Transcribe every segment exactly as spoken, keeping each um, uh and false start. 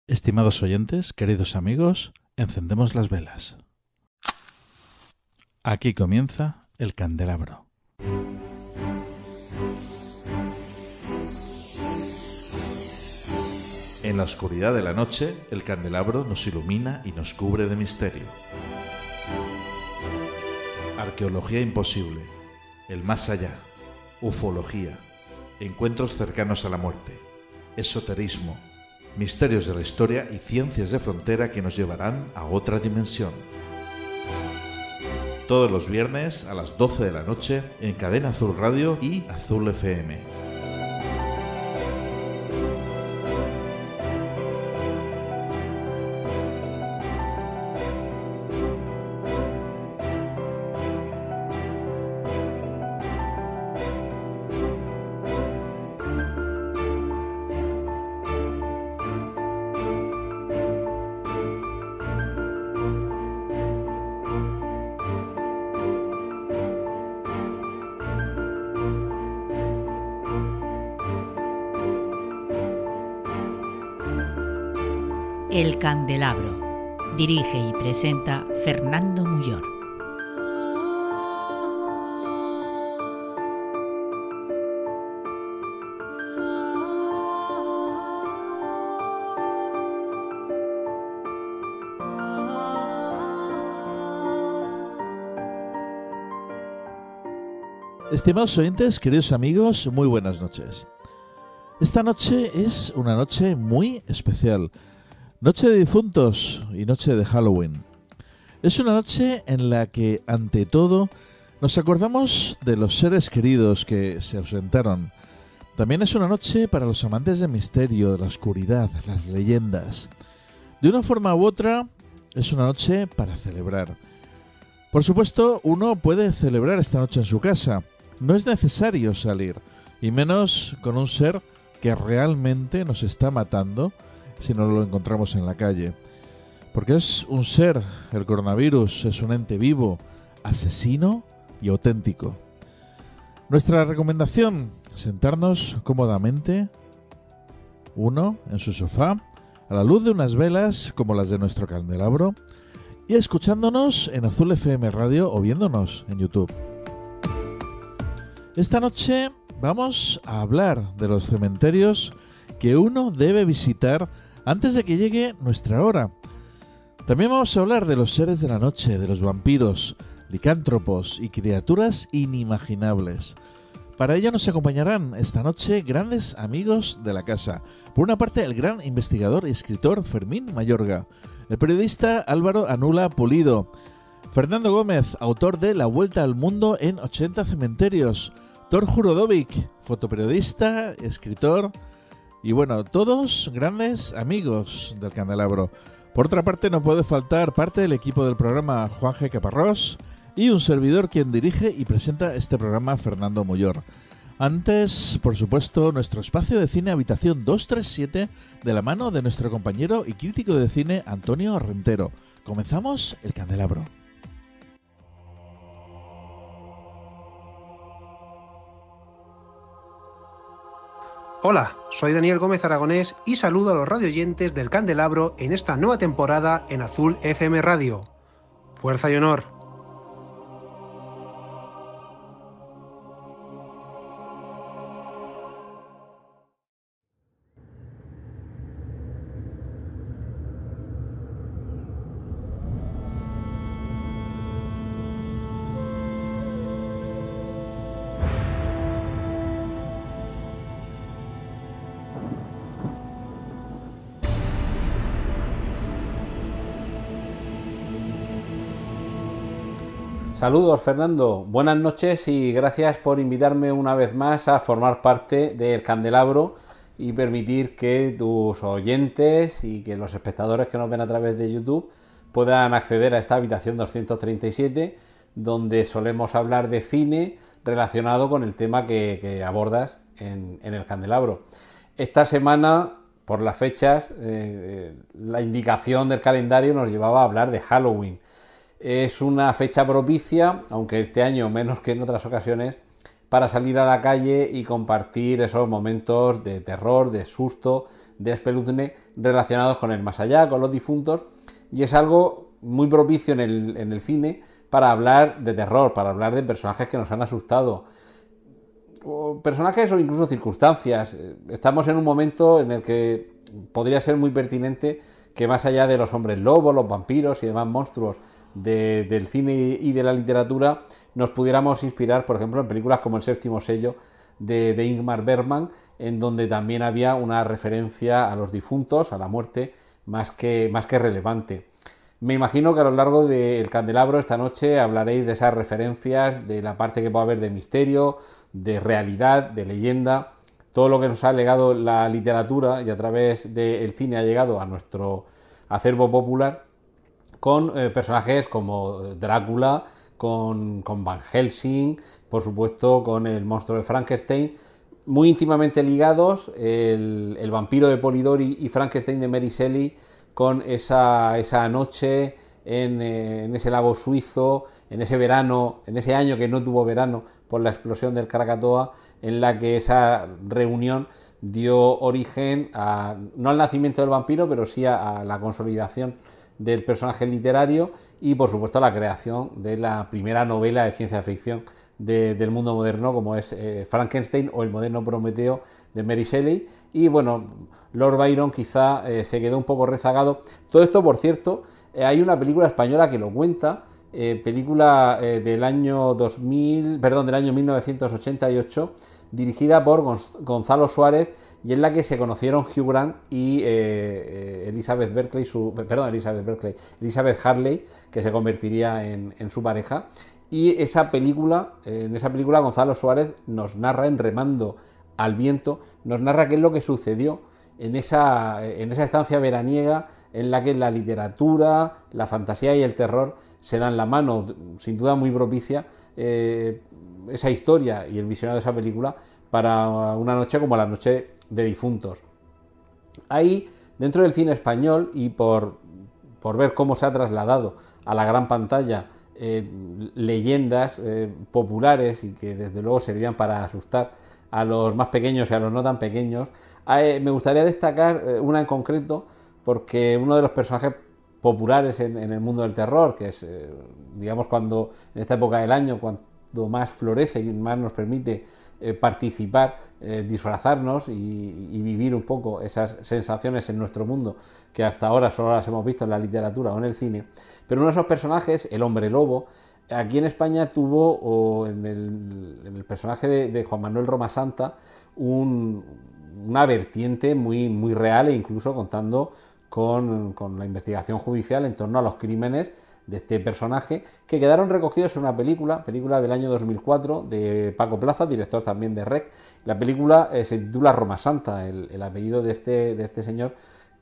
Estimados oyentes, queridos amigos, encendemos las velas. Aquí comienza el candelabro. En la oscuridad de la noche, el candelabro nos ilumina y nos cubre de misterio. Arqueología imposible, el más allá, ufología, encuentros cercanos a la muerte, esoterismo, misterios de la historia y ciencias de frontera que nos llevarán a otra dimensión. Todos los viernes a las doce de la noche en Cadena Azul Radio y Azul F M. El candelabro. Dirige y presenta Fernando Muyor. Estimados oyentes, queridos amigos, muy buenas noches. Esta noche es una noche muy especial. Noche de difuntos y noche de Halloween. Es una noche en la que, ante todo, nos acordamos de los seres queridos que se ausentaron. También es una noche para los amantes del misterio, de la oscuridad, las leyendas. De una forma u otra, es una noche para celebrar. Por supuesto, uno puede celebrar esta noche en su casa. No es necesario salir, y menos con un ser que realmente nos está matando si no lo encontramos en la calle. Porque es un ser, el coronavirus, es un ente vivo, asesino y auténtico. Nuestra recomendación, sentarnos cómodamente, uno en su sofá, a la luz de unas velas como las de nuestro candelabro, y escuchándonos en Azul F M Radio o viéndonos en YouTube. Esta noche vamos a hablar de los cementerios que uno debe visitar antes de que llegue nuestra hora. También vamos a hablar de los seres de la noche, de los vampiros, licántropos y criaturas inimaginables. Para ello nos acompañarán esta noche grandes amigos de la casa. Por una parte, el gran investigador y escritor Fermín Mayorga, el periodista Álvaro Anula Pulido, Fernando Gómez, autor de La Vuelta al Mundo en ochenta cementerios, Thor Jurodovic, fotoperiodista, escritor. Y bueno, todos grandes amigos del candelabro. Por otra parte, no puede faltar parte del equipo del programa Juan G. Caparrós y un servidor quien dirige y presenta este programa, Fernando Muyor. Antes, por supuesto, nuestro espacio de cine Habitación doscientos treinta y siete de la mano de nuestro compañero y crítico de cine Antonio Rentero. Comenzamos el candelabro. Hola, soy Daniel Gómez Aragonés y saludo a los radioyentes del Candelabro en esta nueva temporada en Azul F M Radio. Fuerza y honor. Saludos, Fernando, buenas noches y gracias por invitarme una vez más a formar parte del Candelabro y permitir que tus oyentes y que los espectadores que nos ven a través de YouTube puedan acceder a esta habitación doscientos treinta y siete, donde solemos hablar de cine relacionado con el tema que, que abordas en, en el Candelabro. Esta semana, por las fechas, eh, la indicación del calendario nos llevaba a hablar de Halloween. Es una fecha propicia, aunque este año menos que en otras ocasiones, para salir a la calle y compartir esos momentos de terror, de susto, de espeluzne relacionados con el más allá, con los difuntos, y es algo muy propicio en el, en el cine para hablar de terror, para hablar de personajes que nos han asustado, o personajes o incluso circunstancias. Estamos en un momento en el que podría ser muy pertinente que más allá de los hombres lobos, los vampiros y demás monstruos de, del cine y de la literatura, nos pudiéramos inspirar, por ejemplo, en películas como El séptimo sello de, de Ingmar Bergman, en donde también había una referencia a los difuntos, a la muerte, más que, más que relevante. Me imagino que a lo largo del Candelabro esta noche hablaréis de esas referencias, de la parte que puede haber de misterio, de realidad, de leyenda, todo lo que nos ha legado la literatura y a través del cine ha llegado a nuestro acervo popular, con eh, personajes como Drácula, con, con Van Helsing, por supuesto con el monstruo de Frankenstein, muy íntimamente ligados, el, el vampiro de Polidori y Frankenstein de Mary Shelley, con esa, esa noche en, eh, en ese lago suizo, en ese verano, en ese año que no tuvo verano por la explosión del Krakatoa, en la que esa reunión dio origen a, no al nacimiento del vampiro, pero sí a, a la consolidación del personaje literario y por supuesto a la creación de la primera novela de ciencia ficción de, del mundo moderno, como es eh, Frankenstein o el moderno Prometeo de Mary Shelley. Y bueno, Lord Byron quizá eh, se quedó un poco rezagado. Todo esto, por cierto, eh, hay una película española que lo cuenta, eh, película eh, del año dos mil, perdón, del año mil novecientos ochenta y ocho, dirigida por Gonzalo Suárez, y en la que se conocieron Hugh Grant y eh, eh, Elizabeth Berkley, su, perdón, Elizabeth Berkley, Elizabeth Harley, que se convertiría en, en su pareja. Y esa película, en esa película Gonzalo Suárez nos narra, en Remando al viento, nos narra qué es lo que sucedió en esa, en esa estancia veraniega en la que la literatura, la fantasía y el terror se dan la mano, sin duda muy propicia eh, esa historia y el visionado de esa película para una noche como la noche de difuntos. Ahí, dentro del cine español, y por, por ver cómo se ha trasladado a la gran pantalla eh, leyendas eh, populares y que desde luego servían para asustar a los más pequeños y a los no tan pequeños, eh, me gustaría destacar eh, una en concreto, porque uno de los personajes populares en, en el mundo del terror, que es, eh, digamos, cuando en esta época del año, cuando más florece y más nos permite eh, participar, eh, disfrazarnos y, y vivir un poco esas sensaciones en nuestro mundo que hasta ahora solo las hemos visto en la literatura o en el cine. Pero uno de esos personajes, el hombre lobo, aquí en España tuvo, o en, el, en el personaje de, de Juan Manuel Romasanta, un, una vertiente muy, muy real, e incluso contando con, con la investigación judicial en torno a los crímenes de este personaje, que quedaron recogidos en una película, película del año dos mil cuatro de Paco Plaza, director también de R E C. La película eh, se titula Romasanta, el, el apellido de este, de este señor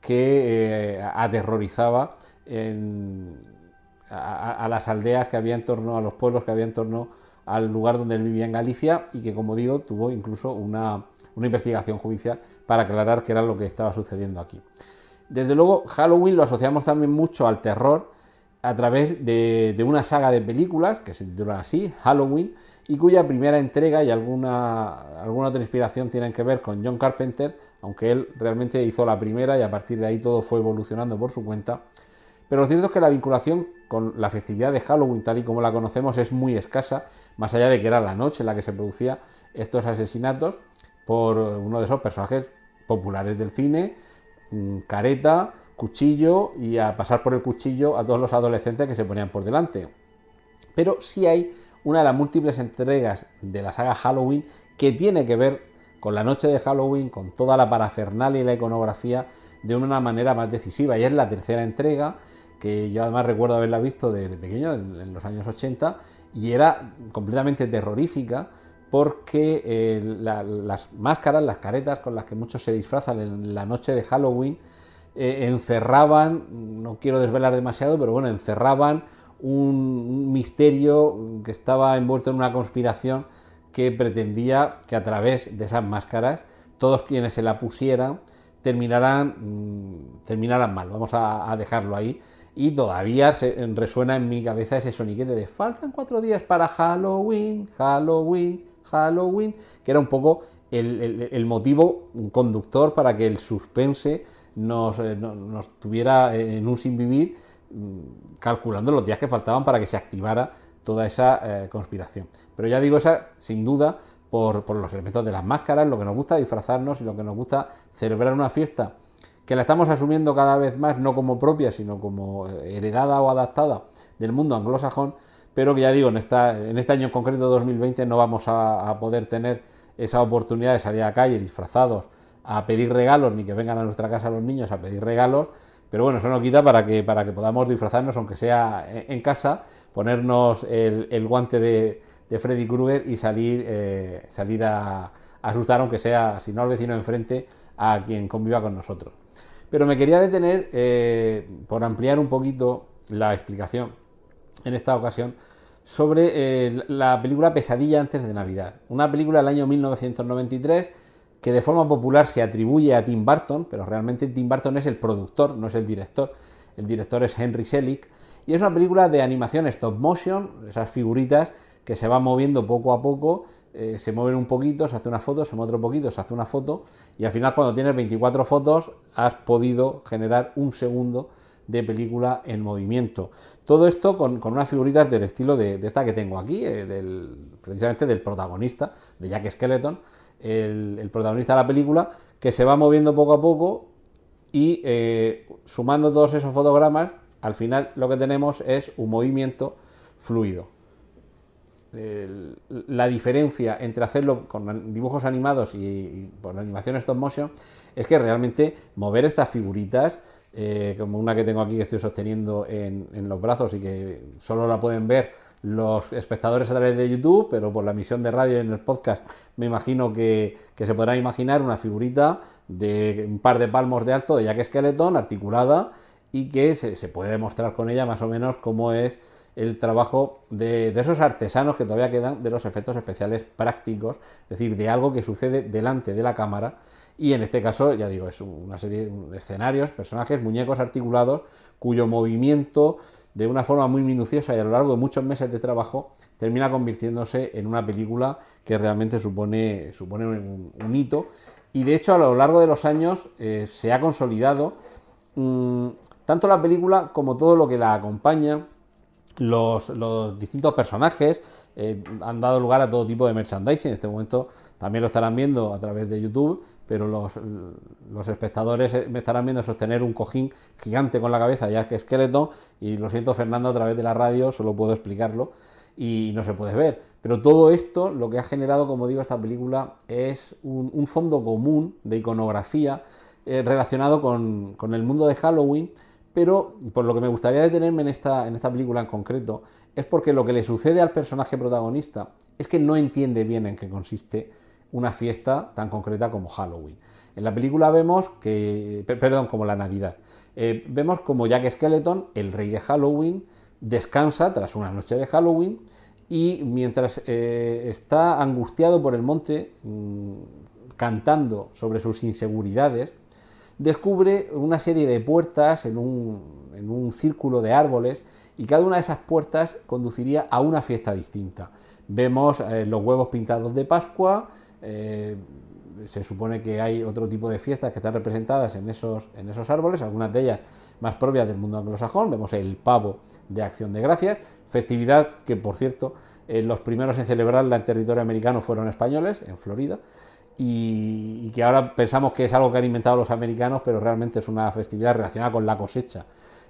que eh, aterrorizaba en, a, a las aldeas que había en torno, a los pueblos que había en torno al lugar donde él vivía en Galicia, y que, como digo, tuvo incluso una, una investigación judicial para aclarar qué era lo que estaba sucediendo aquí. Desde luego, Halloween lo asociamos también mucho al terror a través de, de una saga de películas que se titula así, Halloween, y cuya primera entrega y alguna, alguna otra inspiración tienen que ver con John Carpenter, aunque él realmente hizo la primera y a partir de ahí todo fue evolucionando por su cuenta. Pero lo cierto es que la vinculación con la festividad de Halloween, tal y como la conocemos, es muy escasa, más allá de que era la noche en la que se producían estos asesinatos por uno de esos personajes populares del cine, careta, cuchillo, y a pasar por el cuchillo a todos los adolescentes que se ponían por delante. Pero sí hay una de las múltiples entregas de la saga Halloween que tiene que ver con la noche de Halloween, con toda la parafernalia y la iconografía de una manera más decisiva, y es la tercera entrega, que yo además recuerdo haberla visto de, de pequeño, en, en los años ochenta, y era completamente terrorífica, porque eh, la, las máscaras, las caretas con las que muchos se disfrazan en la noche de Halloween, eh, encerraban, no quiero desvelar demasiado, pero bueno, encerraban un, un misterio que estaba envuelto en una conspiración que pretendía que a través de esas máscaras todos quienes se la pusieran terminarán, mmm, terminarán mal. Vamos a, a dejarlo ahí. Y todavía se, resuena en mi cabeza ese soniquete de faltan cuatro días para Halloween, Halloween, Halloween, que era un poco el, el, el motivo conductor para que el suspense nos, eh, no, nos tuviera en un sinvivir, mmm, calculando los días que faltaban para que se activara toda esa eh, conspiración. Pero ya digo, esa sin duda por, por los elementos de las máscaras, lo que nos gusta disfrazarnos y lo que nos gusta celebrar una fiesta que la estamos asumiendo cada vez más, no como propia, sino como heredada o adaptada del mundo anglosajón, pero que ya digo, en, esta, en este año en concreto, dos mil veinte, no vamos a, a poder tener esa oportunidad de salir a la calle disfrazados a pedir regalos, ni que vengan a nuestra casa los niños a pedir regalos, pero bueno, eso no quita para que, para que podamos disfrazarnos, aunque sea en, en casa, ponernos el, el guante de, de Freddy Krueger y salir, eh, salir a, a asustar, aunque sea, si no al vecino enfrente, a quien conviva con nosotros. Pero me quería detener, eh, por ampliar un poquito la explicación en esta ocasión, sobre eh, la película Pesadilla antes de Navidad. Una película del año mil novecientos noventa y tres que de forma popular se atribuye a Tim Burton, pero realmente Tim Burton es el productor, no es el director. El director es Henry Selick, y es una película de animación stop motion, esas figuritas que se van moviendo poco a poco, eh, se mueven un poquito, se hace una foto, se mueve otro poquito, se hace una foto, y al final cuando tienes veinticuatro fotos has podido generar un segundo de película en movimiento. Todo esto con, con unas figuritas del estilo de, de esta que tengo aquí, eh, del, precisamente del protagonista, de Jack Skellington, el, el protagonista de la película, que se va moviendo poco a poco y eh, sumando todos esos fotogramas, al final lo que tenemos es un movimiento fluido. El, la diferencia entre hacerlo con dibujos animados y, y por animación stop motion es que realmente mover estas figuritas, eh, como una que tengo aquí que estoy sosteniendo en, en los brazos y que solo la pueden ver los espectadores a través de YouTube, pero por la emisión de radio y en el podcast me imagino que, que se podrán imaginar una figurita de un par de palmos de alto de Jack Skellington articulada, y que se, se puede demostrar con ella más o menos cómo es el trabajo de, de esos artesanos que todavía quedan de los efectos especiales prácticos, es decir, de algo que sucede delante de la cámara, y en este caso, ya digo, es una serie de escenarios, personajes, muñecos articulados, cuyo movimiento, de una forma muy minuciosa y a lo largo de muchos meses de trabajo, termina convirtiéndose en una película que realmente supone, supone un, un hito, y de hecho a lo largo de los años eh, se ha consolidado mmm, tanto la película como todo lo que la acompaña. Los, los distintos personajes eh, han dado lugar a todo tipo de merchandising. En este momento también lo estarán viendo a través de YouTube, pero los, los espectadores me estarán viendo sostener un cojín gigante con la cabeza de Jack Skellington, y lo siento, Fernando, a través de la radio solo puedo explicarlo y no se puede ver. Pero todo esto lo que ha generado, como digo, esta película es un, un fondo común de iconografía eh, relacionado con, con el mundo de Halloween. Pero por lo que me gustaría detenerme en esta, en esta película en concreto es porque lo que le sucede al personaje protagonista es que no entiende bien en qué consiste una fiesta tan concreta como Halloween. En la película vemos que, perdón, como la Navidad, eh, vemos como Jack Skellington, el rey de Halloween, descansa tras una noche de Halloween, y mientras eh, está angustiado por el monte, mmm, cantando sobre sus inseguridades, descubre una serie de puertas en un, en un círculo de árboles, y cada una de esas puertas conduciría a una fiesta distinta. Vemos eh, los huevos pintados de Pascua, eh, se supone que hay otro tipo de fiestas que están representadas en esos, en esos árboles, algunas de ellas más propias del mundo anglosajón. Vemos el pavo de Acción de Gracias, festividad que, por cierto, eh, los primeros en celebrarla en territorio americano fueron españoles, en Florida, y, y que ahora pensamos que es algo que han inventado los americanos, pero realmente es una festividad relacionada con la cosecha.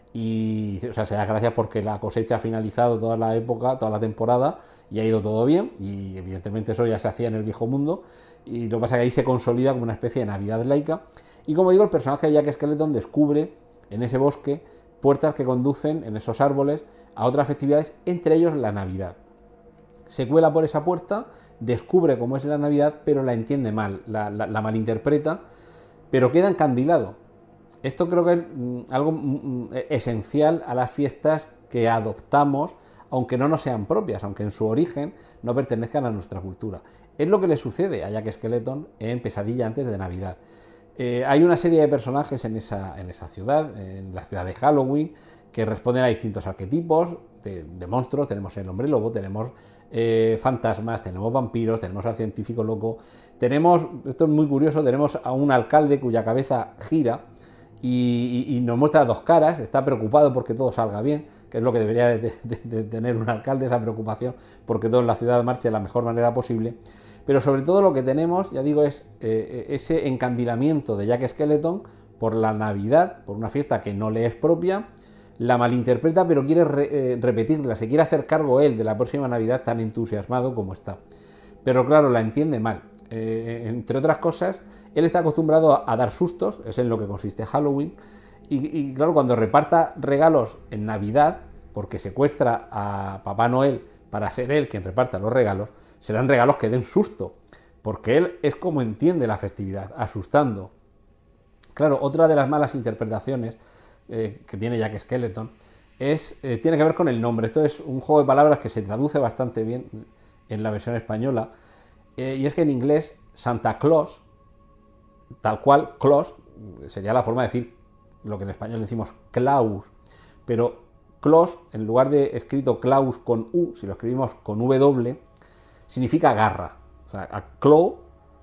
Y, o sea, se da gracias porque la cosecha ha finalizado toda la época, toda la temporada, y ha ido todo bien, y evidentemente eso ya se hacía en el viejo mundo, y lo que pasa es que ahí se consolida como una especie de Navidad laica. Y como digo, el personaje de Jack Skellington descubre en ese bosque puertas que conducen en esos árboles a otras festividades, entre ellos la Navidad. Se cuela por esa puerta, descubre cómo es la Navidad, pero la entiende mal, la, la, la malinterpreta, pero queda encandilado. Esto creo que es algo esencial a las fiestas que adoptamos, aunque no nos sean propias, aunque en su origen no pertenezcan a nuestra cultura. Es lo que le sucede a Jack Skellington en Pesadilla antes de Navidad. Eh, hay una serie de personajes en esa, en esa ciudad, en la ciudad de Halloween, que responden a distintos arquetipos de, de monstruos. Tenemos el hombre lobo, tenemos eh, fantasmas, tenemos vampiros, tenemos al científico loco, tenemos, esto es muy curioso, tenemos a un alcalde cuya cabeza gira y, y, y nos muestra dos caras, está preocupado porque todo salga bien, que es lo que debería de, de, de tener un alcalde, esa preocupación porque todo en la ciudad marche de la mejor manera posible. Pero sobre todo lo que tenemos, ya digo, es eh, ese encandilamiento de Jack Skellington por la Navidad, por una fiesta que no le es propia, la malinterpreta pero quiere re, eh, repetirla, se quiere hacer cargo él de la próxima Navidad tan entusiasmado como está. Pero claro, la entiende mal. Eh, entre otras cosas, él está acostumbrado a, a dar sustos, es en lo que consiste Halloween, y, y claro, cuando reparta regalos en Navidad, porque secuestra a Papá Noel para ser él quien reparta los regalos, serán regalos que den susto, porque él es como entiende la festividad, asustando. Claro, otra de las malas interpretaciones eh, que tiene Jack Skellington es, eh, tiene que ver con el nombre. Esto es un juego de palabras que se traduce bastante bien en la versión española, eh, y es que en inglés Santa Claus, tal cual, Claus, sería la forma de decir lo que en español decimos Klaus, pero Claus, en lugar de escrito Klaus con U, si lo escribimos con W, significa garra. O sea, a Claw,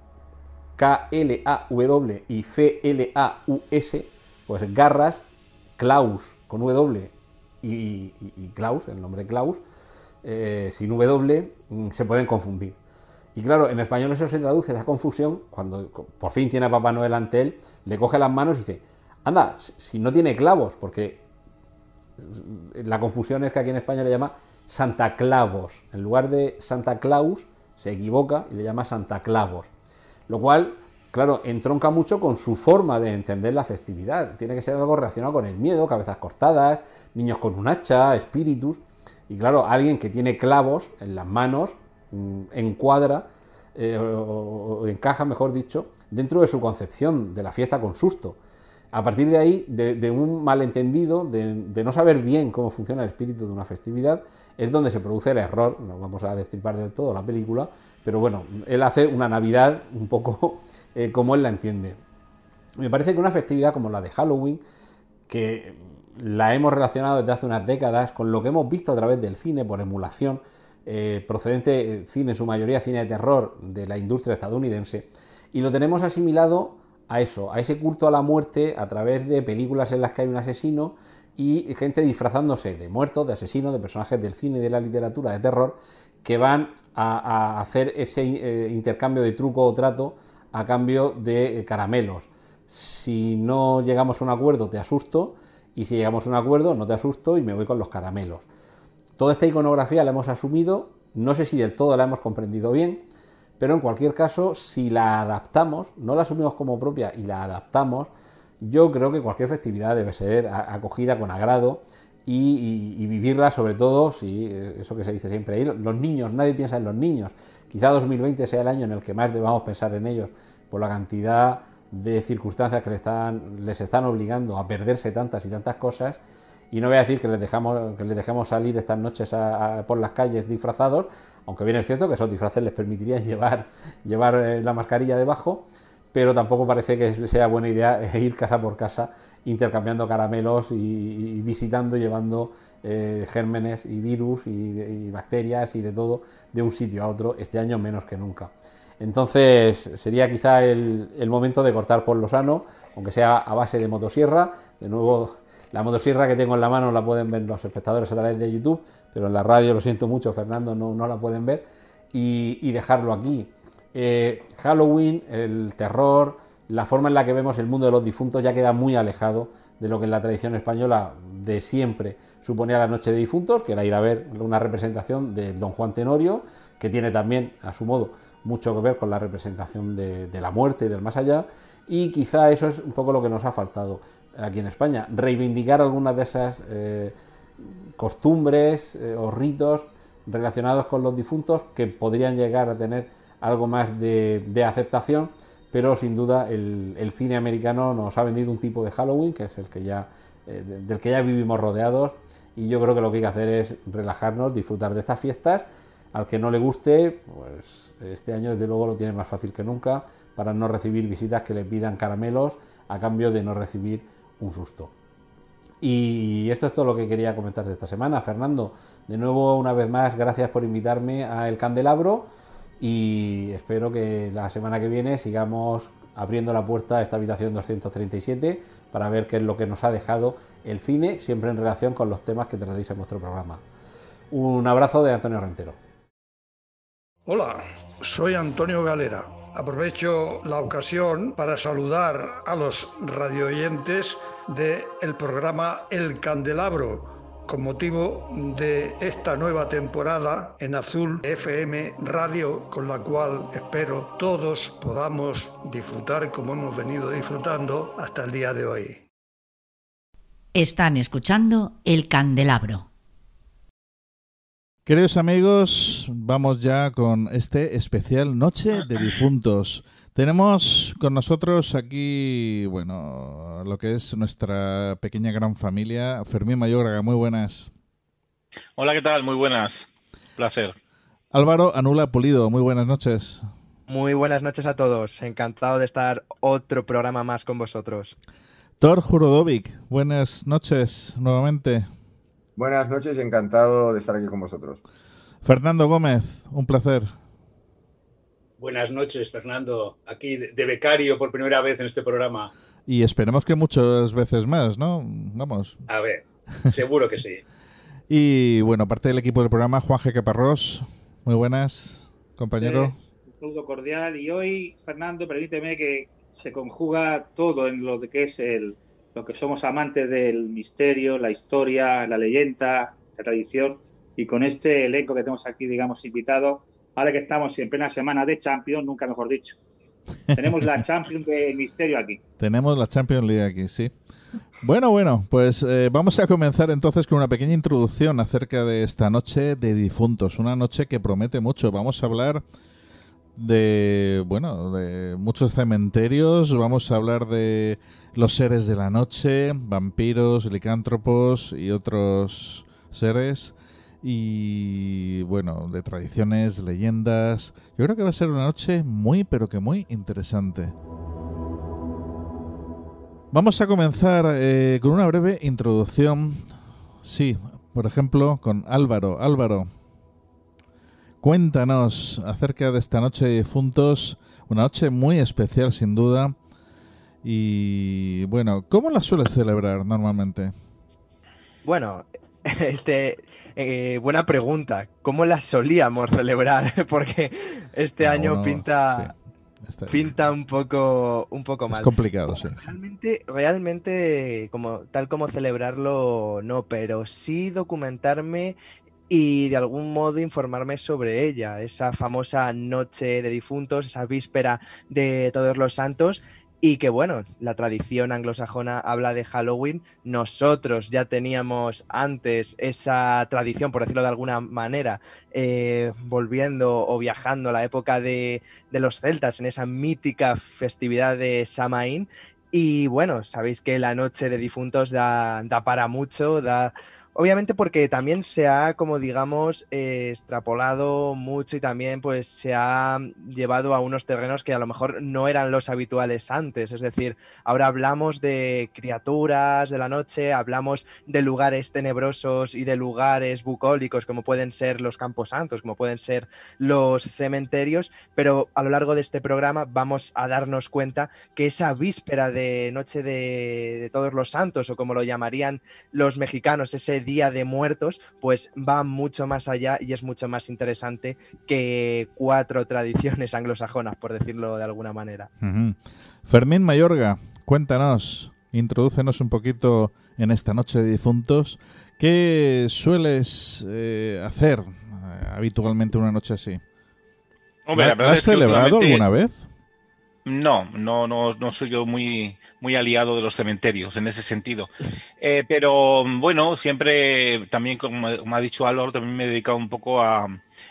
K L A W y C L A U S, pues garras, Klaus con W y, y, y Klaus, el nombre Klaus, eh, sin W, se pueden confundir. Y claro, en español eso se traduce, esa confusión, cuando por fin tiene a Papá Noel ante él, le coge las manos y dice, anda, si no tiene clavos, porque la confusión es que aquí en España le llama Santa Clavos. En lugar de Santa Claus, se equivoca y le llama Santa Clavos. Lo cual, claro, entronca mucho con su forma de entender la festividad. Tiene que ser algo relacionado con el miedo, cabezas cortadas, niños con un hacha, espíritus. Y claro, alguien que tiene clavos en las manos mmm, encuadra, eh, o, o encaja, mejor dicho, dentro de su concepción de la fiesta con susto. A partir de ahí, de, de un malentendido, de, de no saber bien cómo funciona el espíritu de una festividad, es donde se produce el error. No vamos a destripar del todo la película, pero bueno, él hace una Navidad un poco eh, como él la entiende. Me parece que una festividad como la de Halloween, que la hemos relacionado desde hace unas décadas con lo que hemos visto a través del cine por emulación, eh, procedente cine en su mayoría, cine de terror de la industria estadounidense, y lo tenemos asimilado a eso, a ese culto a la muerte a través de películas en las que hay un asesino y gente disfrazándose de muertos, de asesinos, de personajes del cine y de la literatura de terror que van a, a hacer ese eh, intercambio de truco o trato a cambio de eh, caramelos. Si no llegamos a un acuerdo te asusto, y si llegamos a un acuerdo no te asusto y me voy con los caramelos. Toda esta iconografía la hemos asumido, no sé si del todo la hemos comprendido bien, pero en cualquier caso, si la adaptamos, no la asumimos como propia y la adaptamos, yo creo que cualquier festividad debe ser acogida con agrado y, y, y vivirla, sobre todo, si eso que se dice siempre ahí, los niños, nadie piensa en los niños. Quizá dos mil veinte sea el año en el que más debamos pensar en ellos por la cantidad de circunstancias que les están, les están obligando a perderse tantas y tantas cosas. Y no voy a decir que les dejamos, que les dejemos salir estas noches a, a, por las calles disfrazados, aunque bien es cierto que esos disfraces les permitirían llevar, llevar eh, la mascarilla debajo, pero tampoco parece que sea buena idea ir casa por casa intercambiando caramelos y, y visitando, llevando eh, gérmenes y virus y, y bacterias y de todo de un sitio a otro, este año menos que nunca. Entonces sería quizá el, el momento de cortar por lo sano, aunque sea a base de motosierra. De nuevo, la motosierra que tengo en la mano la pueden ver los espectadores a través de YouTube, pero en la radio, lo siento mucho, Fernando, no, no la pueden ver, y, y dejarlo aquí. Eh, Halloween, el terror, la forma en la que vemos el mundo de los difuntos ya queda muy alejado de lo que en la tradición española de siempre suponía la noche de difuntos, que era ir a ver una representación de Don Juan Tenorio, que tiene también, a su modo, mucho que ver con la representación de, de la muerte y del más allá, y quizá eso es un poco lo que nos ha faltado aquí en España, reivindicar algunas de esas eh, costumbres eh, o ritos relacionados con los difuntos que podrían llegar a tener algo más de, de aceptación, pero sin duda el, el cine americano nos ha vendido un tipo de Halloween, que es el que ya, eh, del que ya vivimos rodeados, y yo creo que lo que hay que hacer es relajarnos, disfrutar de estas fiestas, Al que no le guste, pues este año desde luego lo tiene más fácil que nunca para no recibir visitas que le pidan caramelos a cambio de no recibir un susto. Y esto es todo lo que quería comentar de esta semana. Fernando, de nuevo, una vez más, gracias por invitarme a El Candelabro y espero que la semana que viene sigamos abriendo la puerta a esta habitación doscientos treinta y siete para ver qué es lo que nos ha dejado el cine, siempre en relación con los temas que tratéis en vuestro programa. Un abrazo de Antonio Rentero. Hola, soy Antonio Galera. Aprovecho la ocasión para saludar a los radioyentes del programa El Candelabro, con motivo de esta nueva temporada en Azul F M Radio, con la cual espero todos podamos disfrutar como hemos venido disfrutando hasta el día de hoy. Están escuchando El Candelabro. Queridos amigos, vamos ya con este especial Noche de Difuntos. Tenemos con nosotros aquí, bueno, lo que es nuestra pequeña gran familia. Fermín Mayorga, muy buenas. Hola, ¿qué tal? Muy buenas. Placer. Álvaro Anula Pulido, muy buenas noches. Muy buenas noches a todos. Encantado de estar otro programa más con vosotros. Thor Jurodovic, buenas noches nuevamente. Buenas noches, encantado de estar aquí con vosotros. Fernando Gómez, un placer. Buenas noches, Fernando. Aquí de becario por primera vez en este programa. Y esperemos que muchas veces más, ¿no? Vamos. A ver, seguro que sí. Y bueno, aparte del equipo del programa, Juan G. Caparrós. Muy buenas, compañero. Un saludo cordial. Y hoy, Fernando, permíteme que se conjuga todo en lo de que es el... lo que somos amantes del misterio, la historia, la leyenda, la tradición, y con este elenco que tenemos aquí, digamos, invitado, ahora que estamos en plena semana de Champions, nunca mejor dicho. Tenemos la Champions del misterio aquí. Tenemos la Champions League aquí, sí. Bueno, bueno, pues eh, vamos a comenzar entonces con una pequeña introducción acerca de esta noche de difuntos, una noche que promete mucho. Vamos a hablar de, bueno, de muchos cementerios, vamos a hablar de los seres de la noche, vampiros, licántropos y otros seres, y bueno, de tradiciones, leyendas. Yo creo que va a ser una noche muy, pero que muy interesante. Vamos a comenzar eh, con una breve introducción, sí, por ejemplo, con Álvaro. Álvaro, cuéntanos acerca de esta noche de difuntos, una noche muy especial sin duda. Y bueno, ¿cómo la sueles celebrar normalmente? Bueno, este eh, buena pregunta. ¿Cómo la solíamos celebrar? Porque este no, año no, pinta sí, pinta un poco un poco mal. Es complicado, sí. Realmente, realmente, como tal como celebrarlo, no, pero sí documentarme y de algún modo informarme sobre ella, esa famosa noche de difuntos, esa víspera de Todos los Santos, y que bueno, la tradición anglosajona habla de Halloween. Nosotros ya teníamos antes esa tradición, por decirlo de alguna manera, eh, volviendo o viajando a la época de, de los celtas, en esa mítica festividad de Samaín. Y bueno, sabéis que la noche de difuntos da, da para mucho, da... Obviamente porque también se ha, como digamos, eh, extrapolado mucho y también pues se ha llevado a unos terrenos que a lo mejor no eran los habituales antes. Es decir, ahora hablamos de criaturas de la noche, hablamos de lugares tenebrosos y de lugares bucólicos como pueden ser los camposantos, como pueden ser los cementerios, pero a lo largo de este programa vamos a darnos cuenta que esa víspera de Noche de, de Todos los Santos, o como lo llamarían los mexicanos, ese Día de Muertos, pues va mucho más allá y es mucho más interesante que cuatro tradiciones anglosajonas, por decirlo de alguna manera. Uh-huh. Fermín Mayorga, cuéntanos, introdúcenos un poquito en esta noche de difuntos. ¿Qué sueles eh, hacer eh, habitualmente una noche así? Hombre, la verdad ¿Has es que celebrado últimamente... alguna vez? No, no, no, no soy yo muy, muy aliado de los cementerios en ese sentido. Eh, pero bueno, siempre también, como, como ha dicho Álvaro, también me he dedicado un poco a,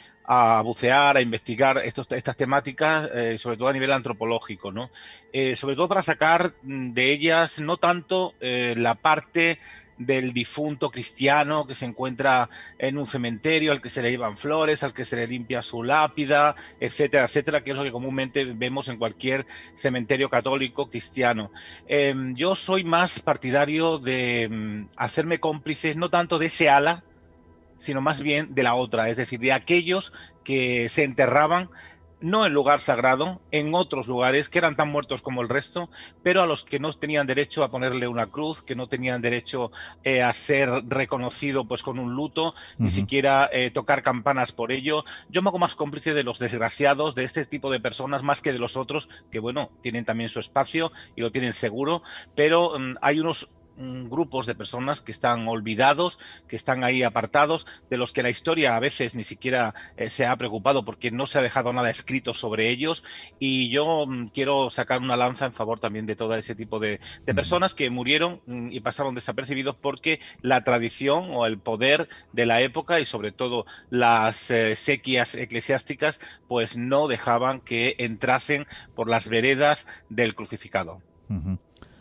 a bucear, a investigar estos, estas temáticas, eh, sobre todo a nivel antropológico, ¿no? Eh, sobre todo para sacar de ellas no tanto eh, la parte del difunto cristiano que se encuentra en un cementerio, al que se le llevan flores, al que se le limpia su lápida, etcétera, etcétera, que es lo que comúnmente vemos en cualquier cementerio católico cristiano. Eh, yo soy más partidario de um, hacerme cómplice no tanto de ese ala, sino más bien de la otra, es decir, de aquellos que se enterraban no en lugar sagrado, en otros lugares que eran tan muertos como el resto, pero a los que no tenían derecho a ponerle una cruz, que no tenían derecho eh, a ser reconocido pues con un luto, uh-huh. ni siquiera eh, tocar campanas por ello. Yo me hago más cómplice de los desgraciados, de este tipo de personas, más que de los otros, que bueno, tienen también su espacio y lo tienen seguro, pero um, hay unos grupos de personas que están olvidados, que están ahí apartados, de los que la historia a veces ni siquiera eh, se ha preocupado porque no se ha dejado nada escrito sobre ellos, y yo mm, quiero sacar una lanza en favor también de todo ese tipo de, de personas que murieron mm, y pasaron desapercibidos porque la tradición o el poder de la época y sobre todo las eh, sequías eclesiásticas pues no dejaban que entrasen por las veredas del crucificado. Uh-huh.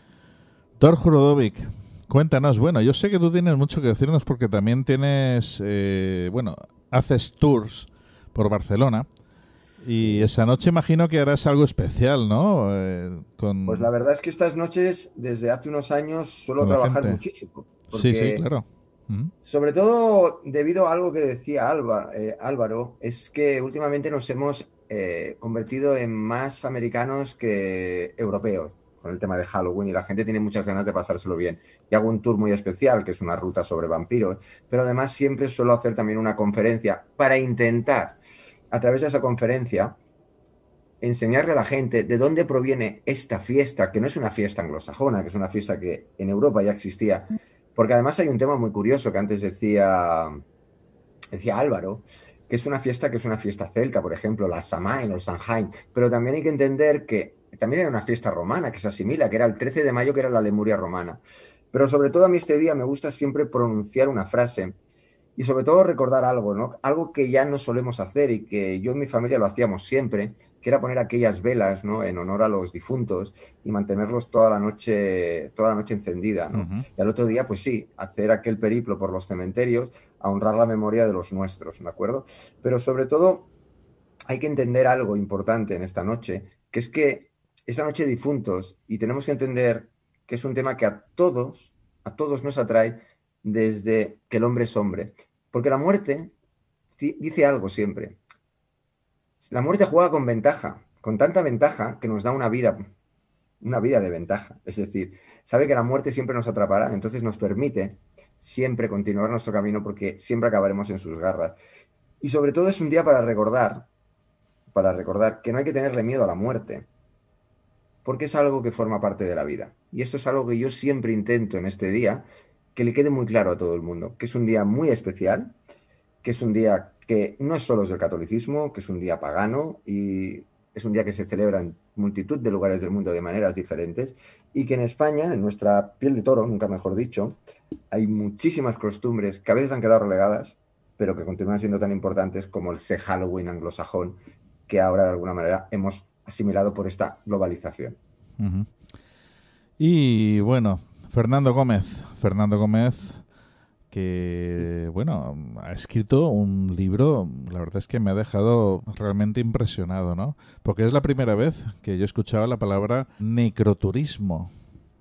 Thor Hrudovic, cuéntanos, bueno, yo sé que tú tienes mucho que decirnos porque también tienes, eh, bueno, haces tours por Barcelona y esa noche imagino que harás algo especial, ¿no? Eh, con... Pues la verdad es que estas noches, desde hace unos años, suelo trabajar gente. muchísimo. Sí, sí, claro. ¿Mm? Sobre todo debido a algo que decía Alba, eh, Álvaro, es que últimamente nos hemos eh, convertido en más americanos que europeos con el tema de Halloween, y la gente tiene muchas ganas de pasárselo bien. Y hago un tour muy especial, que es una ruta sobre vampiros, pero además siempre suelo hacer también una conferencia para intentar, a través de esa conferencia, enseñarle a la gente de dónde proviene esta fiesta, que no es una fiesta anglosajona, que es una fiesta que en Europa ya existía, porque además hay un tema muy curioso que antes decía, decía Álvaro, que es una fiesta que es una fiesta celta, por ejemplo, la Samhain o el Samhain, pero también hay que entender que también era una fiesta romana que se asimila, que era el trece de mayo, que era la Lemuria romana. Pero sobre todo a mí este día me gusta siempre pronunciar una frase y sobre todo recordar algo, ¿no? Algo que ya no solemos hacer y que yo y mi familia lo hacíamos siempre, que era poner aquellas velas, ¿no?, en honor a los difuntos y mantenerlos toda la noche, toda la noche encendida, ¿no? Uh-huh. Y al otro día, pues sí, hacer aquel periplo por los cementerios a honrar la memoria de los nuestros, ¿de acuerdo? Pero sobre todo hay que entender algo importante en esta noche, que es que esa noche de difuntos, y tenemos que entender que es un tema que a todos, a todos nos atrae desde que el hombre es hombre. Porque la muerte dice algo siempre. La muerte juega con ventaja, con tanta ventaja que nos da una vida, una vida de ventaja. Es decir, sabe que la muerte siempre nos atrapará, entonces nos permite siempre continuar nuestro camino porque siempre acabaremos en sus garras. Y sobre todo es un día para recordar, para recordar que no hay que tenerle miedo a la muerte, porque es algo que forma parte de la vida. Y esto es algo que yo siempre intento en este día, que le quede muy claro a todo el mundo, que es un día muy especial, que es un día que no es solo del catolicismo, que es un día pagano y es un día que se celebra en multitud de lugares del mundo de maneras diferentes, y que en España, en nuestra piel de toro, nunca mejor dicho, hay muchísimas costumbres que a veces han quedado relegadas, pero que continúan siendo tan importantes como el Halloween anglosajón, que ahora de alguna manera hemos asimilado por esta globalización. Uh-huh. Y bueno, Fernando Gómez, Fernando Gómez, que bueno, ha escrito un libro, la verdad es que me ha dejado realmente impresionado, ¿no? Porque es la primera vez que yo escuchaba la palabra necroturismo.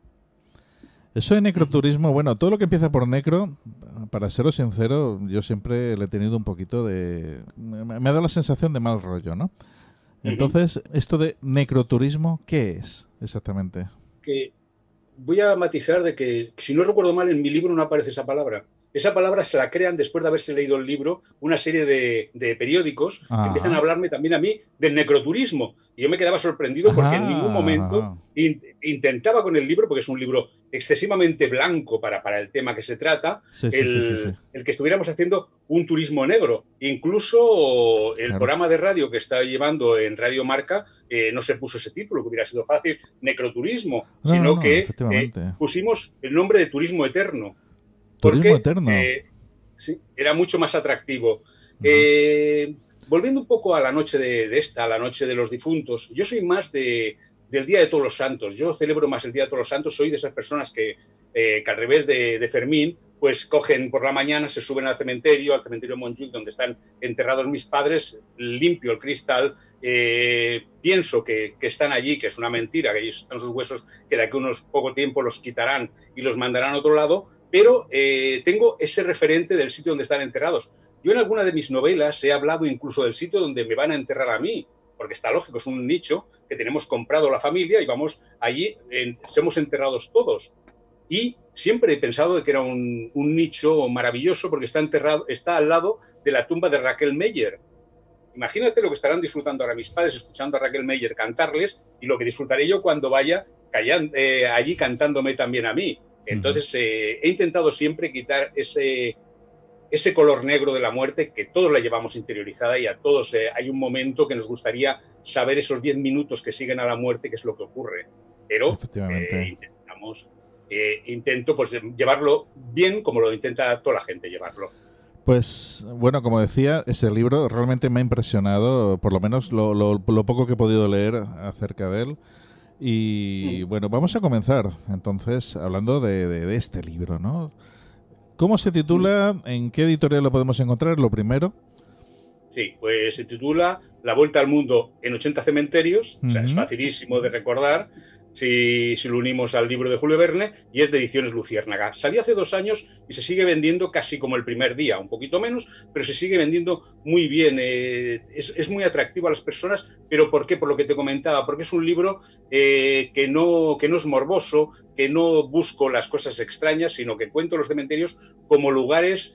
Eso de necroturismo, bueno, todo lo que empieza por necro, para seros sincero, yo siempre le he tenido un poquito de... me ha dado la sensación de mal rollo, ¿no? Entonces, esto de necroturismo, ¿qué es exactamente? Que voy a matizar de que, si no recuerdo mal, en mi libro no aparece esa palabra. Esa palabra se la crean después de haberse leído el libro una serie de, de periódicos Ajá. que empiezan a hablarme también a mí del necroturismo. Y yo me quedaba sorprendido porque Ajá. en ningún momento in, intentaba con el libro, porque es un libro excesivamente blanco para, para el tema que se trata, sí, el, sí, sí, sí. el que estuviéramos haciendo un turismo negro. Incluso el claro. programa de radio que está llevando en Radio Marca eh, no se puso ese título, que hubiera sido fácil, necroturismo, no, sino no, que eh, pusimos el nombre de turismo eterno. Turismo porque, eterno. Eh, sí, era mucho más atractivo. Uh-huh. Eh, volviendo un poco a la noche de, de esta, a la noche de los difuntos, yo soy más de, del Día de Todos los Santos. Yo celebro más el Día de Todos los Santos. Soy de esas personas que eh, que al revés de, de Fermín, pues cogen por la mañana, se suben al cementerio, al cementerio de Montjuic, donde están enterrados mis padres, limpio el cristal, eh, pienso que, que están allí, que es una mentira, que allí están sus huesos, que de aquí a unos poco tiempo los quitarán y los mandarán a otro lado, pero eh, tengo ese referente del sitio donde están enterrados. Yo en alguna de mis novelas he hablado incluso del sitio donde me van a enterrar a mí, porque está lógico, es un nicho que tenemos comprado la familia y vamos allí, en, somos enterrados todos. Y siempre he pensado que era un, un nicho maravilloso porque está enterrado, está al lado de la tumba de Raquel Meyer. Imagínate lo que estarán disfrutando ahora mis padres escuchando a Raquel Meyer cantarles y lo que disfrutaré yo cuando vaya callan, eh, allí cantándome también a mí. Entonces eh, he intentado siempre quitar ese, ese color negro de la muerte que todos la llevamos interiorizada y a todos eh, hay un momento que nos gustaría saber esos diez minutos que siguen a la muerte, qué es lo que ocurre. Pero eh, intentamos... Eh, intento pues llevarlo bien como lo intenta toda la gente llevarlo. Pues bueno, como decía, ese libro realmente me ha impresionado, por lo menos lo, lo, lo poco que he podido leer acerca de él. Y mm. bueno, vamos a comenzar entonces hablando de, de, de este libro, ¿no? ¿Cómo se titula? Mm. ¿En qué editorial lo podemos encontrar? Lo primero. Sí, pues se titula La Vuelta al Mundo en ochenta cementerios, mm-hmm. O sea, es facilísimo de recordar. Si, si lo unimos al libro de Julio Verne, y es de Ediciones Luciérnaga. Salió hace dos años y se sigue vendiendo casi como el primer día, un poquito menos, pero se sigue vendiendo muy bien. Eh, es, es muy atractivo a las personas, pero ¿por qué? Por lo que te comentaba, porque es un libro eh, que, no, que no es morboso, que no busco las cosas extrañas, sino que cuento los cementerios como lugares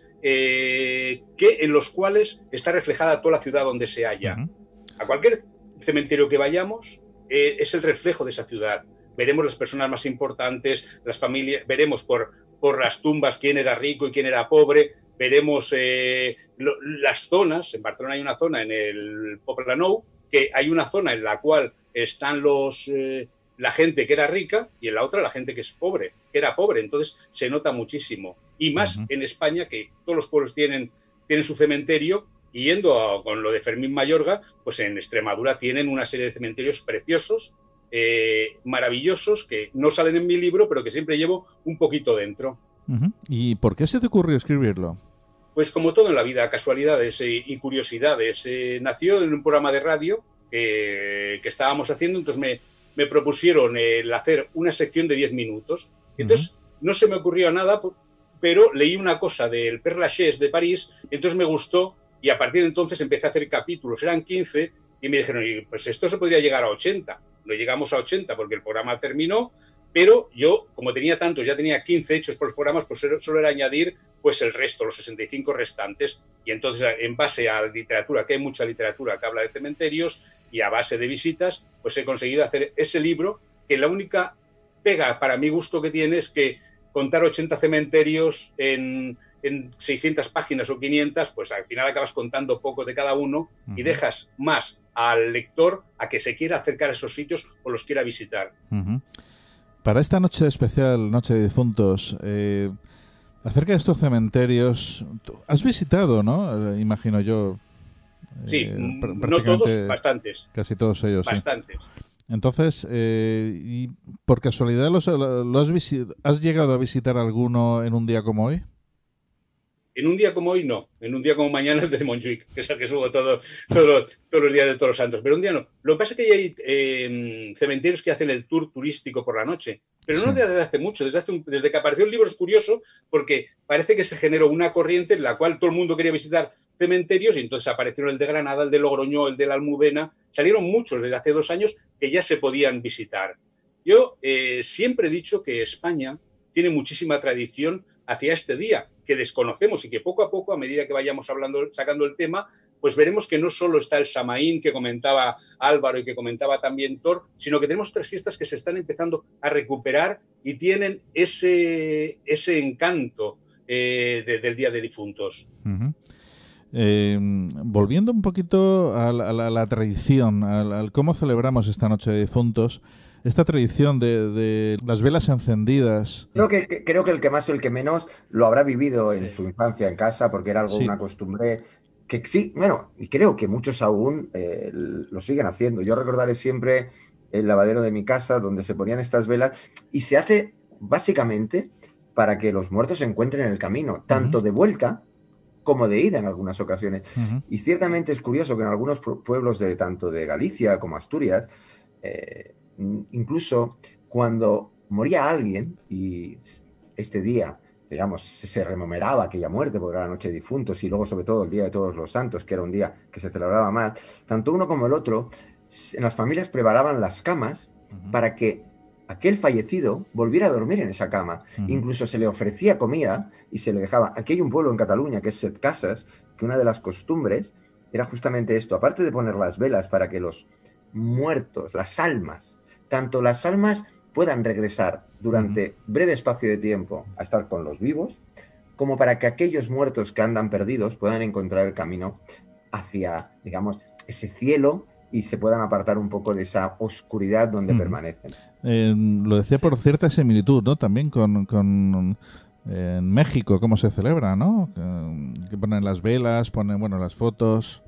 eh, que, en los cuales está reflejada toda la ciudad donde se halla. Uh-huh. A cualquier cementerio que vayamos, eh, es el reflejo de esa ciudad. Veremos las personas más importantes, las familias, veremos por, por las tumbas quién era rico y quién era pobre, veremos eh, lo, las zonas. En Barcelona hay una zona, en el Poble Nou, que hay una zona en la cual están los eh, la gente que era rica y en la otra la gente que es pobre, que era pobre. Entonces se nota muchísimo. Y más uh-huh. en España, que todos los pueblos tienen, tienen su cementerio. Y yendo a, con lo de Fermín Mayorga, pues en Extremadura tienen una serie de cementerios preciosos, Eh, maravillosos, que no salen en mi libro, pero que siempre llevo un poquito dentro. Uh-huh. ¿Y por qué se te ocurrió escribirlo? Pues como todo en la vida, casualidades eh, y curiosidades. Eh, nació en un programa de radio eh, que estábamos haciendo, entonces me, me propusieron eh, el hacer una sección de diez minutos. Entonces uh-huh. no se me ocurrió nada, pero leí una cosa del Père Lachaise de París, entonces me gustó y a partir de entonces empecé a hacer capítulos, eran quince, y me dijeron, pues esto se podría llegar a ochenta. No llegamos a ochenta porque el programa terminó, pero yo, como tenía tantos, ya tenía quince hechos por los programas, pues solo era añadir pues el resto, los sesenta y cinco restantes. Y entonces, en base a la literatura, que hay mucha literatura que habla de cementerios, y a base de visitas, pues he conseguido hacer ese libro, que la única pega para mi gusto que tiene es que contar ochenta cementerios en, en seiscientas páginas o quinientas, pues al final acabas contando poco de cada uno uh-huh. y dejas más al lector a que se quiera acercar a esos sitios o los quiera visitar. Uh-huh. Para esta noche especial, Noche de Difuntos, eh, acerca de estos cementerios, has visitado, ¿no? Eh, imagino yo. Sí, eh, no todos, bastantes. Casi todos ellos, bastantes. Sí. Entonces, eh, y por casualidad, ¿los, lo has, visi- ¿has llegado a visitar alguno en un día como hoy? En un día como hoy, no. En un día como mañana es de Montjuic, que es el que subo todo, todos, los, todos los días de Todos los Santos. Pero un día no. Lo que pasa es que hay eh, cementerios que hacen el tour turístico por la noche. Pero sí. no desde hace mucho. Desde, hace un, desde que apareció el libro es curioso, porque parece que se generó una corriente en la cual todo el mundo quería visitar cementerios, y entonces aparecieron el de Granada, el de Logroño, el de la Almudena. Salieron muchos desde hace dos años que ya se podían visitar. Yo eh, siempre he dicho que España tiene muchísima tradición hacia este día, que desconocemos y que poco a poco, a medida que vayamos hablando, sacando el tema, pues veremos que no solo está el Samaín que comentaba Álvaro y que comentaba también Thor, sino que tenemos otras fiestas que se están empezando a recuperar y tienen ese, ese encanto eh, de, del Día de Difuntos. Uh-huh. Eh, volviendo un poquito a la, a la, a la tradición, al, al cómo celebramos esta Noche de Difuntos, esta tradición de, de las velas encendidas. Creo que, que, creo que el que más, el que menos, lo habrá vivido en sí. su infancia en casa, porque era algo, sí. una costumbre que sí, bueno, y creo que muchos aún eh, lo siguen haciendo. Yo recordaré siempre el lavadero de mi casa, donde se ponían estas velas, y se hace básicamente para que los muertos se encuentren en el camino, tanto uh-huh. de vuelta como de ida en algunas ocasiones. Uh-huh. Y ciertamente es curioso que en algunos pueblos de tanto de Galicia como Asturias, eh, incluso cuando moría alguien y este día, digamos, se remenoraba aquella muerte porque era la noche de difuntos y luego sobre todo el Día de Todos los Santos, que era un día que se celebraba más, tanto uno como el otro, en las familias preparaban las camas uh-huh. para que aquel fallecido volviera a dormir en esa cama. Uh-huh. Incluso se le ofrecía comida y se le dejaba. Aquí hay un pueblo en Cataluña que es Setcases, que una de las costumbres era justamente esto. Aparte de poner las velas para que los muertos, las almas, tanto las almas puedan regresar durante uh-huh. breve espacio de tiempo a estar con los vivos, como para que aquellos muertos que andan perdidos puedan encontrar el camino hacia, digamos, ese cielo y se puedan apartar un poco de esa oscuridad donde uh-huh. permanecen. Eh, lo decía sí. por cierta similitud, ¿no? También con, con eh, en México, cómo se celebra, ¿no? Eh, que ponen las velas, ponen, bueno, las fotos.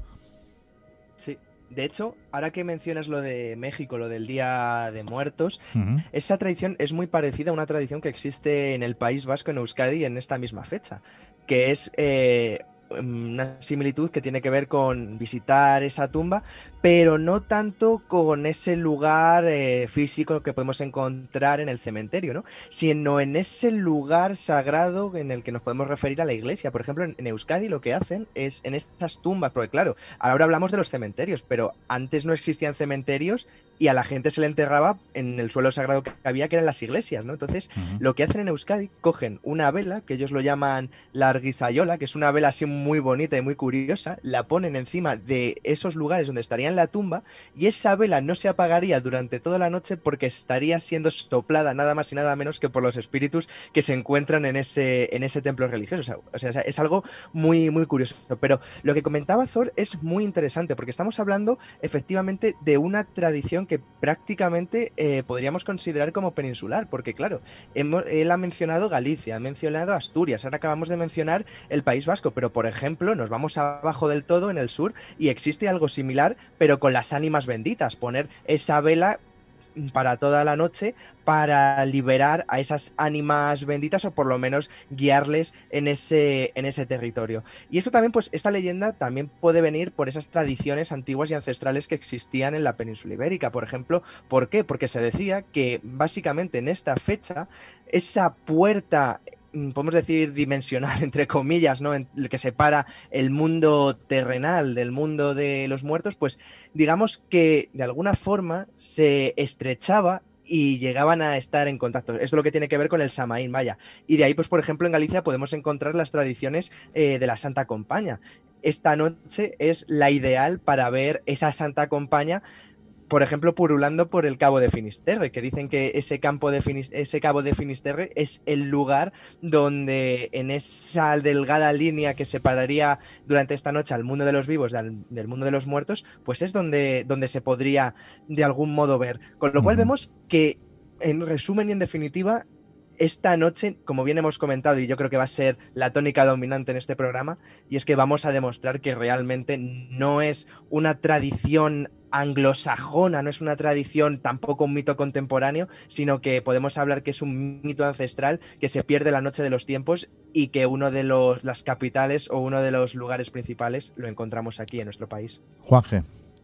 Sí. De hecho, ahora que mencionas lo de México, lo del Día de Muertos, uh-huh. esa tradición es muy parecida a una tradición que existe en el País Vasco, en Euskadi, en esta misma fecha, que es eh, una similitud que tiene que ver con visitar esa tumba, pero no tanto con ese lugar eh, físico que podemos encontrar en el cementerio, ¿no? Sino en ese lugar sagrado en el que nos podemos referir a la iglesia. Por ejemplo, en, en Euskadi lo que hacen es en esas tumbas, porque claro, ahora hablamos de los cementerios, pero antes no existían cementerios y a la gente se le enterraba en el suelo sagrado que había, que eran las iglesias, ¿no? Entonces, uh-huh. lo que hacen en Euskadi, cogen una vela, que ellos lo llaman la argizayola, que es una vela así muy bonita y muy curiosa, la ponen encima de esos lugares donde estarían la tumba y esa vela no se apagaría durante toda la noche porque estaría siendo soplada nada más y nada menos que por los espíritus que se encuentran en ese, en ese templo religioso. O sea, es algo muy, muy curioso. Pero lo que comentaba Thor es muy interesante porque estamos hablando efectivamente de una tradición que prácticamente eh, podríamos considerar como peninsular, porque claro, hemos, él ha mencionado Galicia, ha mencionado Asturias, ahora acabamos de mencionar el País Vasco, pero por ejemplo nos vamos abajo del todo en el sur y existe algo similar, pero con las ánimas benditas, poner esa vela para toda la noche para liberar a esas ánimas benditas o por lo menos guiarles en ese, en ese territorio. Y esto también, pues esta leyenda también puede venir por esas tradiciones antiguas y ancestrales que existían en la península ibérica. Por ejemplo, ¿por qué? Porque se decía que básicamente en esta fecha esa puerta, podemos decir dimensional, entre comillas, ¿no?, en el que separa el mundo terrenal del mundo de los muertos, pues digamos que de alguna forma se estrechaba y llegaban a estar en contacto. Esto es lo que tiene que ver con el Samaín, vaya. Y de ahí, pues por ejemplo, en Galicia podemos encontrar las tradiciones eh, de la Santa Compaña. Esta noche es la ideal para ver esa Santa Compaña, por ejemplo, purulando por el Cabo de Finisterre, que dicen que ese, campo de Finis- ese Cabo de Finisterre es el lugar donde en esa delgada línea que separaría durante esta noche al mundo de los vivos del, del mundo de los muertos, pues es donde, donde se podría de algún modo ver. Con lo cual vemos que, en resumen y en definitiva, esta noche, como bien hemos comentado, y yo creo que va a ser la tónica dominante en este programa, y es que vamos a demostrar que realmente no es una tradición anglosajona, no es una tradición, tampoco un mito contemporáneo, sino que podemos hablar que es un mito ancestral que se pierde la noche de los tiempos y que uno de los, las capitales o uno de los lugares principales lo encontramos aquí en nuestro país. Juanje.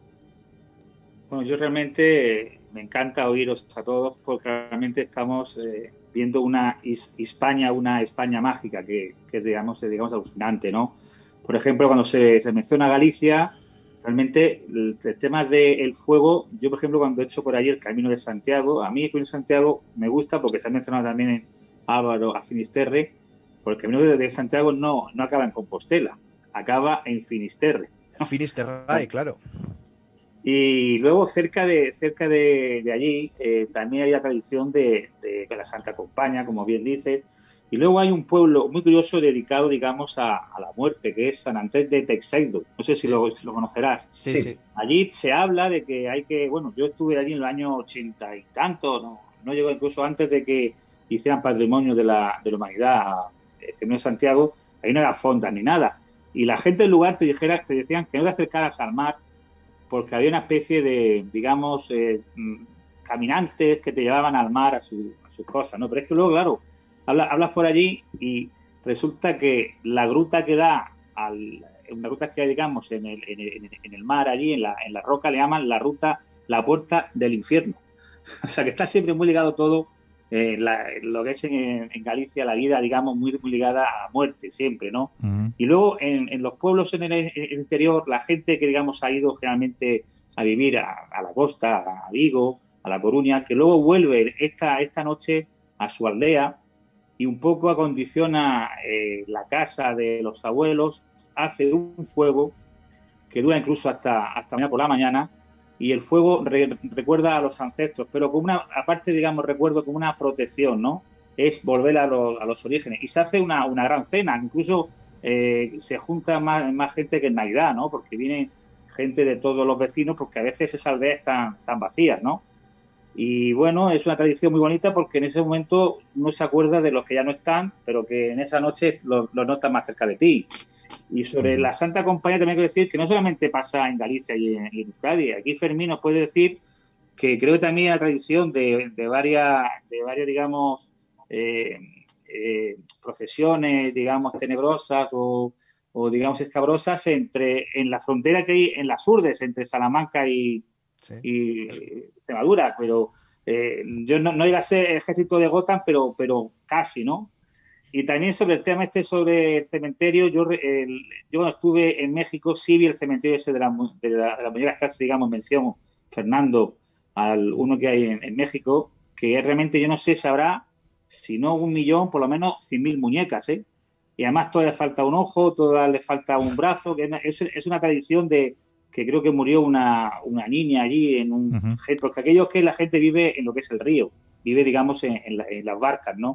Bueno, yo realmente me encanta oíros a todos porque realmente estamos eh, viendo una is- España, una España mágica que, que digamos, digamos alucinante, ¿no? Por ejemplo, cuando se, se menciona Galicia, realmente el, el tema del fuego, yo por ejemplo cuando he hecho por ahí el Camino de Santiago, a mí el Camino de Santiago me gusta porque se ha mencionado también en Álvaro a Finisterre, porque el Camino de, de Santiago no, no acaba en Compostela, acaba en Finisterre, ¿no? Finisterre, claro. Y luego cerca de cerca de, de allí eh, también hay la tradición de, de, de la Santa Compaña, como bien dice. Y luego hay un pueblo muy curioso dedicado, digamos, a, a la muerte, que es San Andrés de Teixeiro. No sé si lo, si lo conocerás. Sí, sí. Allí se habla de que hay que... Bueno, yo estuve allí en los años ochenta y tanto, no, no llegó incluso antes de que hicieran patrimonio de la, de la humanidad, el Camino de Santiago. Ahí no había fondas ni nada. Y la gente del lugar te, dijera, te decían que no te acercaras al mar porque había una especie de, digamos, eh, caminantes que te llevaban al mar a, su, a sus cosas, ¿no? Pero es que luego, claro, hablas, hablas por allí y resulta que la gruta que da al, una ruta que hay, digamos, en el, en el, en el mar allí, en la, en la roca, le llaman la ruta, la puerta del infierno. O sea, que está siempre muy ligado todo, eh, la, lo que es en, en Galicia, la vida, digamos, muy, muy ligada a la muerte, siempre, ¿no? Uh-huh. Y luego, en, en los pueblos en el, en el interior, la gente que, digamos, ha ido generalmente a vivir a, a la costa, a Vigo, a La Coruña, que luego vuelve esta, esta noche a su aldea y un poco acondiciona eh, la casa de los abuelos, hace un fuego que dura incluso hasta, hasta mañana por la mañana, y el fuego re, recuerda a los ancestros, pero con una, aparte, digamos, recuerdo como una protección, ¿no? Es volver a, lo, a los orígenes. Y se hace una, una gran cena, incluso eh, se junta más, más gente que en Navidad, ¿no? Porque viene gente de todos los vecinos, porque a veces esas aldeas están tan vacías, ¿no? Y bueno, es una tradición muy bonita porque en ese momento uno se acuerda de los que ya no están, pero que en esa noche los, los notas más cerca de ti. Y sobre la Santa Compañía también quiero decir que no solamente pasa en Galicia y en, y en Euskadi. Aquí Fermín nos puede decir que creo que también hay la tradición de, de varias, de varias, digamos, eh, eh, profesiones, digamos, tenebrosas o, o, digamos, escabrosas entre en la frontera que hay en las Urdes, entre Salamanca y, sí. y Extremadura. Pero eh, yo no, no iba a ser ejército de Gotham, pero, pero casi, ¿no? Y también sobre el tema este sobre el cementerio, yo, el, yo cuando estuve en México sí vi el cementerio ese de, la, de, la, de las muñecas que hace, digamos, mención Fernando, al uno que hay en, en México, que realmente yo no sé si habrá, si no un millón, por lo menos cien mil muñecas, ¿eh? Y además todavía le falta un ojo, todavía le falta un brazo, que es, es una tradición de que creo que murió una, una niña allí, en un uh-huh. porque aquello es que la gente vive en lo que es el río, vive, digamos, en, en, la, en las barcas, ¿no?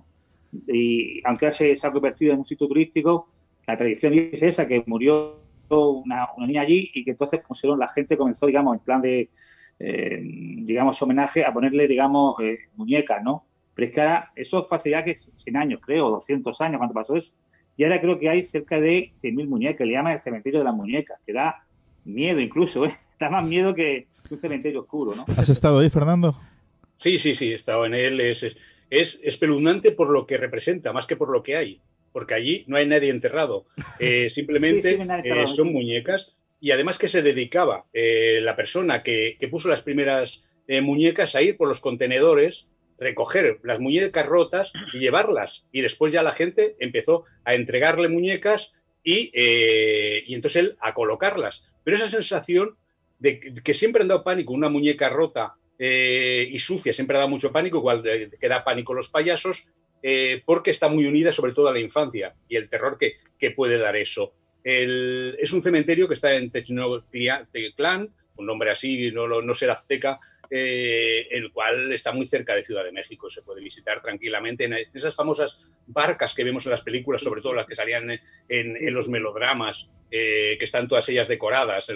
Y aunque se, se ha convertido en un sitio turístico, la tradición dice esa, que murió una, una niña allí y que entonces pusieron, la gente comenzó, digamos, en plan de, eh, digamos, homenaje a ponerle, digamos, eh, muñecas, ¿no? Pero es que ahora, eso fue hace ya que cien años, creo, doscientos años, cuando pasó eso. Y ahora creo que hay cerca de cien mil muñecas, le llaman el cementerio de las muñecas, que da miedo incluso, ¿eh? Da más miedo que un cementerio oscuro, ¿no? ¿Has estado ahí, Fernando? Sí, sí, sí, he estado en él, es... es... Es espeluznante por lo que representa, más que por lo que hay, porque allí no hay nadie enterrado, eh, simplemente sí, sí, enterrado, eh, son sí. muñecas, y además que se dedicaba eh, la persona que, que puso las primeras eh, muñecas a ir por los contenedores, recoger las muñecas rotas y llevarlas, y después ya la gente empezó a entregarle muñecas y, eh, y entonces él a colocarlas, pero esa sensación de que siempre han dado pánico una muñeca rota Eh, y sucia, siempre da mucho pánico, igual de, que da pánico los payasos, eh, porque está muy unida sobre todo a la infancia y el terror que, que puede dar eso. El, es un cementerio que está en Tenochtitlán, un nombre así, no, no, no será azteca, eh, el cual está muy cerca de Ciudad de México, se puede visitar tranquilamente en esas famosas barcas que vemos en las películas, sobre todo las que salían en, en, en los melodramas, eh, que están todas ellas decoradas.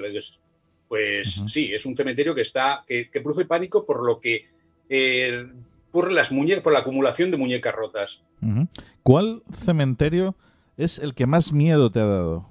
Pues uh-huh. sí, es un cementerio que está que, que produce pánico por lo que eh, por las muñecas, por la acumulación de muñecas rotas. Uh-huh. ¿Cuál cementerio es el que más miedo te ha dado?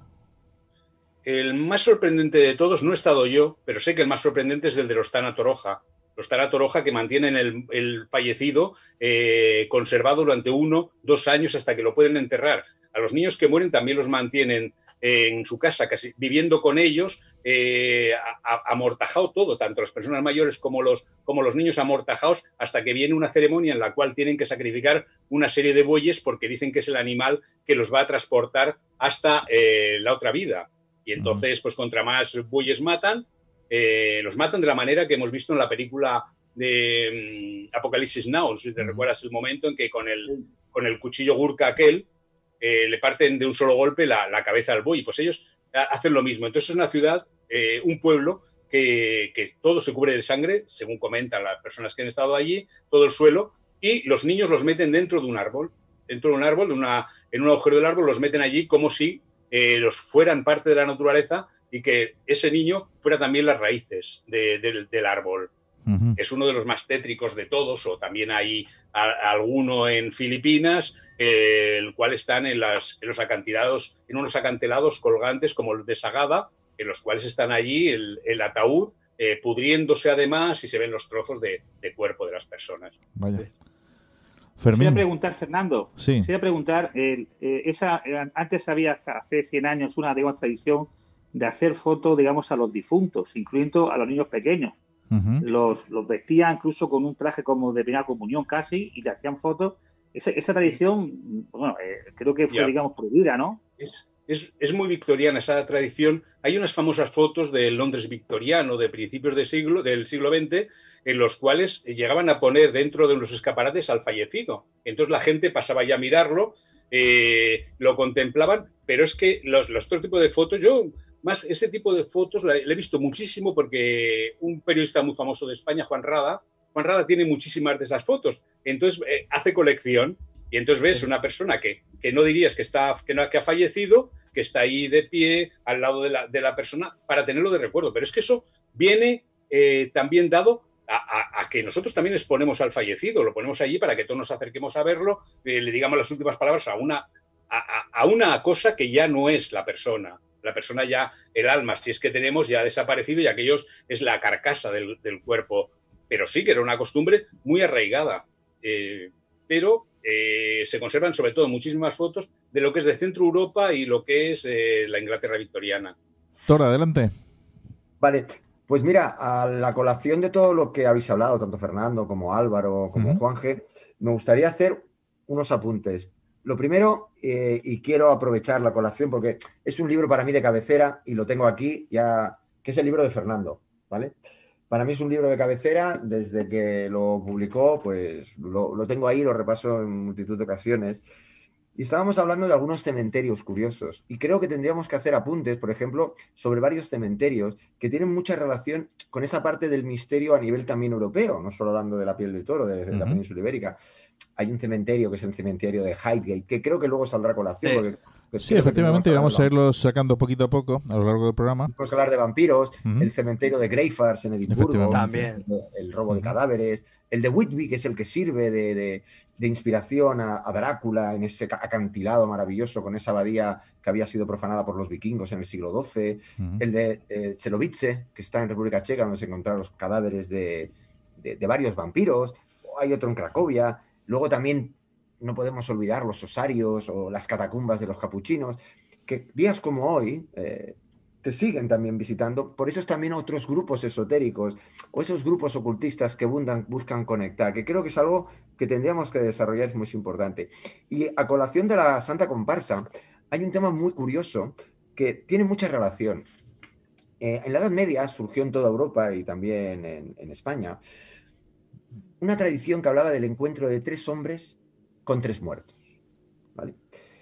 El más sorprendente de todos, no he estado yo, pero sé que el más sorprendente es el de los Tana Toroja. Los Tana Toroja que mantienen el, el fallecido eh, conservado durante uno, dos años hasta que lo pueden enterrar. A los niños que mueren también los mantienen en su casa, casi viviendo con ellos, eh, amortajado todo, tanto las personas mayores como los, como los niños amortajados, hasta que viene una ceremonia en la cual tienen que sacrificar una serie de bueyes porque dicen que es el animal que los va a transportar hasta eh, la otra vida. Y entonces, pues contra más bueyes matan, eh, los matan de la manera que hemos visto en la película de um, Apocalipsis Now, si te uh-huh. recuerdas el momento en que con el, con el cuchillo Gurkha aquel, Eh, le parten de un solo golpe la, la cabeza al buey. Pues ellos hacen lo mismo. Entonces es una ciudad, eh, un pueblo que, que todo se cubre de sangre, según comentan las personas que han estado allí, todo el suelo, y los niños los meten dentro de un árbol, dentro de un árbol, de una, en un agujero del árbol, los meten allí como si eh, los fueran parte de la naturaleza y que ese niño fuera también las raíces de, de, del árbol. Uh-huh. Es uno de los más tétricos de todos, o también hay a, a alguno en Filipinas, eh, el cual están en, las, en los acantilados, en unos acantilados colgantes como el de Sagada, en los cuales están allí el, el ataúd, eh, pudriéndose además y se ven los trozos de, de cuerpo de las personas. Vaya. Fermín. Quería preguntar, Fernando, sí. quería preguntar, eh, eh, esa, eh, antes había hace cien años una, digamos, tradición de hacer fotos, digamos, a los difuntos, incluyendo a los niños pequeños. Uh-huh. Los, los vestían incluso con un traje como de primera comunión casi y le hacían fotos. Esa, esa tradición, bueno, eh, creo que fue, yeah. digamos, prohibida, ¿no? Es, es, es muy victoriana esa tradición. Hay unas famosas fotos del Londres victoriano de principios de siglo, del siglo veinte en los cuales llegaban a poner dentro de los escaparates al fallecido. Entonces la gente pasaba ya a mirarlo, eh, lo contemplaban, pero es que los, los otros tipos de fotos, yo más ese tipo de fotos la, la he visto muchísimo porque un periodista muy famoso de España, Juan Rada, Juan Rada tiene muchísimas de esas fotos, entonces eh, hace colección y entonces ves una persona que, que no dirías que, está, que, no, que ha fallecido, que está ahí de pie al lado de la, de la persona para tenerlo de recuerdo, pero es que eso viene eh, también dado A, a, a que nosotros también exponemos al fallecido, lo ponemos allí para que todos nos acerquemos a verlo, eh, le digamos las últimas palabras a una, a, a una cosa que ya no es la persona. La persona ya, el alma, si es que tenemos, ya ha desaparecido y aquellos es la carcasa del, del cuerpo. Pero sí que era una costumbre muy arraigada. Eh, pero eh, se conservan sobre todo muchísimas fotos de lo que es de Centro Europa y lo que es eh, la Inglaterra victoriana. Tora, adelante. Vale. Pues mira, a la colación de todo lo que habéis hablado, tanto Fernando como Álvaro, como uh-huh. Juan G, me gustaría hacer unos apuntes. Lo primero, eh, y quiero aprovechar la colación porque es un libro para mí de cabecera y lo tengo aquí, ya que es el libro de Fernando, ¿vale? Para mí es un libro de cabecera, desde que lo publicó, pues lo, lo tengo ahí, lo repaso en multitud de ocasiones. Y estábamos hablando de algunos cementerios curiosos y creo que tendríamos que hacer apuntes, por ejemplo, sobre varios cementerios que tienen mucha relación con esa parte del misterio a nivel también europeo, no solo hablando de la piel de toro, de, de uh-huh. la península ibérica. Hay un cementerio que es el cementerio de Highgate, que creo que luego saldrá a colación. Sí, porque, pues, sí efectivamente, vamos a irlos sacando poquito a poco a lo largo del programa. Vamos a hablar de vampiros, uh-huh. el cementerio de Greyfriars en Edimburgo, también. El, el robo uh-huh. de cadáveres, el de Whitby, que es el que sirve de, de, de inspiración a, a Drácula en ese acantilado maravilloso con esa abadía que había sido profanada por los vikingos en el siglo doce, uh-huh. el de eh, Celovice, que está en República Checa, donde se encontraron los cadáveres de, de, de varios vampiros, hay otro en Cracovia, luego también no podemos olvidar los osarios o las catacumbas de los capuchinos, que días como hoy eh, te siguen también visitando, por eso es también otros grupos esotéricos o esos grupos ocultistas que buscan, buscan conectar, que creo que es algo que tendríamos que desarrollar, es muy importante. Y a colación de la Santa Comparsa, hay un tema muy curioso que tiene mucha relación. Eh, en la Edad Media surgió en toda Europa y también en, en España una tradición que hablaba del encuentro de tres hombres con tres muertos, ¿vale?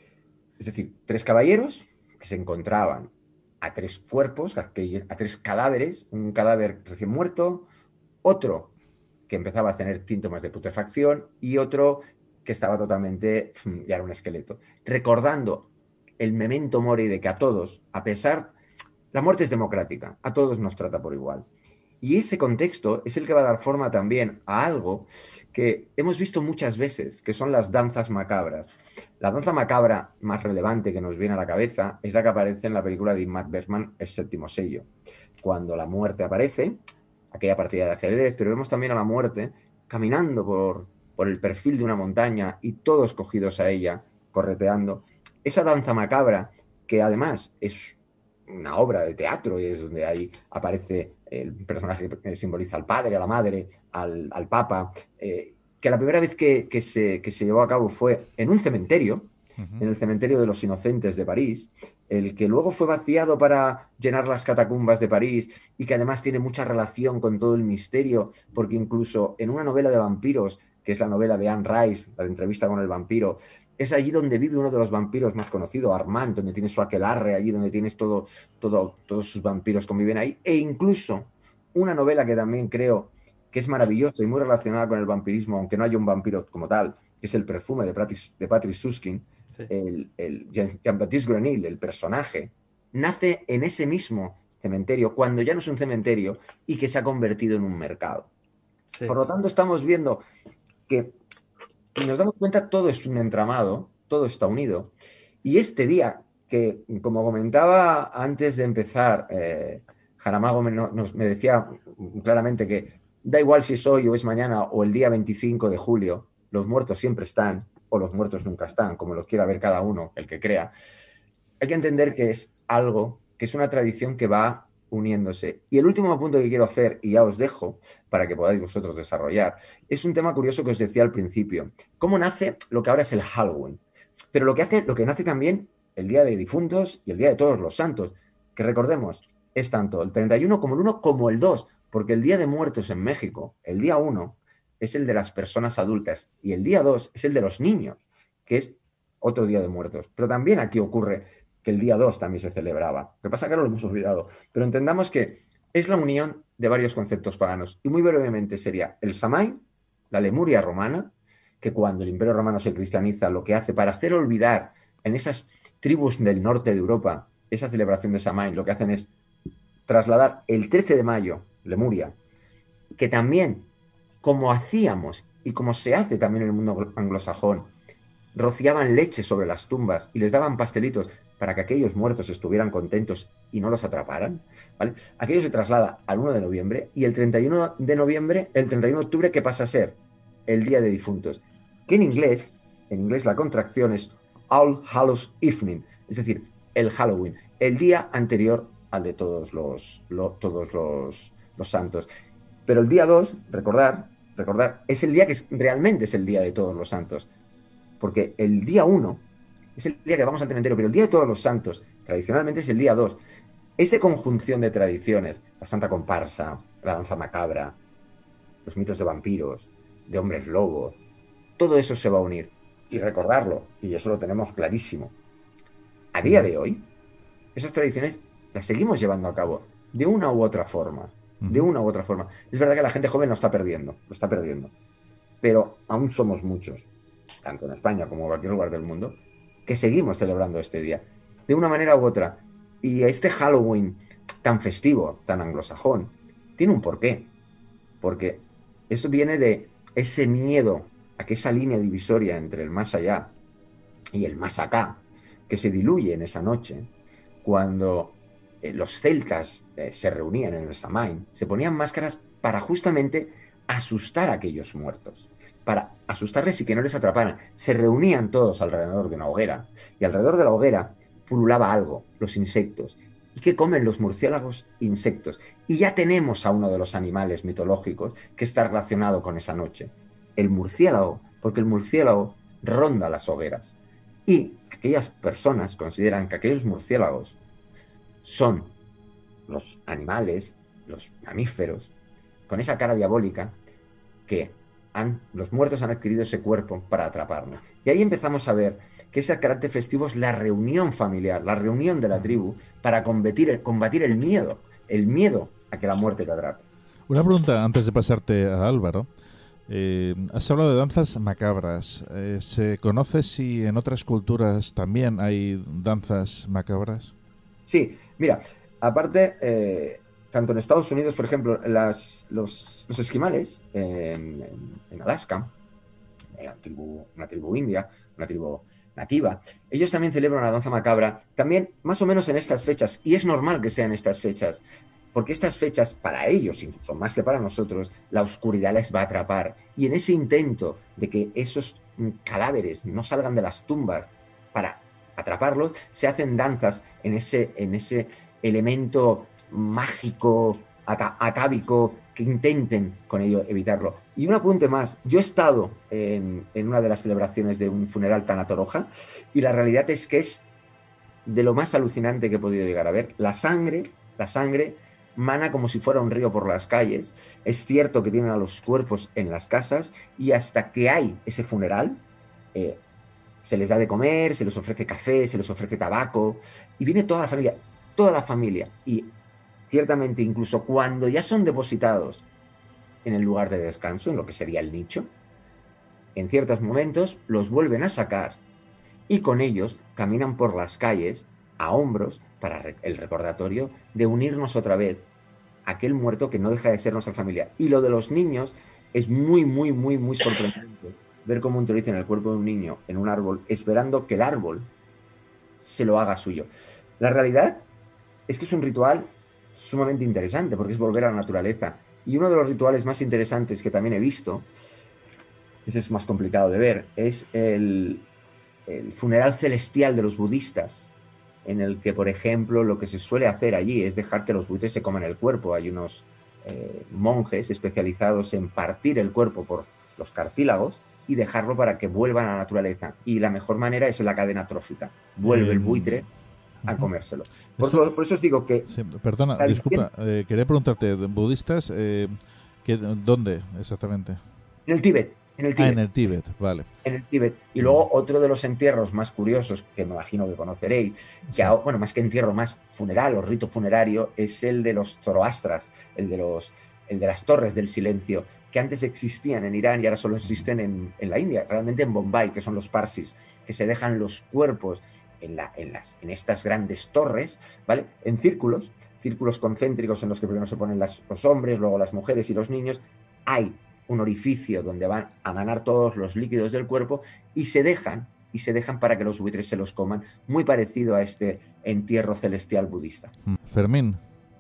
Es decir, tres caballeros que se encontraban a tres cuerpos, a, a tres cadáveres, un cadáver recién muerto, otro que empezaba a tener síntomas de putrefacción y otro que estaba totalmente, ya era un esqueleto, recordando el memento mori de que a todos, a pesar, la muerte es democrática, a todos nos trata por igual. Y ese contexto es el que va a dar forma también a algo que hemos visto muchas veces, que son las danzas macabras. La danza macabra más relevante que nos viene a la cabeza es la que aparece en la película de Ingmar Bergman, El séptimo sello. Cuando la muerte aparece, aquella partida de ajedrez, pero vemos también a la muerte caminando por, por el perfil de una montaña y todos cogidos a ella, correteando. Esa danza macabra, que además es una obra de teatro y es donde ahí aparece el personaje que simboliza al padre, a la madre, al, al papa, eh, que la primera vez que, que, se, que se llevó a cabo fue en un cementerio, uh-huh. en el cementerio de los Inocentes de París, el que luego fue vaciado para llenar las catacumbas de París y que además tiene mucha relación con todo el misterio, porque incluso en una novela de vampiros, que es la novela de Anne Rice, la de Entrevista con el vampiro, es allí donde vive uno de los vampiros más conocidos, Armand, donde tienes su aquelarre, allí donde tienes todo, todo, todos sus vampiros conviven ahí. E incluso una novela que también creo que es maravillosa y muy relacionada con el vampirismo, aunque no haya un vampiro como tal, que es El perfume de Patrick, de Patrick Süskind, sí. el, el Jean-Baptiste Grenil, el personaje, nace en ese mismo cementerio, cuando ya no es un cementerio y que se ha convertido en un mercado. Sí. Por lo tanto, estamos viendo que y nos damos cuenta, todo es un entramado, todo está unido. Y este día, que como comentaba antes de empezar, eh, Jaramago me, nos, me decía claramente que da igual si es hoy o es mañana o el día veinticinco de julio, los muertos siempre están, o los muertos nunca están, como lo quiera ver cada uno, el que crea, hay que entender que es algo, que es una tradición que va uniéndose. Y el último punto que quiero hacer, y ya os dejo para que podáis vosotros desarrollar, es un tema curioso que os decía al principio. ¿Cómo nace lo que ahora es el Halloween? Pero lo que hace, lo que nace también el Día de Difuntos y el Día de Todos los Santos, que recordemos, es tanto el treinta y uno como el uno como el dos, porque el Día de Muertos en México, el día uno, es el de las personas adultas y el día dos es el de los niños, que es otro Día de Muertos. Pero también aquí ocurre que el día dos también se celebraba. Lo que pasa es que ahora lo hemos olvidado. Pero entendamos que es la unión de varios conceptos paganos. Y muy brevemente sería el Samhain, la Lemuria romana, que cuando el Imperio Romano se cristianiza, lo que hace para hacer olvidar en esas tribus del norte de Europa esa celebración de Samhain, lo que hacen es trasladar el trece de mayo, Lemuria, que también, como hacíamos y como se hace también en el mundo anglosajón, rociaban leche sobre las tumbas y les daban pastelitos para que aquellos muertos estuvieran contentos y no los atraparan, ¿vale? Aquello se traslada al uno de noviembre y el treinta y uno de noviembre, el treinta y uno de octubre, que pasa a ser el Día de Difuntos, que en inglés, en inglés la contracción es All Hallows Evening, es decir, el Halloween, el día anterior al de todos los, lo, todos los, los santos. Pero el día dos, recordar, recordar, es el día que es, realmente es el Día de Todos los Santos, porque el día uno es el día que vamos al cementerio, pero el Día de Todos los Santos tradicionalmente es el día dos. Esa conjunción de tradiciones, la Santa Comparsa, la danza macabra, los mitos de vampiros, de hombres lobos, todo eso se va a unir. Y recordarlo, y eso lo tenemos clarísimo. A día de hoy, esas tradiciones las seguimos llevando a cabo de una u otra forma. De una u otra forma. Es verdad que la gente joven lo está perdiendo, lo está perdiendo. Pero aún somos muchos, tanto en España como en cualquier lugar del mundo, que seguimos celebrando este día, de una manera u otra. Y este Halloween tan festivo, tan anglosajón, tiene un porqué. Porque esto viene de ese miedo a que esa línea divisoria entre el más allá y el más acá, que se diluye en esa noche, cuando eh, los celtas eh, se reunían en el Samhain, se ponían máscaras para justamente asustar a aquellos muertos, para asustarles y que no les atraparan. Se reunían todos alrededor de una hoguera, y alrededor de la hoguera pululaba algo, los insectos. ¿Y qué comen los murciélagos? Insectos. Y ya tenemos a uno de los animales mitológicos que está relacionado con esa noche, el murciélago, porque el murciélago ronda las hogueras. Y aquellas personas consideran que aquellos murciélagos son los animales, los mamíferos, con esa cara diabólica que han, los muertos han adquirido ese cuerpo para atraparnos. Y ahí empezamos a ver que ese carácter festivo es la reunión familiar, la reunión de la tribu para combatir, combatir el miedo, el miedo a que la muerte te atrape. Una pregunta antes de pasarte a Álvaro. Eh, has hablado de danzas macabras. Eh, ¿Se conoce si en otras culturas también hay danzas macabras? Sí, mira, aparte, eh, tanto en Estados Unidos, por ejemplo, las, los, los esquimales en, en, en Alaska, una tribu, una tribu india, una tribu nativa, ellos también celebran una danza macabra, también más o menos en estas fechas, y es normal que sean estas fechas, porque estas fechas, para ellos, incluso más que para nosotros, la oscuridad les va a atrapar. Y en ese intento de que esos cadáveres no salgan de las tumbas para atraparlos, se hacen danzas en ese, en ese elemento mágico, atávico, que intenten con ello evitarlo. Y un apunte más, yo he estado en, en una de las celebraciones de un funeral tanatoroja, y la realidad es que es de lo más alucinante que he podido llegar a ver. La sangre, la sangre... mana como si fuera un río por las calles. Es cierto que tienen a los cuerpos en las casas y hasta que hay ese funeral eh, se les da de comer, se les ofrece café, se les ofrece tabaco y viene toda la familia, toda la familia y ciertamente incluso cuando ya son depositados en el lugar de descanso, en lo que sería el nicho, en ciertos momentos los vuelven a sacar y con ellos caminan por las calles a hombros para el recordatorio de unirnos otra vez a aquel muerto que no deja de ser nuestra familia. Y lo de los niños es muy, muy, muy, muy sorprendente ver cómo introducen el cuerpo de un niño en un árbol esperando que el árbol se lo haga suyo. La realidad es que es un ritual sumamente interesante porque es volver a la naturaleza. Y uno de los rituales más interesantes que también he visto, ese es más complicado de ver, es el, el funeral celestial de los budistas, en el que, por ejemplo, lo que se suele hacer allí es dejar que los buitres se coman el cuerpo. Hay unos eh, monjes especializados en partir el cuerpo por los cartílagos y dejarlo para que vuelvan a la naturaleza. Y la mejor manera es la cadena trófica. Vuelve eh, el buitre a comérselo. Por, Esto, por eso os digo que... Sí, perdona, disculpa, eh, quería preguntarte, budistas, eh, ¿qué, ¿dónde exactamente? En el Tíbet. En el Tíbet. Ah, en el Tíbet, vale. En el Tíbet. Y luego otro de los entierros más curiosos, que me imagino que conoceréis, que sí. Bueno, más que entierro, más funeral o rito funerario, es el de los zoroastras, el de, los, el de las torres del silencio, que antes existían en Irán y ahora solo existen en, en la India, realmente en Bombay, que son los parsis, que se dejan los cuerpos en, la, en, las, en estas grandes torres, ¿vale? En círculos, círculos concéntricos en los que primero se ponen las, los hombres, luego las mujeres y los niños. Hay un orificio donde van a ganar todos los líquidos del cuerpo y se dejan, y se dejan para que los buitres se los coman, muy parecido a este entierro celestial budista. Fermín.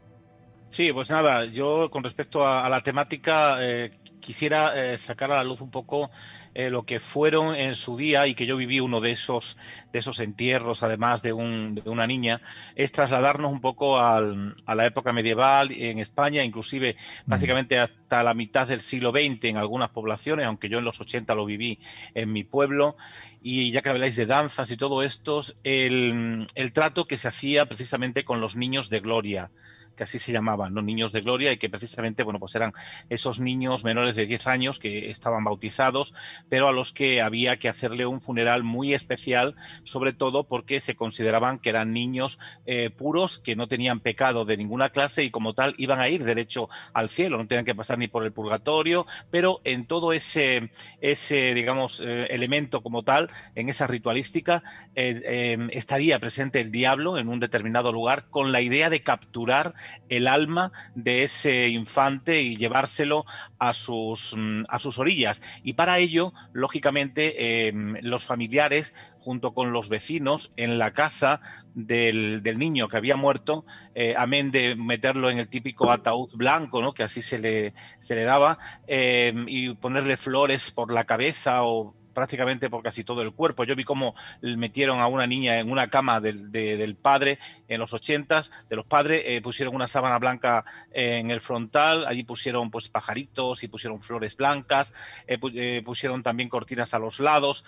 Sí, pues nada, yo con respecto a, a la temática eh, quisiera eh, sacar a la luz un poco eh, lo que fueron en su día, y que yo viví uno de esos de esos entierros, además de, un, de una niña, es trasladarnos un poco al, a la época medieval en España, inclusive mm. prácticamente hasta la mitad del siglo veinte en algunas poblaciones, aunque yo en los ochenta lo viví en mi pueblo. Y ya que habláis de danzas y todo esto, el, el trato que se hacía precisamente con los niños de gloria, que así se llamaban, los niños de gloria, y que precisamente, bueno, pues eran esos niños menores de diez años que estaban bautizados, pero a los que había que hacerle un funeral muy especial, sobre todo porque se consideraban que eran niños eh, puros, que no tenían pecado de ninguna clase y como tal iban a ir derecho al cielo, no tenían que pasar ni por el purgatorio, pero en todo ese, ese digamos, eh, elemento como tal, en esa ritualística, eh, eh, estaría presente el diablo en un determinado lugar con la idea de capturar el alma de ese infante y llevárselo a sus, a sus orillas. Y para ello, lógicamente, eh, los familiares, junto con los vecinos, en la casa del, del niño que había muerto, eh, amén de meterlo en el típico ataúd blanco, ¿no?, que así se le, se le daba, eh, y ponerle flores por la cabeza o prácticamente por casi todo el cuerpo. Yo vi cómo metieron a una niña en una cama del, de, del padre en los ochentas, de los padres, eh, pusieron una sábana blanca eh, en el frontal, allí pusieron pues pajaritos y pusieron flores blancas, eh, eh, pusieron también cortinas a los lados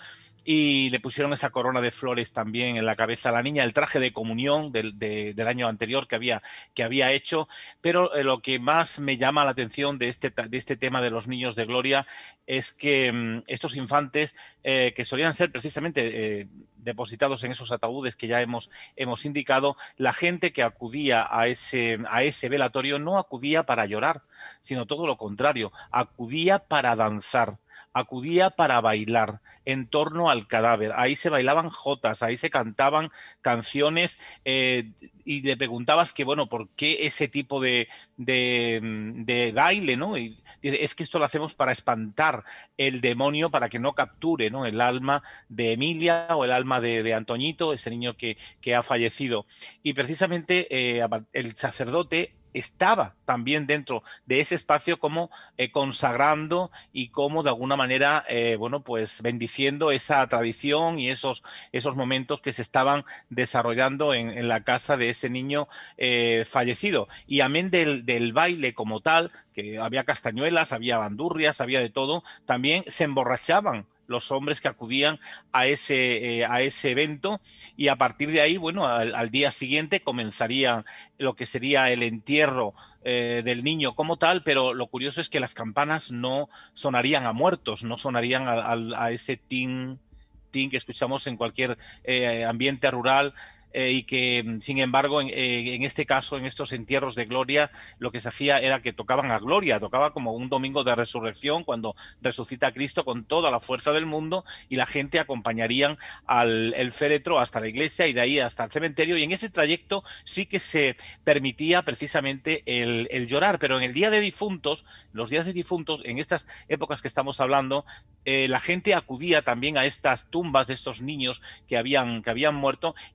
y le pusieron esa corona de flores también en la cabeza a la niña, el traje de comunión del, de, del año anterior que había, que había hecho. Pero eh, lo que más me llama la atención de este, de este tema de los niños de gloria es que mmm, estos infantes eh, que solían ser precisamente eh, depositados en esos ataúdes que ya hemos, hemos indicado, la gente que acudía a ese, a ese velatorio no acudía para llorar, sino todo lo contrario, acudía para danzar, acudía para bailar en torno al cadáver. Ahí se bailaban jotas, ahí se cantaban canciones, eh, y le preguntabas que, bueno, ¿por qué ese tipo de, de, de baile, ¿no? Y dice, es que esto lo hacemos para espantar el demonio, para que no capture, ¿no?, el alma de Emilia o el alma de, de Antoñito, ese niño que, que ha fallecido. Y precisamente eh, el sacerdote estaba también dentro de ese espacio como eh, consagrando y como de alguna manera eh, bueno, pues bendiciendo esa tradición y esos, esos momentos que se estaban desarrollando en, en la casa de ese niño eh, fallecido. Y amén del, del baile como tal, que había castañuelas, había bandurrias, había de todo, también se emborrachaban los hombres que acudían a ese, eh, a ese evento, y a partir de ahí, bueno, al, al día siguiente comenzaría lo que sería el entierro eh, del niño como tal, pero lo curioso es que las campanas no sonarían a muertos, no sonarían a, a, a ese tin, tin que escuchamos en cualquier eh, ambiente rural. Eh, y que, sin embargo, en, eh, en este caso, en estos entierros de gloria, lo que se hacía era que tocaban a gloria, tocaba como un domingo de resurrección, cuando resucita Cristo con toda la fuerza del mundo, y la gente acompañarían al el féretro hasta la iglesia y de ahí hasta el cementerio, y en ese trayecto sí que se permitía precisamente el, el llorar. Pero en el día de difuntos, los días de difuntos, en estas épocas que estamos hablando, eh, la gente acudía también a estas tumbas de estos niños que habían, que habían muerto y continuaban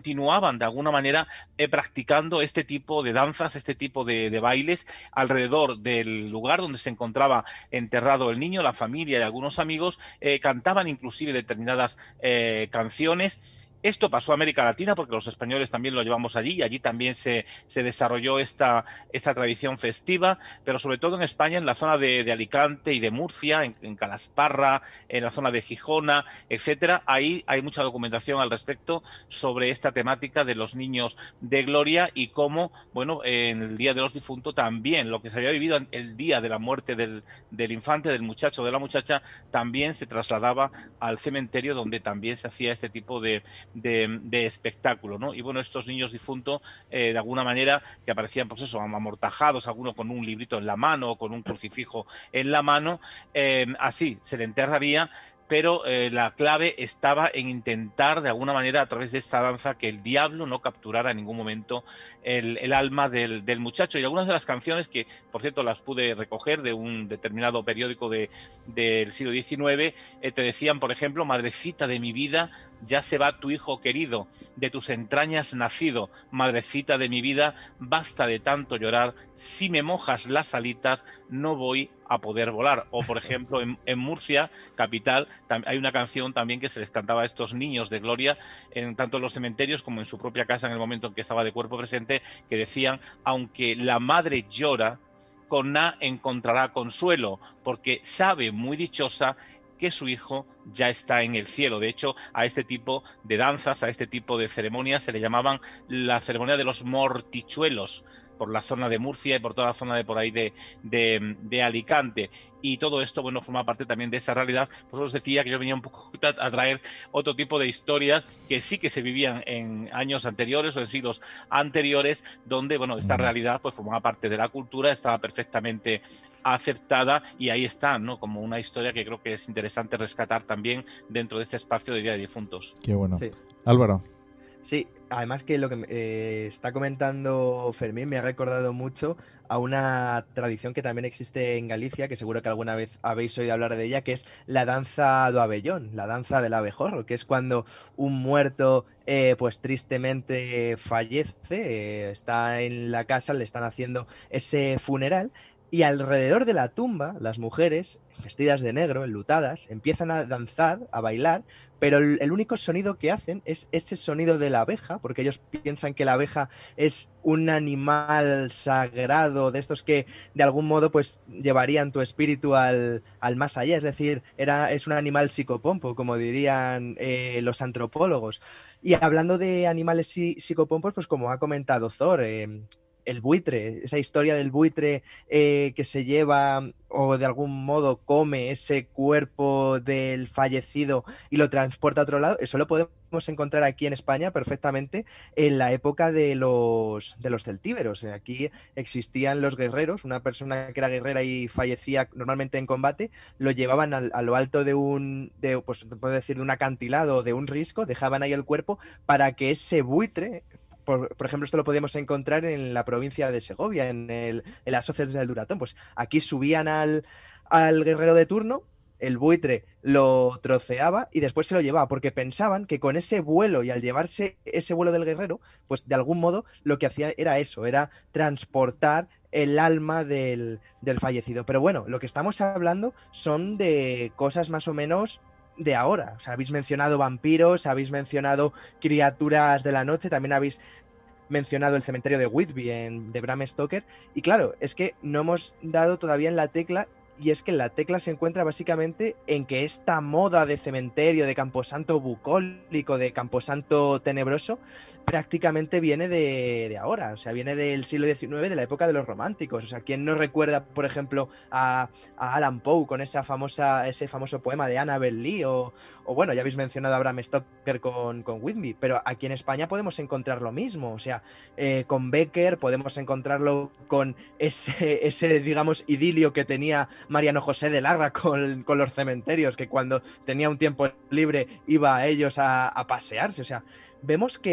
continuaban de alguna manera eh, practicando este tipo de danzas, este tipo de, de bailes alrededor del lugar donde se encontraba enterrado el niño, la familia y algunos amigos, eh, cantaban inclusive determinadas eh, canciones. Esto pasó a América Latina porque los españoles también lo llevamos allí y allí también se, se desarrolló esta, esta tradición festiva, pero sobre todo en España, en la zona de, de Alicante y de Murcia, en, en Calasparra, en la zona de Gijona, etcétera. Ahí hay mucha documentación al respecto sobre esta temática de los niños de gloria y cómo, bueno, en el Día de los Difuntos también, lo que se había vivido el día de la muerte del, del infante, del muchacho, de la muchacha, también se trasladaba al cementerio donde también se hacía este tipo de De, de espectáculo, ¿no? Y bueno, estos niños difuntos, eh, de alguna manera, que aparecían, pues eso, amortajados, algunos con un librito en la mano, con un crucifijo en la mano, eh, así se le enterraría, pero eh, la clave estaba en intentar, de alguna manera, a través de esta danza, que el diablo no capturara en ningún momento el, el alma del, del muchacho. Y algunas de las canciones, que por cierto las pude recoger de un determinado periódico de, del siglo diecinueve, eh, te decían, por ejemplo, madrecita de mi vida, ya se va tu hijo querido, de tus entrañas nacido, madrecita de mi vida, basta de tanto llorar, si me mojas las alitas, no voy a poder volar. O por ejemplo, en, en Murcia, capital, hay una canción también que se les cantaba a estos niños de gloria, en tanto en los cementerios como en su propia casa en el momento en que estaba de cuerpo presente, que decían, aunque la madre llora, con na encontrará consuelo, porque sabe muy dichosa que su hijo ya está en el cielo. De hecho, a este tipo de danzas, a este tipo de ceremonias se le llamaban la ceremonia de los mortichuelos, por la zona de Murcia y por toda la zona de por ahí de, de, de Alicante. Y todo esto, bueno, forma parte también de esa realidad. Por eso os decía que yo venía un poco a traer otro tipo de historias que sí que se vivían en años anteriores o en siglos anteriores, donde, bueno, esta realidad pues formaba parte de la cultura, estaba perfectamente aceptada y ahí está, ¿no? Como una historia que creo que es interesante rescatar también dentro de este espacio de Día de Difuntos. Qué bueno. Sí. Álvaro. Sí, además que lo que eh, está comentando Fermín me ha recordado mucho a una tradición que también existe en Galicia, que seguro que alguna vez habéis oído hablar de ella, que es la danza do abellón, la danza del abejorro, que es cuando un muerto eh, pues tristemente fallece, eh, está en la casa, le están haciendo ese funeral y alrededor de la tumba las mujeres, vestidas de negro, enlutadas, empiezan a danzar, a bailar, pero el, el único sonido que hacen es ese sonido de la abeja, porque ellos piensan que la abeja es un animal sagrado, de estos que de algún modo pues llevarían tu espíritu al, al más allá, es decir, era, es un animal psicopompo, como dirían eh, los antropólogos. Y hablando de animales psicopompos, pues como ha comentado Thor, eh, el buitre, esa historia del buitre eh, que se lleva o de algún modo come ese cuerpo del fallecido y lo transporta a otro lado, eso lo podemos encontrar aquí en España perfectamente en la época de los, de los celtíberos. Aquí existían los guerreros, una persona que era guerrera y fallecía normalmente en combate, lo llevaban al, a lo alto de un, de, pues puedo decir, de un acantilado, de un risco, dejaban ahí el cuerpo para que ese buitre... Por, por ejemplo, esto lo podemos encontrar en la provincia de Segovia, en, el, en las hoces del Duratón. Pues aquí subían al, al guerrero de turno, el buitre lo troceaba y después se lo llevaba, porque pensaban que con ese vuelo y al llevarse ese vuelo del guerrero, pues de algún modo lo que hacía era eso, era transportar el alma del, del fallecido. Pero bueno, lo que estamos hablando son de cosas más o menos de ahora. O sea, habéis mencionado vampiros, habéis mencionado criaturas de la noche, también habéis mencionado el cementerio de Whitby en, de Bram Stoker, y claro, es que no hemos dado todavía en la tecla, y es que la tecla se encuentra básicamente en que esta moda de cementerio, de camposanto bucólico, de camposanto tenebroso, prácticamente viene de, de ahora, o sea, viene del siglo diecinueve, de la época de los románticos. O sea, ¿quién no recuerda, por ejemplo, a, a Alan Poe con esa famosa, ese famoso poema de Annabel Lee? O, o bueno, ya habéis mencionado a Bram Stoker con, con Whitby, pero aquí en España podemos encontrar lo mismo. O sea, eh, con Becker podemos encontrarlo con ese, ese, digamos, idilio que tenía Mariano José de Larra con, con los cementerios, que cuando tenía un tiempo libre iba a ellos a, a pasearse. O sea, vemos que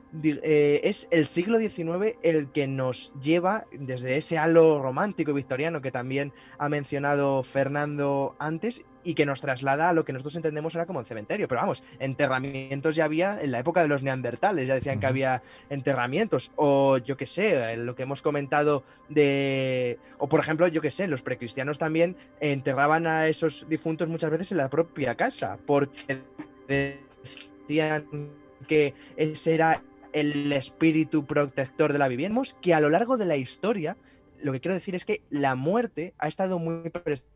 eh, es el siglo diecinueve el que nos lleva desde ese halo romántico y victoriano que también ha mencionado Fernando antes y que nos traslada a lo que nosotros entendemos ahora como el cementerio. Pero vamos, enterramientos ya había en la época de los neandertales, ya decían uh-huh. que había enterramientos, o yo qué sé, lo que hemos comentado de... O por ejemplo, yo qué sé, los precristianos también enterraban a esos difuntos muchas veces en la propia casa, porque decían que ese era el espíritu protector de la vivienda. Vemos que a lo largo de la historia, lo que quiero decir es que la muerte ha estado muy presente,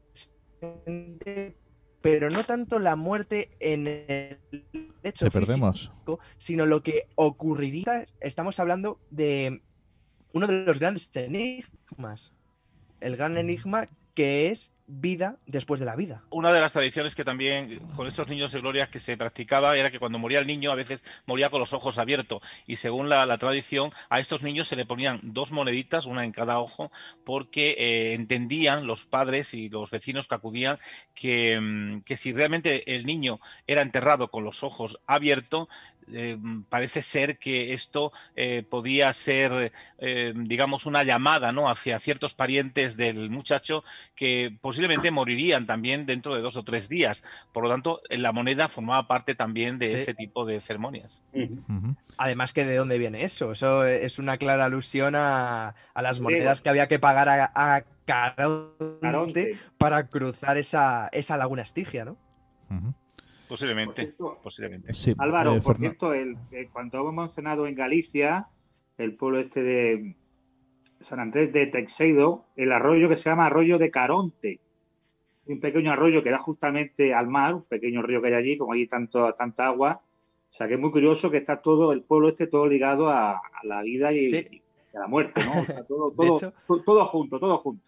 pero no tanto la muerte en el hecho Te físico, perdemos. sino lo que ocurriría. Estamos hablando de uno de los grandes enigmas, el gran enigma que es vida después de la vida. Una de las tradiciones que también con estos niños de gloria que se practicaba era que cuando moría el niño a veces moría con los ojos abiertos y según la, la tradición a estos niños se le ponían dos moneditas, una en cada ojo, porque eh, entendían los padres y los vecinos que acudían que, que si realmente el niño era enterrado con los ojos abiertos, Eh, parece ser que esto eh, podía ser, eh, digamos, una llamada, ¿no?, hacia ciertos parientes del muchacho que posiblemente morirían también dentro de dos o tres días. Por lo tanto, la moneda formaba parte también de sí. ese tipo de ceremonias. Uh-huh. Además, que ¿de dónde viene eso? Eso es una clara alusión a, a las monedas sí. que había que pagar a, a Caronte, Caronte para cruzar esa, esa laguna Estigia, ¿no? Uh-huh. Posiblemente, cierto, posiblemente. Sí, Álvaro, eh, por cierto, el, eh, cuando hemos mencionado en Galicia, el pueblo este de San Andrés de Teixeiro, el arroyo que se llama Arroyo de Caronte, un pequeño arroyo que da justamente al mar, un pequeño río que hay allí, como hay tanto, tanta agua, o sea que es muy curioso que está todo el pueblo este todo ligado a, a la vida y, sí. y a la muerte, ¿no? O sea, todo, todo, hecho, todo, todo junto, todo junto.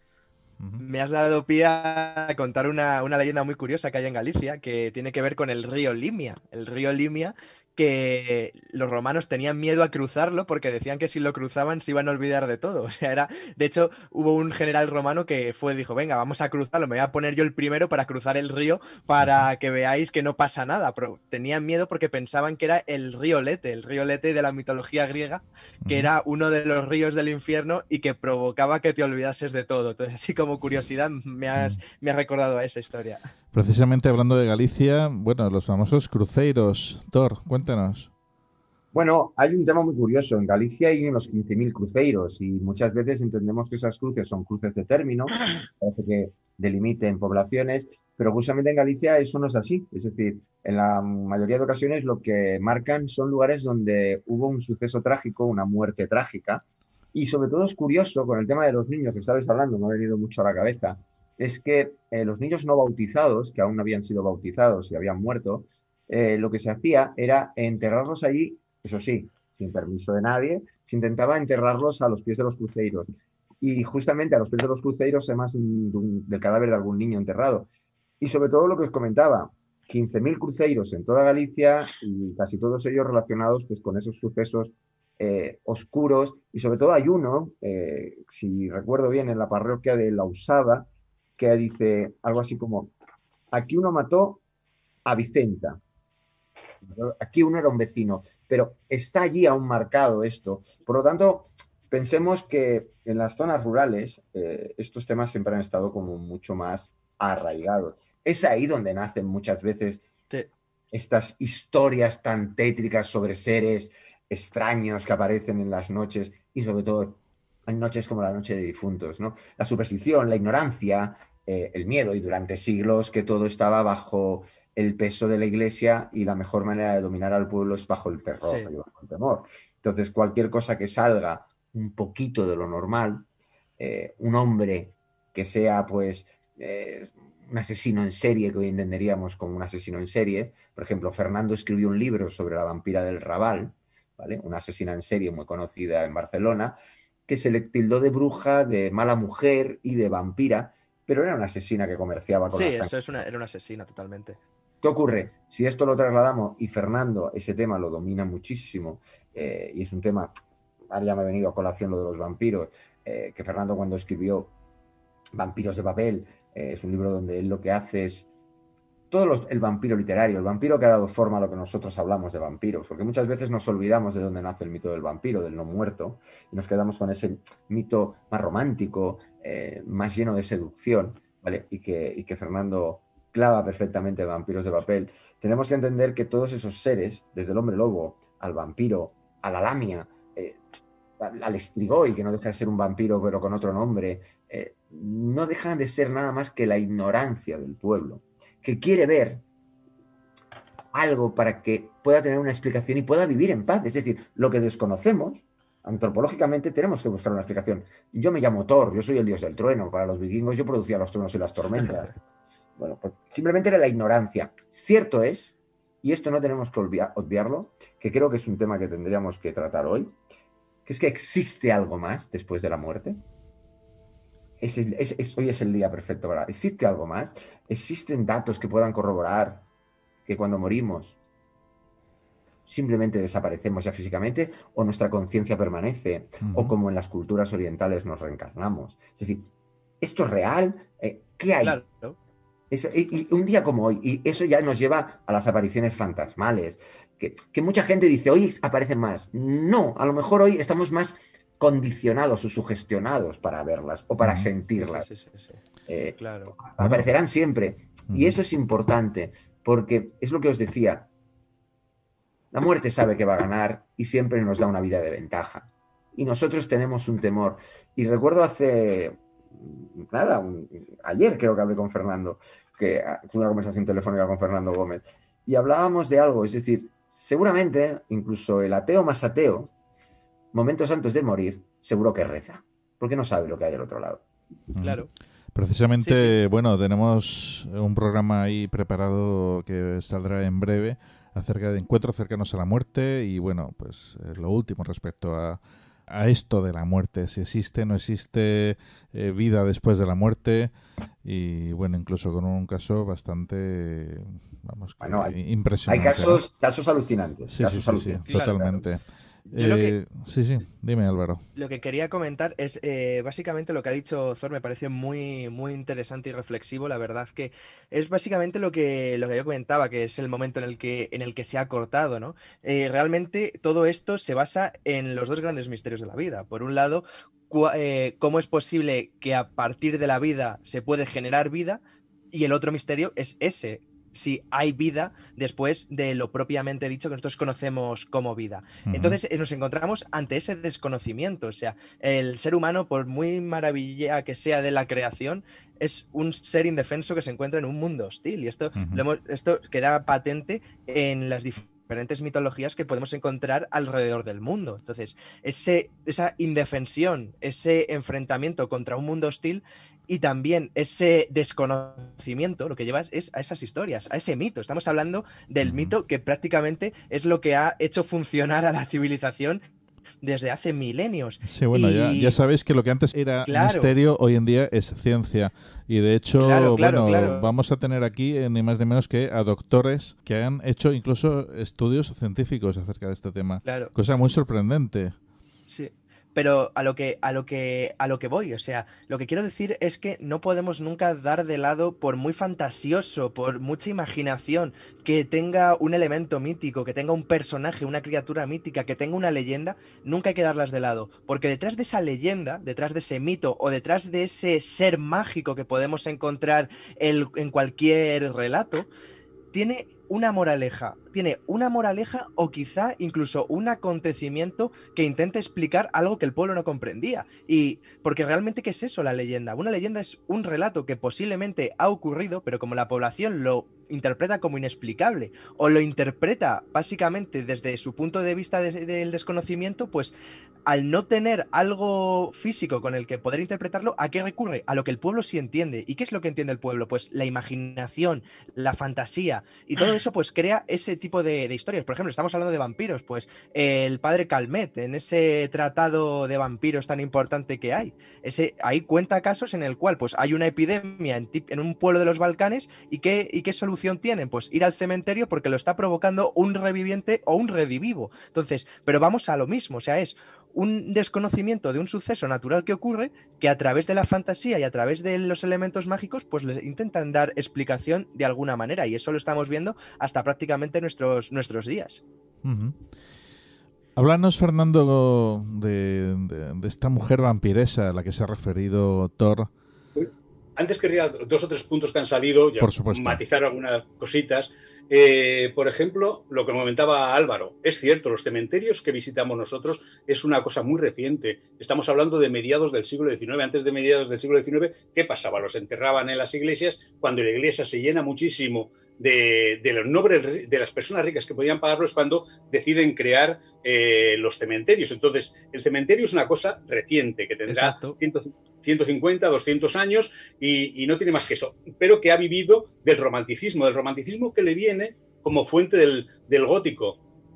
Me has dado pie a contar una, una leyenda muy curiosa que hay en Galicia que tiene que ver con el río Limia. El río Limia, que los romanos tenían miedo a cruzarlo porque decían que si lo cruzaban se iban a olvidar de todo. O sea, era, de hecho, hubo un general romano que fue, dijo, venga, vamos a cruzarlo, me voy a poner yo el primero para cruzar el río para que veáis que no pasa nada. Pero tenían miedo porque pensaban que era el río Lete, el río Lete de la mitología griega, que era uno de los ríos del infierno y que provocaba que te olvidases de todo. Entonces, así como curiosidad, me has, me has recordado a esa historia. Precisamente hablando de Galicia, bueno, los famosos cruceiros. Thor, cuéntanos. Bueno, hay un tema muy curioso. En Galicia hay unos quince mil cruceiros y muchas veces entendemos que esas cruces son cruces de término, parece que delimiten poblaciones, pero justamente en Galicia eso no es así. Es decir, en la mayoría de ocasiones lo que marcan son lugares donde hubo un suceso trágico, una muerte trágica, y sobre todo es curioso con el tema de los niños que estabais hablando, me ha venido mucho a la cabeza, es que eh, los niños no bautizados, que aún no habían sido bautizados y habían muerto, eh, lo que se hacía era enterrarlos allí, eso sí, sin permiso de nadie, se intentaba enterrarlos a los pies de los cruceiros. Y justamente a los pies de los cruceiros se más un, un, del cadáver de algún niño enterrado. Y sobre todo lo que os comentaba, quince mil cruceiros en toda Galicia y casi todos ellos relacionados pues, con esos sucesos eh, oscuros. Y sobre todo hay uno, eh, si recuerdo bien, en la parroquia de La Usada, que dice algo así como, aquí uno mató a Vicenta. Aquí uno era un vecino, pero está allí aún marcado esto. Por lo tanto, pensemos que en las zonas rurales eh, estos temas siempre han estado como mucho más arraigados. Es ahí donde nacen muchas veces sí. estas historias tan tétricas sobre seres extraños que aparecen en las noches y sobre todo en noches como la noche de difuntos, ¿no? La superstición, la ignorancia, eh, el miedo y durante siglos que todo estaba bajo el peso de la iglesia y la mejor manera de dominar al pueblo es bajo el terror sí. y bajo el temor. Entonces cualquier cosa que salga un poquito de lo normal, eh, un hombre que sea pues eh, un asesino en serie, que hoy entenderíamos como un asesino en serie, por ejemplo, Fernando escribió un libro sobre la vampira del Raval, ¿vale? Una asesina en serie muy conocida en Barcelona, que se le tildó de bruja, de mala mujer y de vampira, pero era una asesina que comerciaba con sí, la sangre. Sí, eso es una, era una asesina totalmente. ¿Qué ocurre? Si esto lo trasladamos y Fernando ese tema lo domina muchísimo eh, y es un tema, ahora ya me ha venido a colación lo de los vampiros, eh, que Fernando cuando escribió Vampiros de papel, eh, es un libro donde él lo que hace es todo los, el vampiro literario, el vampiro que ha dado forma a lo que nosotros hablamos de vampiros, porque muchas veces nos olvidamos de dónde nace el mito del vampiro, del no muerto, y nos quedamos con ese mito más romántico, eh, más lleno de seducción, ¿vale? Y que, y que Fernando clava perfectamente Vampiros de Papel. Tenemos que entender que todos esos seres, desde el hombre lobo, al vampiro, a la lamia, eh, al Strigoi, que no deja de ser un vampiro pero con otro nombre, eh, no dejan de ser nada más que la ignorancia del pueblo, que quiere ver algo para que pueda tener una explicación y pueda vivir en paz. Es decir, lo que desconocemos, antropológicamente tenemos que buscar una explicación. Yo me llamo Thor, yo soy el dios del trueno. Para los vikingos yo producía los truenos y las tormentas. Bueno, pues simplemente era la ignorancia. Cierto es, y esto no tenemos que obviar, obviarlo, que creo que es un tema que tendríamos que tratar hoy, que es que existe algo más después de la muerte. Es, es, es, hoy es el día perfecto para... ¿Existe algo más? ¿Existen datos que puedan corroborar que cuando morimos simplemente desaparecemos ya físicamente o nuestra conciencia permanece? Uh-huh. O como en las culturas orientales nos reencarnamos. Es decir, ¿esto es real? Eh, ¿Qué hay? Claro. Eso, y, y un día como hoy, y eso ya nos lleva a las apariciones fantasmales, que, que mucha gente dice, hoy aparecen más. No, a lo mejor hoy estamos más condicionados o sugestionados para verlas o para uh-huh. sentirlas. Sí, sí, sí, sí. Eh, claro. Aparecerán siempre. Uh-huh. Y eso es importante, porque es lo que os decía, la muerte sabe que va a ganar y siempre nos da una vida de ventaja. Y nosotros tenemos un temor. Y recuerdo hace... nada, un, ayer creo que hablé con Fernando, que tuve una conversación telefónica con Fernando Gómez, y hablábamos de algo, es decir, seguramente, incluso el ateo más ateo, momentos antes de morir, seguro que reza, porque no sabe lo que hay al otro lado. Claro. Precisamente, sí, sí. bueno, tenemos un programa ahí preparado que saldrá en breve acerca de encuentros cercanos a la muerte y, bueno, pues lo último respecto a a esto de la muerte, si existe, no existe eh, vida después de la muerte y bueno, incluso con un caso bastante vamos, bueno, hay, impresionante. Hay casos, ¿no? casos alucinantes. Sí, casos sí, sí, alucinantes. sí, totalmente. Claro, claro. Eh, Yo lo que, sí, sí, dime Álvaro. Lo que quería comentar es eh, básicamente lo que ha dicho Thor, me parece muy, muy interesante y reflexivo, la verdad que es básicamente lo que, lo que yo comentaba, que es el momento en el que, en el que se ha cortado, ¿no? Eh, realmente todo esto se basa en los dos grandes misterios de la vida. Por un lado, cu- eh, cómo es posible que a partir de la vida se puede generar vida, y el otro misterio es ese, si hay vida después de lo propiamente dicho que nosotros conocemos como vida. Uh-huh. Entonces eh, nos encontramos ante ese desconocimiento, o sea, el ser humano, por muy maravilla que sea de la creación, es un ser indefenso que se encuentra en un mundo hostil, y esto, uh-huh. lo hemos, esto queda patente en las diferentes mitologías que podemos encontrar alrededor del mundo. Entonces, ese, esa indefensión, ese enfrentamiento contra un mundo hostil y también ese desconocimiento, lo que llevas es a esas historias, a ese mito. Estamos hablando del mito que prácticamente es lo que ha hecho funcionar a la civilización desde hace milenios. Sí, bueno, y... ya, ya sabéis que lo que antes era claro. misterio, hoy en día es ciencia. Y de hecho, claro, claro, bueno, claro. vamos a tener aquí eh, ni más ni menos que a doctores que han hecho incluso estudios científicos acerca de este tema. Claro. Cosa muy sorprendente. Sí. Pero a lo que a lo que a lo que voy, o sea, lo que quiero decir es que no podemos nunca dar de lado, por muy fantasioso, por mucha imaginación, que tenga un elemento mítico, que tenga un personaje, una criatura mítica, que tenga una leyenda, nunca hay que darlas de lado, porque detrás de esa leyenda, detrás de ese mito o detrás de ese ser mágico que podemos encontrar el, en cualquier relato, tiene una moraleja, tiene una moraleja o quizá incluso un acontecimiento que intente explicar algo que el pueblo no comprendía. Y porque realmente, ¿qué es eso, la leyenda? Una leyenda es un relato que posiblemente ha ocurrido, pero como la población lo interpreta como inexplicable o lo interpreta básicamente desde su punto de vista de, del desconocimiento, pues al no tener algo físico con el que poder interpretarlo, ¿a qué recurre? A lo que el pueblo sí entiende. ¿Y qué es lo que entiende el pueblo? Pues la imaginación, la fantasía, y todo eso pues crea ese tipo de, de historias. Por ejemplo, estamos hablando de vampiros, pues eh, el padre Calmet, en ese tratado de vampiros tan importante que hay, ese, ahí cuenta casos en el cual pues hay una epidemia en, en un pueblo de los Balcanes, y qué, y qué solución tienen, pues ir al cementerio porque lo está provocando un reviviente o un redivivo. Entonces, pero vamos a lo mismo, o sea, es un desconocimiento de un suceso natural que ocurre, que a través de la fantasía y a través de los elementos mágicos, pues les intentan dar explicación de alguna manera, y eso lo estamos viendo hasta prácticamente nuestros, nuestros días. Uh-huh. Háblanos, Fernando, de, de, de esta mujer vampiresa a la que se ha referido Thor. Antes querría dos o tres puntos que han salido, ya por supuesto, matizar algunas cositas. Eh, por ejemplo, lo que comentaba Álvaro, es cierto, los cementerios que visitamos nosotros es una cosa muy reciente. Estamos hablando de mediados del siglo diecinueve. Antes de mediados del siglo diecinueve, ¿qué pasaba? Los enterraban en las iglesias. Cuando la iglesia se llena muchísimo de, de los nobles, de las personas ricas que podían pagarlo, es cuando deciden crear eh, los cementerios. Entonces, el cementerio es una cosa reciente, que tendrá ciento cincuenta, doscientos años y, y no tiene más que eso, pero que ha vivido del romanticismo, del romanticismo que le viene como fuente del, del gótico.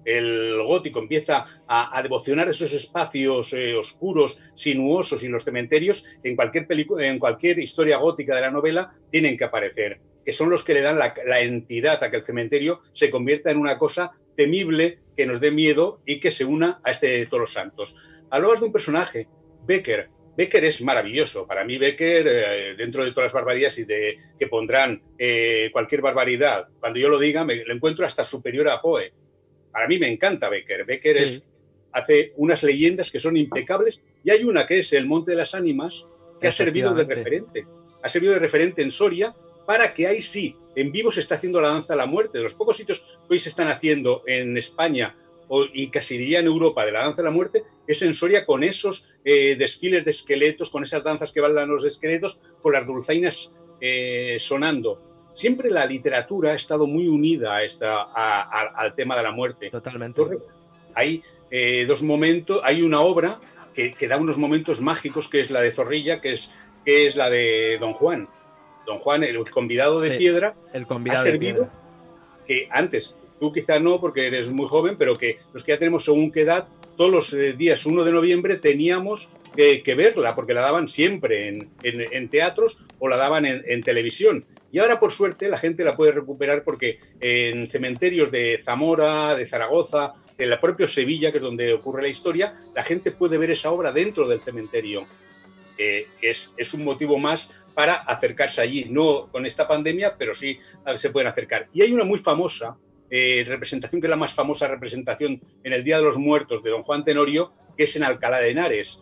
El gótico empieza a, a devocionar esos espacios eh, oscuros, sinuosos, y los cementerios en cualquier película, en cualquier historia gótica de la novela tienen que aparecer, que son los que le dan la, la entidad a que el cementerio se convierta en una cosa temible, que nos dé miedo y que se una a este de todos los santos. Hablabas de un personaje, Becker. Becker es maravilloso. Para mí Becker, eh, dentro de todas las barbaridades y de que pondrán eh, cualquier barbaridad, cuando yo lo diga, me lo encuentro hasta superior a Poe. Para mí me encanta Becker. Becker sí. es, hace unas leyendas que son impecables, y hay una que es El Monte de las Ánimas, que ha servido de referente. Ha servido de referente en Soria, para que ahí sí, en vivo se está haciendo la danza de la muerte. De los pocos sitios que hoy se están haciendo en España, o, y casi diría en Europa, de la danza de la muerte, es en Soria, con esos eh, desfiles de esqueletos, con esas danzas que bailan los esqueletos, con las dulzainas eh, sonando. Siempre la literatura ha estado muy unida a esta, a, a, al tema de la muerte. Totalmente. Entonces, hay eh, dos momentos, hay una obra que, que da unos momentos mágicos, que es la de Zorrilla, que es, que es la de Don Juan. Don Juan, el convidado de sí, piedra, el convidado ha servido de piedra. Que antes, tú quizá no porque eres muy joven, pero que los que ya tenemos según qué edad, todos los eh, días uno de noviembre teníamos eh, que verla, porque la daban siempre en, en, en teatros o la daban en, en televisión. Y ahora, por suerte, la gente la puede recuperar, porque en cementerios de Zamora, de Zaragoza, en la propia Sevilla, que es donde ocurre la historia, la gente puede ver esa obra dentro del cementerio. Eh, es, es un motivo más para acercarse allí, no con esta pandemia, pero sí se pueden acercar. Y hay una muy famosa eh, representación, que es la más famosa representación en el Día de los Muertos de Don Juan Tenorio, que es en Alcalá de Henares.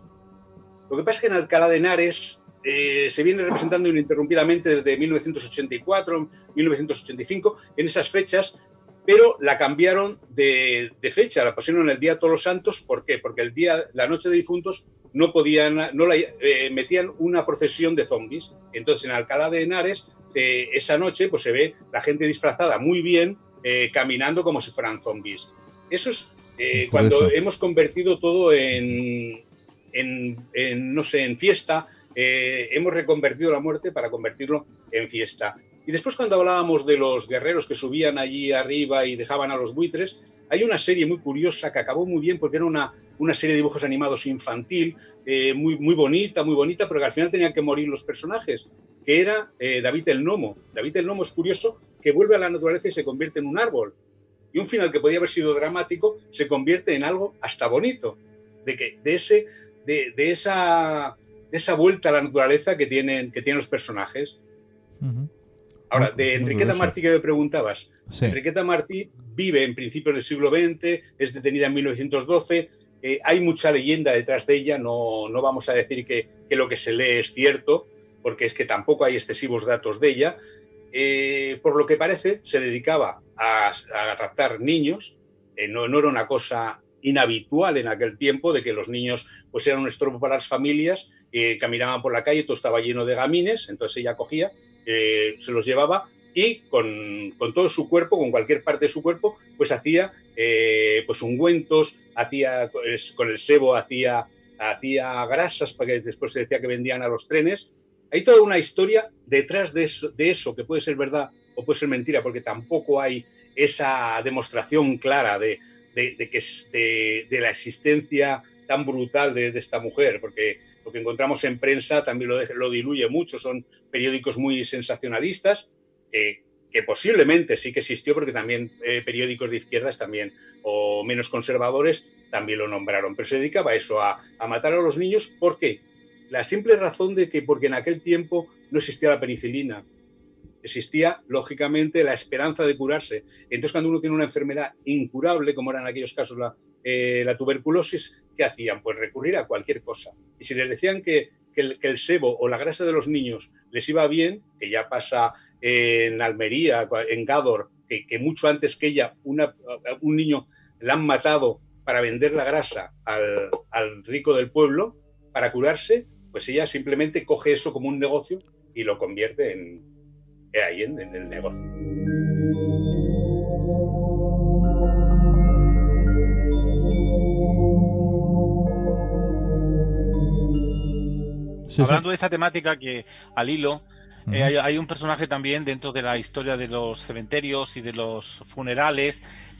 Lo que pasa es que en Alcalá de Henares eh, se viene representando ininterrumpidamente desde mil novecientos ochenta y cuatro, mil novecientos ochenta y cinco, en esas fechas, pero la cambiaron de, de fecha, la pusieron en el Día de Todos los Santos. ¿Por qué? Porque el día, la noche de difuntos, no podían, no la, eh, metían una procesión de zombies. Entonces, en Alcalá de Henares, eh, esa noche, pues se ve la gente disfrazada muy bien, eh, caminando como si fueran zombies. Eso es eh, cuando eso. hemos convertido todo en, en, en no sé, en fiesta. Eh, hemos reconvertido la muerte para convertirlo en fiesta. Y después, cuando hablábamos de los guerreros que subían allí arriba y dejaban a los buitres, hay una serie muy curiosa que acabó muy bien, porque era una, una serie de dibujos animados infantil, eh, muy, muy bonita, muy bonita, pero que al final tenían que morir los personajes, que era eh, David el Gnomo. David el Gnomo es curioso, que vuelve a la naturaleza y se convierte en un árbol. Y un final que podía haber sido dramático se convierte en algo hasta bonito, de, que, de, ese, de, de, esa, de esa vuelta a la naturaleza que tienen, que tienen los personajes. Uh-huh. Ahora, de Enriqueta Martí, que me preguntabas. Sí. Enriqueta Martí vive en principios del siglo veinte, es detenida en mil novecientos doce, eh, hay mucha leyenda detrás de ella, no, no vamos a decir que, que lo que se lee es cierto, porque es que tampoco hay excesivos datos de ella. Eh, por lo que parece, se dedicaba a, a raptar niños, eh, no, no era una cosa inhabitual en aquel tiempo, de que los niños pues eran un estorbo para las familias, eh, caminaban por la calle, todo estaba lleno de gamines, entonces ella cogía, eh, se los llevaba y con, con todo su cuerpo, con cualquier parte de su cuerpo, pues hacía eh, pues ungüentos, hacía con el sebo hacía, hacía grasas, para que después se decía que vendían a los trenes. Hay toda una historia detrás de eso, de eso, que puede ser verdad o puede ser mentira, porque tampoco hay esa demostración clara de, de, de, que, de, de la existencia tan brutal de, de esta mujer, porque lo que encontramos en prensa también lo, lo diluye mucho, son periódicos muy sensacionalistas, eh, que posiblemente sí que existió, porque también eh, periódicos de izquierdas también, o menos conservadores, también lo nombraron, pero se dedicaba a eso, a, a matar a los niños. ¿Por qué? La simple razón de que porque en aquel tiempo no existía la penicilina, existía, lógicamente, la esperanza de curarse. Entonces, cuando uno tiene una enfermedad incurable, como era en aquellos casos la, eh, la tuberculosis, ¿qué hacían? Pues recurrir a cualquier cosa. Y si les decían que, que, el, que el sebo o la grasa de los niños les iba bien, que ya pasa en Almería, en Gádor, que, que mucho antes que ella, una, un niño la han matado para vender la grasa al, al rico del pueblo, para curarse, pues ella simplemente coge eso como un negocio y lo convierte en, ahí en, en el negocio. Sí, hablando sí. de esa temática, que al hilo uh-huh. eh, hay, hay un personaje también dentro de la historia de los cementerios y de los funerales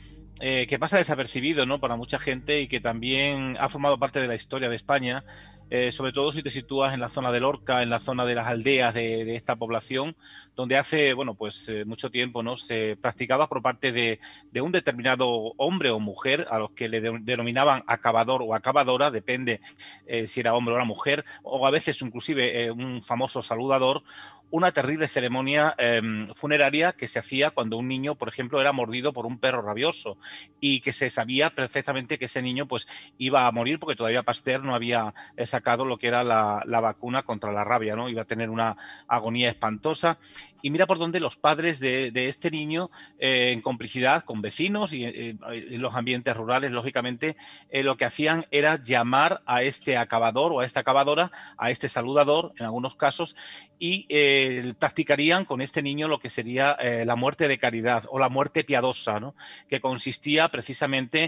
eh, que pasa desapercibido, ¿no?, para mucha gente, y que también ha formado parte de la historia de España, eh, sobre todo si te sitúas en la zona de Lorca, en la zona de las aldeas de, de esta población, donde hace, bueno, pues eh, mucho tiempo, ¿no?, se practicaba por parte de, de un determinado hombre o mujer, a los que le de, denominaban acabador o acabadora, depende eh, si era hombre o era mujer, o a veces inclusive eh, un famoso saludador, una terrible ceremonia eh, funeraria que se hacía cuando un niño, por ejemplo, era mordido por un perro rabioso, y que se sabía perfectamente que ese niño pues iba a morir, porque todavía Pasteur no había sacado lo que era la, la vacuna contra la rabia, ¿no? Iba a tener una agonía espantosa. Y mira por dónde los padres de, de este niño, eh, en complicidad con vecinos y eh, en los ambientes rurales, lógicamente, eh, lo que hacían era llamar a este acabador o a esta acabadora, a este saludador, en algunos casos, y eh, practicarían con este niño lo que sería eh, la muerte de caridad o la muerte piadosa, ¿no?, que consistía precisamente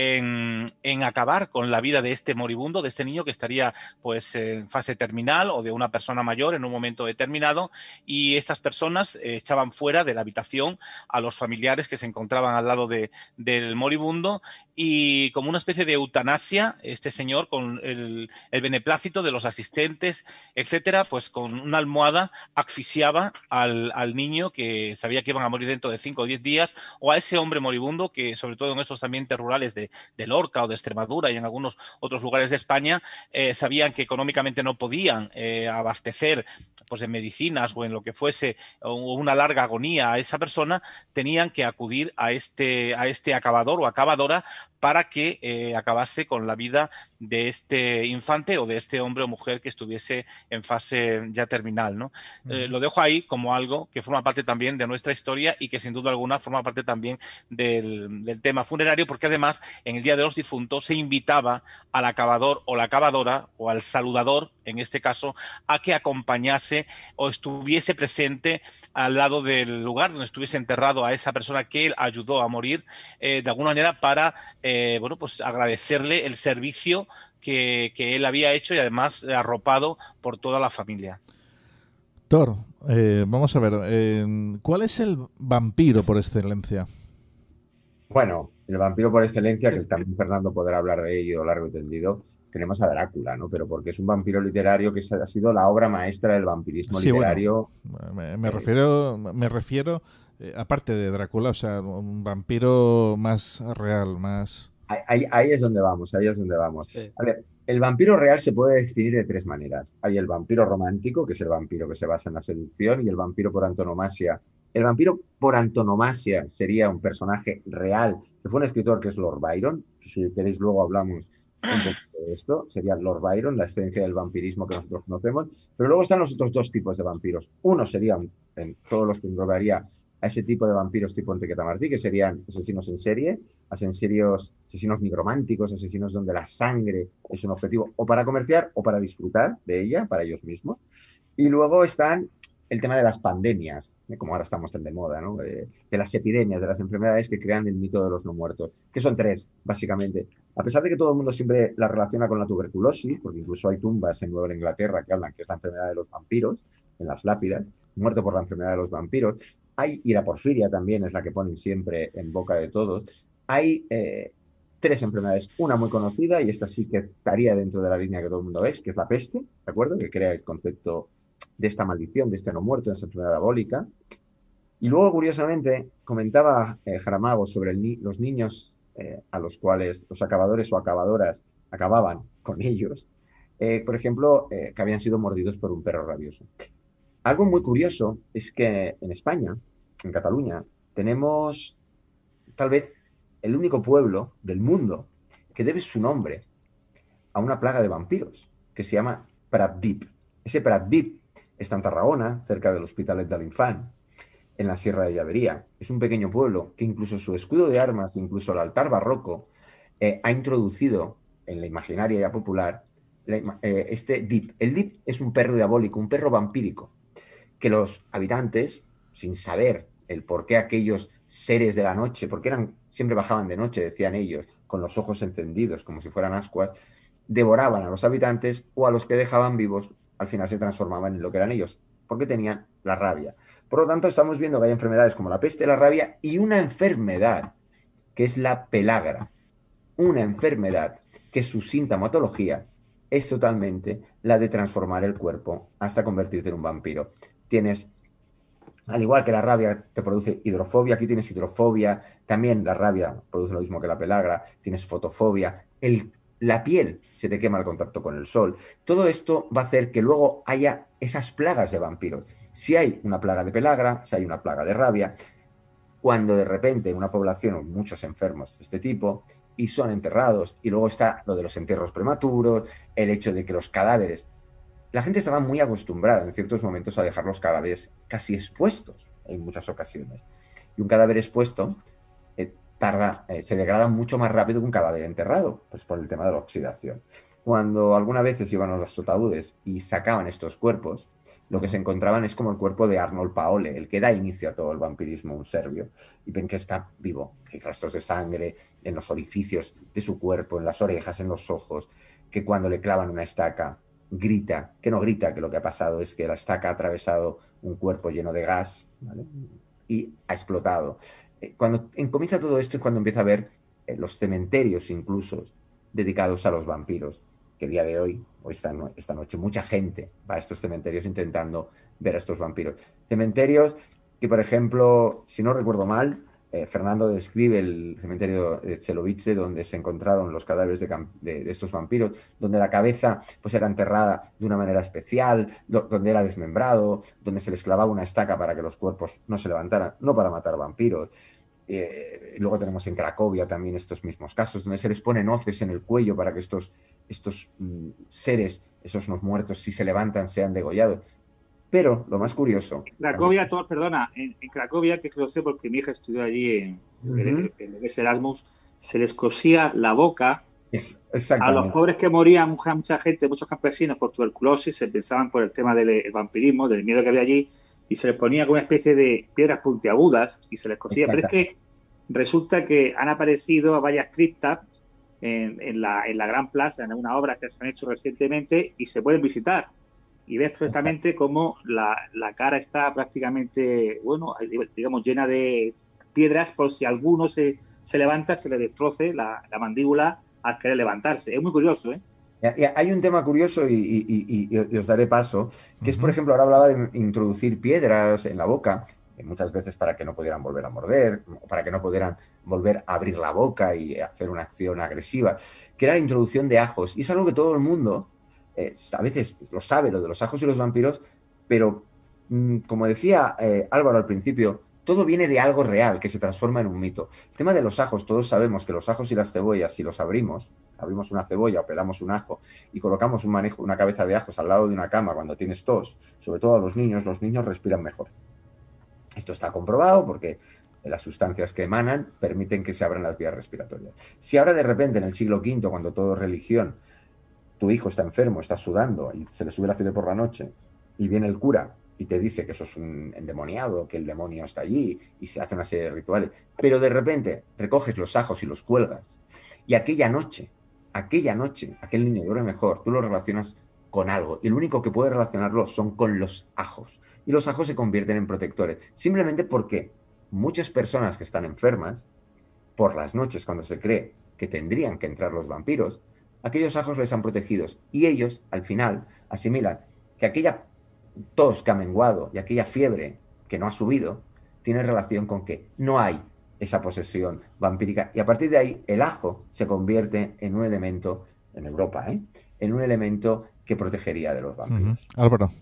en, en acabar con la vida de este moribundo, de este niño que estaría pues en fase terminal, o de una persona mayor en un momento determinado, y estas personas eh, echaban fuera de la habitación a los familiares que se encontraban al lado de, del moribundo, y como una especie de eutanasia, este señor, con el, el beneplácito de los asistentes, etcétera, pues con una almohada asfixiaba al, al niño, que sabía que iban a morir dentro de cinco o diez días, o a ese hombre moribundo que, sobre todo en estos ambientes rurales de, de Lorca o de Extremadura y en algunos otros lugares de España, eh, sabían que económicamente no podían eh, abastecer pues en medicinas o en lo que fuese, o una larga agonía a esa persona, tenían que acudir a este, a este acabador o acabadora para que eh, acabase con la vida de este infante o de este hombre o mujer que estuviese en fase ya terminal, ¿no? Uh-huh. Eh, lo dejo ahí como algo que forma parte también de nuestra historia y que sin duda alguna forma parte también del, del tema funerario, porque además en el Día de los Difuntos se invitaba al acabador o la acabadora, o al saludador, en este caso, a que acompañase o estuviese presente al lado del lugar donde estuviese enterrado a esa persona que él ayudó a morir, eh, de alguna manera para eh, bueno, pues agradecerle el servicio que, que él había hecho, y además arropado por toda la familia. Thor, eh, vamos a ver, eh, ¿cuál es el vampiro por excelencia? Bueno, el vampiro por excelencia, que también Fernando podrá hablar de ello largo y tendido, tenemos a Drácula, ¿no? Pero porque es un vampiro literario que ha sido la obra maestra del vampirismo sí, literario. Bueno, me, me eh, refiero, me refiero eh, aparte de Drácula, o sea, un vampiro más real, más... Ahí, ahí es donde vamos, ahí es donde vamos. Sí. A ver, el vampiro real se puede definir de tres maneras. Hay el vampiro romántico, que es el vampiro que se basa en la seducción, y el vampiro por antonomasia. El vampiro por antonomasia sería un personaje real, que fue un escritor que es Lord Byron. Si queréis luego hablamos un poco de esto. Sería Lord Byron, la esencia del vampirismo que nosotros conocemos. Pero luego están los otros dos tipos de vampiros. Uno serían, en todos los que englobaría a ese tipo de vampiros tipo Enriqueta Martí, que serían asesinos en serie, asesinos, asesinos nigrománticos, asesinos donde la sangre es un objetivo o para comerciar o para disfrutar de ella, para ellos mismos. Y luego están el tema de las pandemias, ¿eh? Como ahora estamos tan de moda, ¿no? Eh, de las epidemias, de las enfermedades que crean el mito de los no muertos, que son tres, básicamente. A pesar de que todo el mundo siempre la relaciona con la tuberculosis, porque incluso hay tumbas en Nueva Inglaterra que hablan que es la enfermedad de los vampiros, en las lápidas, muerto por la enfermedad de los vampiros. Hay, y la porfiria también es la que ponen siempre en boca de todos. Hay eh, tres enfermedades, una muy conocida, y esta sí que estaría dentro de la línea que todo el mundo ve, que es la peste, ¿de acuerdo? Que crea el concepto de esta maldición, de este no muerto, de esta enfermedad diabólica. Y luego, curiosamente, comentaba eh, Jaramago sobre el ni los niños eh, a los cuales los acabadores o acabadoras acababan con ellos, eh, por ejemplo, eh, que habían sido mordidos por un perro rabioso. Algo muy curioso es que en España, en Cataluña, tenemos tal vez el único pueblo del mundo que debe su nombre a una plaga de vampiros que se llama Pratdip. Ese Pratdip está en Tarragona, cerca del Hospitalet de l'Infant, en la Sierra de Llavería. Es un pequeño pueblo que incluso su escudo de armas, incluso el altar barroco, eh, ha introducido en la imaginaria popular la, eh, este Dip. El Dip es un perro diabólico, un perro vampírico, que los habitantes, sin saber el por qué aquellos seres de la noche, porque eran, siempre bajaban de noche, decían ellos, con los ojos encendidos, como si fueran ascuas, devoraban a los habitantes o a los que dejaban vivos, al final se transformaban en lo que eran ellos, porque tenían la rabia. Por lo tanto, estamos viendo que hay enfermedades como la peste, la rabia y una enfermedad que es la pelagra. Una enfermedad que su sintomatología es totalmente la de transformar el cuerpo hasta convertirte en un vampiro. Tienes, al igual que la rabia te produce hidrofobia, aquí tienes hidrofobia, también la rabia produce lo mismo que la pelagra, tienes fotofobia, el, la piel se te quema al contacto con el sol. Todo esto va a hacer que luego haya esas plagas de vampiros. Si hay una plaga de pelagra, si hay una plaga de rabia, cuando de repente en una población hay muchos enfermos de este tipo y son enterrados, y luego está lo de los entierros prematuros, el hecho de que los cadáveres... La gente estaba muy acostumbrada en ciertos momentos a dejar los cadáveres casi expuestos en muchas ocasiones. Y un cadáver expuesto eh, tarda, eh, se degrada mucho más rápido que un cadáver enterrado, pues por el tema de la oxidación. Cuando algunas veces iban a los ataúdes y sacaban estos cuerpos, lo que se encontraban es como el cuerpo de Arnold Paole, el que da inicio a todo el vampirismo, un serbio, y ven que está vivo, que hay rastros de sangre en los orificios de su cuerpo, en las orejas, en los ojos, que cuando le clavan una estaca grita, que no grita, que lo que ha pasado es que la estaca ha atravesado un cuerpo lleno de gas, ¿vale? Y ha explotado. Cuando comienza todo esto es cuando empieza a ver eh, los cementerios incluso dedicados a los vampiros, que el día de hoy, o esta, no, esta noche, mucha gente va a estos cementerios intentando ver a estos vampiros. Cementerios que, por ejemplo, si no recuerdo mal, Eh, Fernando describe el cementerio de Chelovice, donde se encontraron los cadáveres de, de, de estos vampiros, donde la cabeza pues, era enterrada de una manera especial, do, donde era desmembrado, donde se les clavaba una estaca para que los cuerpos no se levantaran, no para matar vampiros. Eh, luego tenemos en Cracovia también estos mismos casos, donde se les ponen hoces en el cuello para que estos, estos mm, seres, esos no muertos, si se levantan, sean degollados. Pero lo más curioso... En Cracovia, todo, perdona, en, en Cracovia, que lo sé porque mi hija estudió allí en, uh-huh. en, en, en Erasmus, se les cosía la boca es, a los pobres que morían, mucha, mucha gente, muchos campesinos por tuberculosis, se pensaban por el tema del vampirismo, del miedo que había allí, y se les ponía con una especie de piedras puntiagudas y se les cosía. Pero es que resulta que han aparecido varias criptas en, en, la, en la Gran Plaza, en algunas obras que se han hecho recientemente y se pueden visitar. Y ves perfectamente cómo la, la cara está prácticamente, bueno, digamos, llena de piedras por si alguno se, se levanta, se le destroce la, la mandíbula al querer levantarse. Es muy curioso, ¿eh? Hay un tema curioso y, y, y, y os daré paso, que uh-huh. es, por ejemplo, ahora hablaba de introducir piedras en la boca, muchas veces para que no pudieran volver a morder, para que no pudieran volver a abrir la boca y hacer una acción agresiva, que era la introducción de ajos. Y es algo que todo el mundo... Eh, a veces lo sabe, lo de los ajos y los vampiros, pero mmm, como decía eh, Álvaro al principio, todo viene de algo real que se transforma en un mito. El tema de los ajos, todos sabemos que los ajos y las cebollas, si los abrimos, abrimos una cebolla o pelamos un ajo y colocamos un manejo, una cabeza de ajos al lado de una cama cuando tienes tos, sobre todo a los niños, los niños respiran mejor. Esto está comprobado porque las sustancias que emanan permiten que se abran las vías respiratorias. Si ahora de repente en el siglo quinto, cuando todo es religión, tu hijo está enfermo, está sudando y se le sube la fiebre por la noche y viene el cura y te dice que eso es un endemoniado, que el demonio está allí y se hace una serie de rituales, pero de repente recoges los ajos y los cuelgas y aquella noche, aquella noche, aquel niño duerme mejor, tú lo relacionas con algo y lo único que puede relacionarlo son con los ajos y los ajos se convierten en protectores, simplemente porque muchas personas que están enfermas, por las noches cuando se cree que tendrían que entrar los vampiros, aquellos ajos les han protegidos y ellos, al final, asimilan que aquella tos que ha menguado y aquella fiebre que no ha subido tiene relación con que no hay esa posesión vampírica. Y a partir de ahí, el ajo se convierte en un elemento, en Europa, ¿eh? en un elemento que protegería de los vampiros. Uh-huh. Álvaro.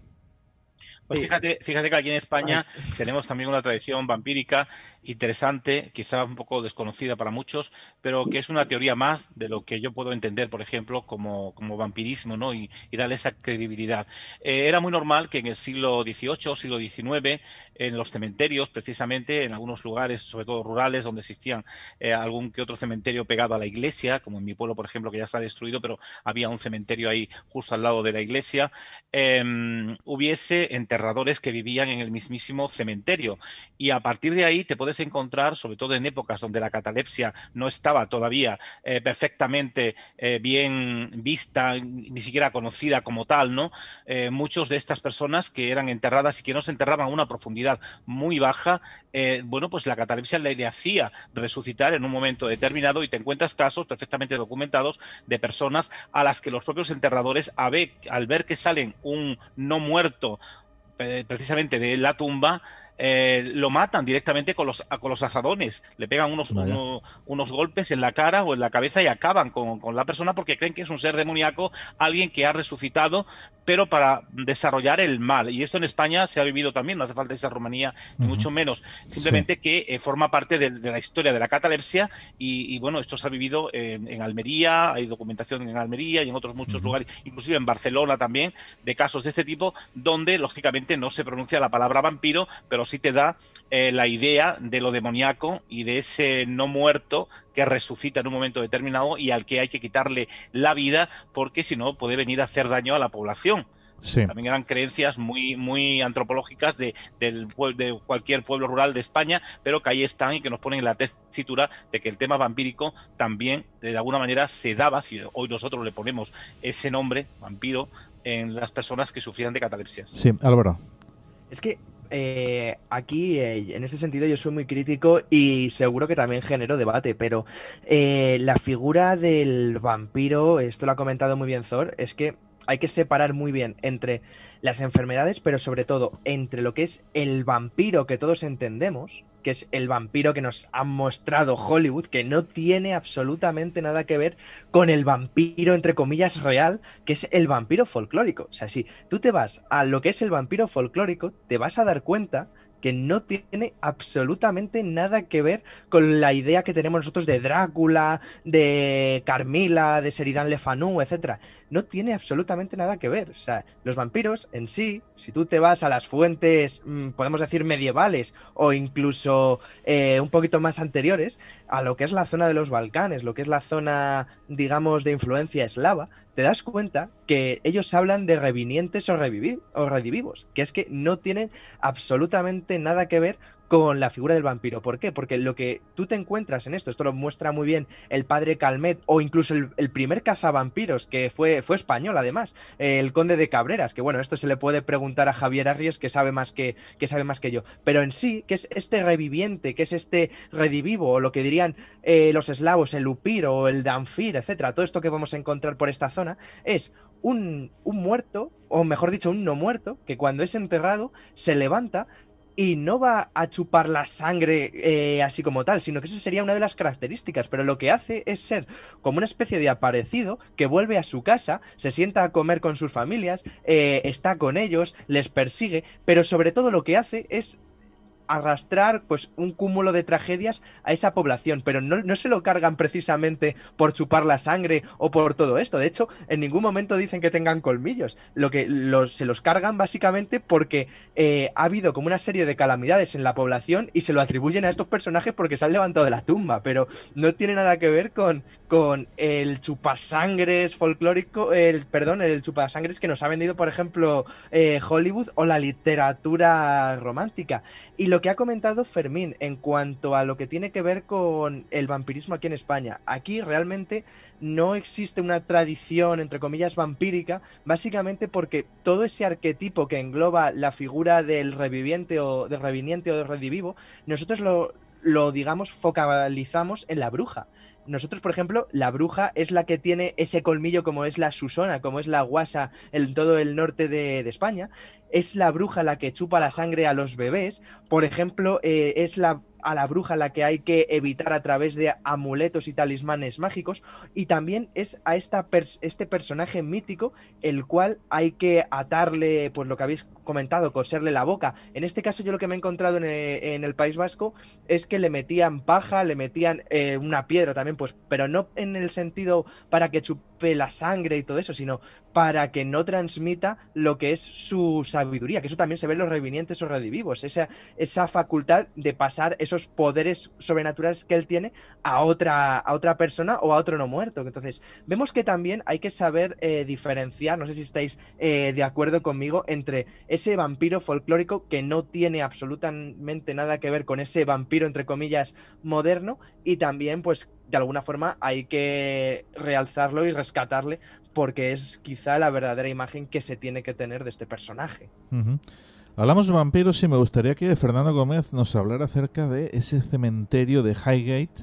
Pues fíjate, fíjate que aquí en España tenemos también una tradición vampírica interesante, quizá un poco desconocida para muchos, pero que es una teoría más de lo que yo puedo entender, por ejemplo, como, como vampirismo, ¿no? Y, y darle esa credibilidad. Eh, era muy normal que en el siglo dieciocho, siglo diecinueve, en los cementerios, precisamente, en algunos lugares, sobre todo rurales, donde existían eh, algún que otro cementerio pegado a la iglesia, como en mi pueblo, por ejemplo, que ya está destruido, pero había un cementerio ahí justo al lado de la iglesia, eh, hubiese enterradores que vivían en el mismísimo cementerio. Y a partir de ahí te puedes encontrar, sobre todo en épocas donde la catalepsia no estaba todavía eh, perfectamente eh, bien vista, ni siquiera conocida como tal, ¿no? Eh, muchos de estas personas que eran enterradas y que no se enterraban a una profundidad muy baja, eh, bueno, pues la catalepsia le, le hacía resucitar en un momento determinado, y te encuentras casos perfectamente documentados de personas a las que los propios enterradores, a ver, al ver que salen un no muerto precisamente de la tumba, eh, lo matan directamente con los, con los asadones, le pegan unos, uno, unos golpes en la cara o en la cabeza y acaban con, con la persona, porque creen que es un ser demoníaco, alguien que ha resucitado, pero para desarrollar el mal. Y esto en España se ha vivido también, no hace falta esa Rumanía, ni uh-huh. mucho menos, simplemente sí. que eh, forma parte de, de la historia de la catalepsia, y, y bueno, esto se ha vivido en, en Almería, hay documentación en Almería y en otros muchos uh-huh. lugares, inclusive en Barcelona también, de casos de este tipo, donde lógicamente no se pronuncia la palabra vampiro, pero sí te da eh, la idea de lo demoníaco y de ese no muerto que resucita en un momento determinado y al que hay que quitarle la vida, porque si no puede venir a hacer daño a la población. Sí. También eran creencias muy, muy antropológicas de, del, de cualquier pueblo rural de España, pero que ahí están y que nos ponen en la tesitura de que el tema vampírico también de alguna manera se daba, si hoy nosotros le ponemos ese nombre, vampiro, en las personas que sufrían de catalepsias. Sí, Álvaro. Es que eh, aquí, eh, en ese sentido, yo soy muy crítico y seguro que también genero debate, pero eh, la figura del vampiro, esto lo ha comentado muy bien Thor, es que hay que separar muy bien entre las enfermedades, pero sobre todo entre lo que es el vampiro que todos entendemos, que es el vampiro que nos ha mostrado Hollywood, que no tiene absolutamente nada que ver con el vampiro, entre comillas, real, que es el vampiro folclórico. O sea, si tú te vas a lo que es el vampiro folclórico, te vas a dar cuenta que no tiene absolutamente nada que ver con la idea que tenemos nosotros de Drácula, de Carmila, de Sheridan Le Fanu, etcétera. No tiene absolutamente nada que ver. O sea, los vampiros en sí, si tú te vas a las fuentes, mmm, podemos decir medievales, o incluso eh, un poquito más anteriores, a lo que es la zona de los Balcanes, lo que es la zona, digamos, de influencia eslava, te das cuenta que ellos hablan de revinientes o, revivi- o redivivos, que es que no tienen absolutamente nada que ver con la figura del vampiro. ¿Por qué? Porque lo que tú te encuentras en esto, esto lo muestra muy bien el padre Calmet, o incluso el, el primer cazavampiros, que fue, fue español además, el conde de Cabreras, que bueno, esto se le puede preguntar a Javier Arries, que sabe más que, que sabe más que yo, pero en sí, que es este reviviente, que es este redivivo, o lo que dirían eh, los eslavos, el upir o el danfir, etcétera, todo esto que vamos a encontrar por esta zona, es un, un muerto, o mejor dicho, un no muerto, que cuando es enterrado se levanta y no va a chupar la sangre eh, así como tal, sino que eso sería una de las características, pero lo que hace es ser como una especie de aparecido que vuelve a su casa, se sienta a comer con sus familias, eh, está con ellos, les persigue, pero sobre todo lo que hace es arrastrar pues un cúmulo de tragedias a esa población, pero no, no se lo cargan precisamente por chupar la sangre o por todo esto. De hecho, en ningún momento dicen que tengan colmillos. Lo que los, se los cargan básicamente porque eh, ha habido como una serie de calamidades en la población y se lo atribuyen a estos personajes porque se han levantado de la tumba, pero no tiene nada que ver con, con el chupasangres folclórico, el perdón, el chupasangres que nos ha vendido, por ejemplo, eh, Hollywood o la literatura romántica. Y lo que ha comentado Fermín en cuanto a lo que tiene que ver con el vampirismo aquí en España. Aquí realmente no existe una tradición, entre comillas, vampírica, básicamente porque todo ese arquetipo que engloba la figura del reviviente o del reviniente o del redivivo, nosotros lo, lo digamos, focalizamos en la bruja. Nosotros, por ejemplo, la bruja es la que tiene ese colmillo como es la Susona, como es la Guasa en todo el norte de, de España. es la bruja la que chupa la sangre a los bebés, por ejemplo, eh, es la a la bruja la que hay que evitar a través de amuletos y talismanes mágicos, y también es a esta pers este personaje mítico el cual hay que atarle, pues lo que habéis comentado, coserle la boca. En este caso yo lo que me he encontrado en el, en el País Vasco es que le metían paja, le metían eh, una piedra también, pues, pero no en el sentido para que chupe la sangre y todo eso, sino para que no transmita lo que es su sabiduría, que eso también se ve en los revinientes o redivivos, esa, esa facultad de pasar esos poderes sobrenaturales que él tiene a otra, a otra persona o a otro no muerto. Entonces, vemos que también hay que saber eh, diferenciar, no sé si estáis eh, de acuerdo conmigo, entre ese vampiro folclórico que no tiene absolutamente nada que ver con ese vampiro, entre comillas, moderno, y también, pues, de alguna forma hay que realzarlo y rescatarle porque es quizá la verdadera imagen que se tiene que tener de este personaje. Uh-huh. Hablamos de vampiros y me gustaría que Fernando Gómez nos hablara acerca de ese cementerio de Highgate,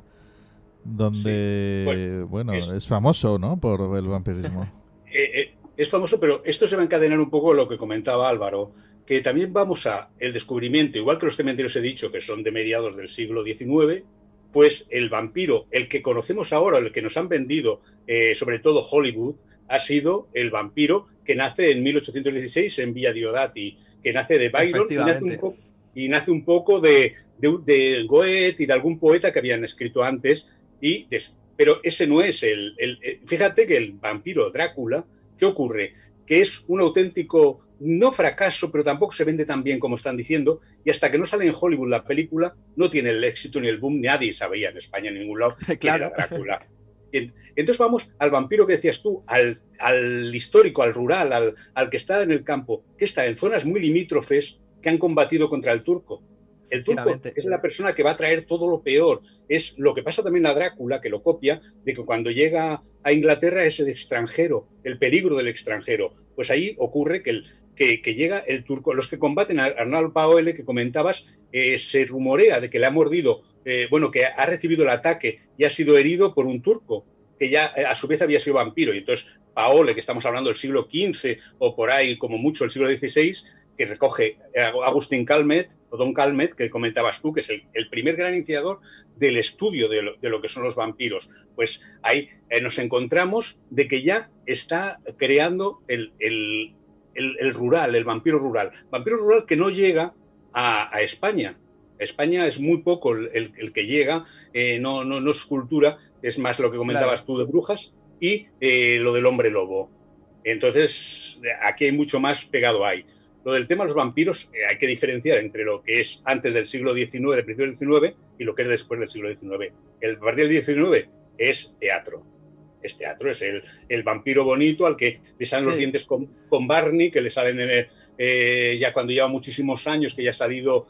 donde, sí, bueno, bueno es, es famoso, ¿no?, por el vampirismo. eh, eh, es famoso, pero esto se va a encadenar un poco lo que comentaba Álvaro, que también vamos a el descubrimiento, igual que los cementerios he dicho que son de mediados del siglo diecinueve, pues el vampiro, el que conocemos ahora, el que nos han vendido, eh, sobre todo Hollywood, ha sido el vampiro que nace en mil ochocientos dieciséis en Villa Diodati, que nace de Byron y nace un, po y nace un poco de, de, de Goethe y de algún poeta que habían escrito antes, y des pero ese no es el, el, el... Fíjate que el vampiro Drácula, ¿qué ocurre? Que es un auténtico, no fracaso, pero tampoco se vende tan bien como están diciendo, y hasta que no sale en Hollywood la película, no tiene el éxito ni el boom, nadie sabía en España en ningún lado quién claro. era Drácula. Entonces vamos al vampiro que decías tú, al, al histórico, al rural, al, al que está en el campo, que está en zonas muy limítrofes que han combatido contra el turco. El turco es la persona que va a traer todo lo peor. Es lo que pasa también a Drácula, que lo copia, de que cuando llega a Inglaterra es el extranjero, el peligro del extranjero. Pues ahí ocurre que, el, que, que llega el turco. Los que combaten a Arnaldo Paole, que comentabas, eh, se rumorea de que le ha mordido, eh, bueno, que ha recibido el ataque y ha sido herido por un turco, que ya eh, a su vez había sido vampiro. Y entonces Paole, que estamos hablando del siglo quince o por ahí, como mucho el siglo dieciséis, que recoge Agustín Calmet, o Don Calmet, que comentabas tú, que es el, el primer gran iniciador del estudio de lo, de lo que son los vampiros. Pues ahí eh, nos encontramos de que ya está creando el, el, el, el rural, el vampiro rural. Vampiro rural que no llega a, a España. España es muy poco el, el, el que llega, eh, no, no, no es cultura, es más lo que comentabas claro. tú de brujas y eh, lo del hombre lobo. Entonces, aquí hay mucho más pegado ahí. Lo del tema de los vampiros, eh, hay que diferenciar entre lo que es antes del siglo diecinueve, del principio del diecinueve, y lo que es después del siglo diecinueve. El partir del diecinueve es teatro. Es teatro, es el, el vampiro bonito al que le salen sí. los dientes con, con Barney, que le salen en el, eh, ya cuando lleva muchísimos años, que ya ha salido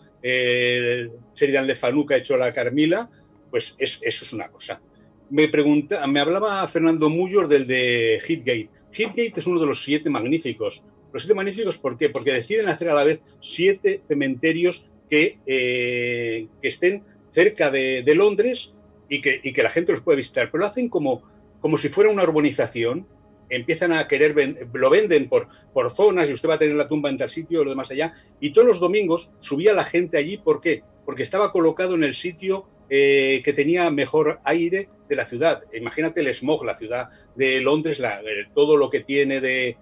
eh, Sheridan Le Fanu, que ha hecho la Carmila, pues es, eso es una cosa. Me pregunta, me hablaba Fernando Mullos del de Heathgate. Heathgate es uno de los siete magníficos. Los siete magníficos, ¿por qué? Porque deciden hacer a la vez siete cementerios que, eh, que estén cerca de, de Londres y que, y que la gente los pueda visitar. Pero lo hacen como, como si fuera una urbanización. Empiezan a querer, ven, lo venden por, por zonas y usted va a tener la tumba en tal sitio o lo demás allá. Y todos los domingos subía la gente allí. ¿Por qué? Porque estaba colocado en el sitio eh, que tenía mejor aire de la ciudad. Imagínate el smog, la ciudad de Londres, la, eh, todo lo que tiene de...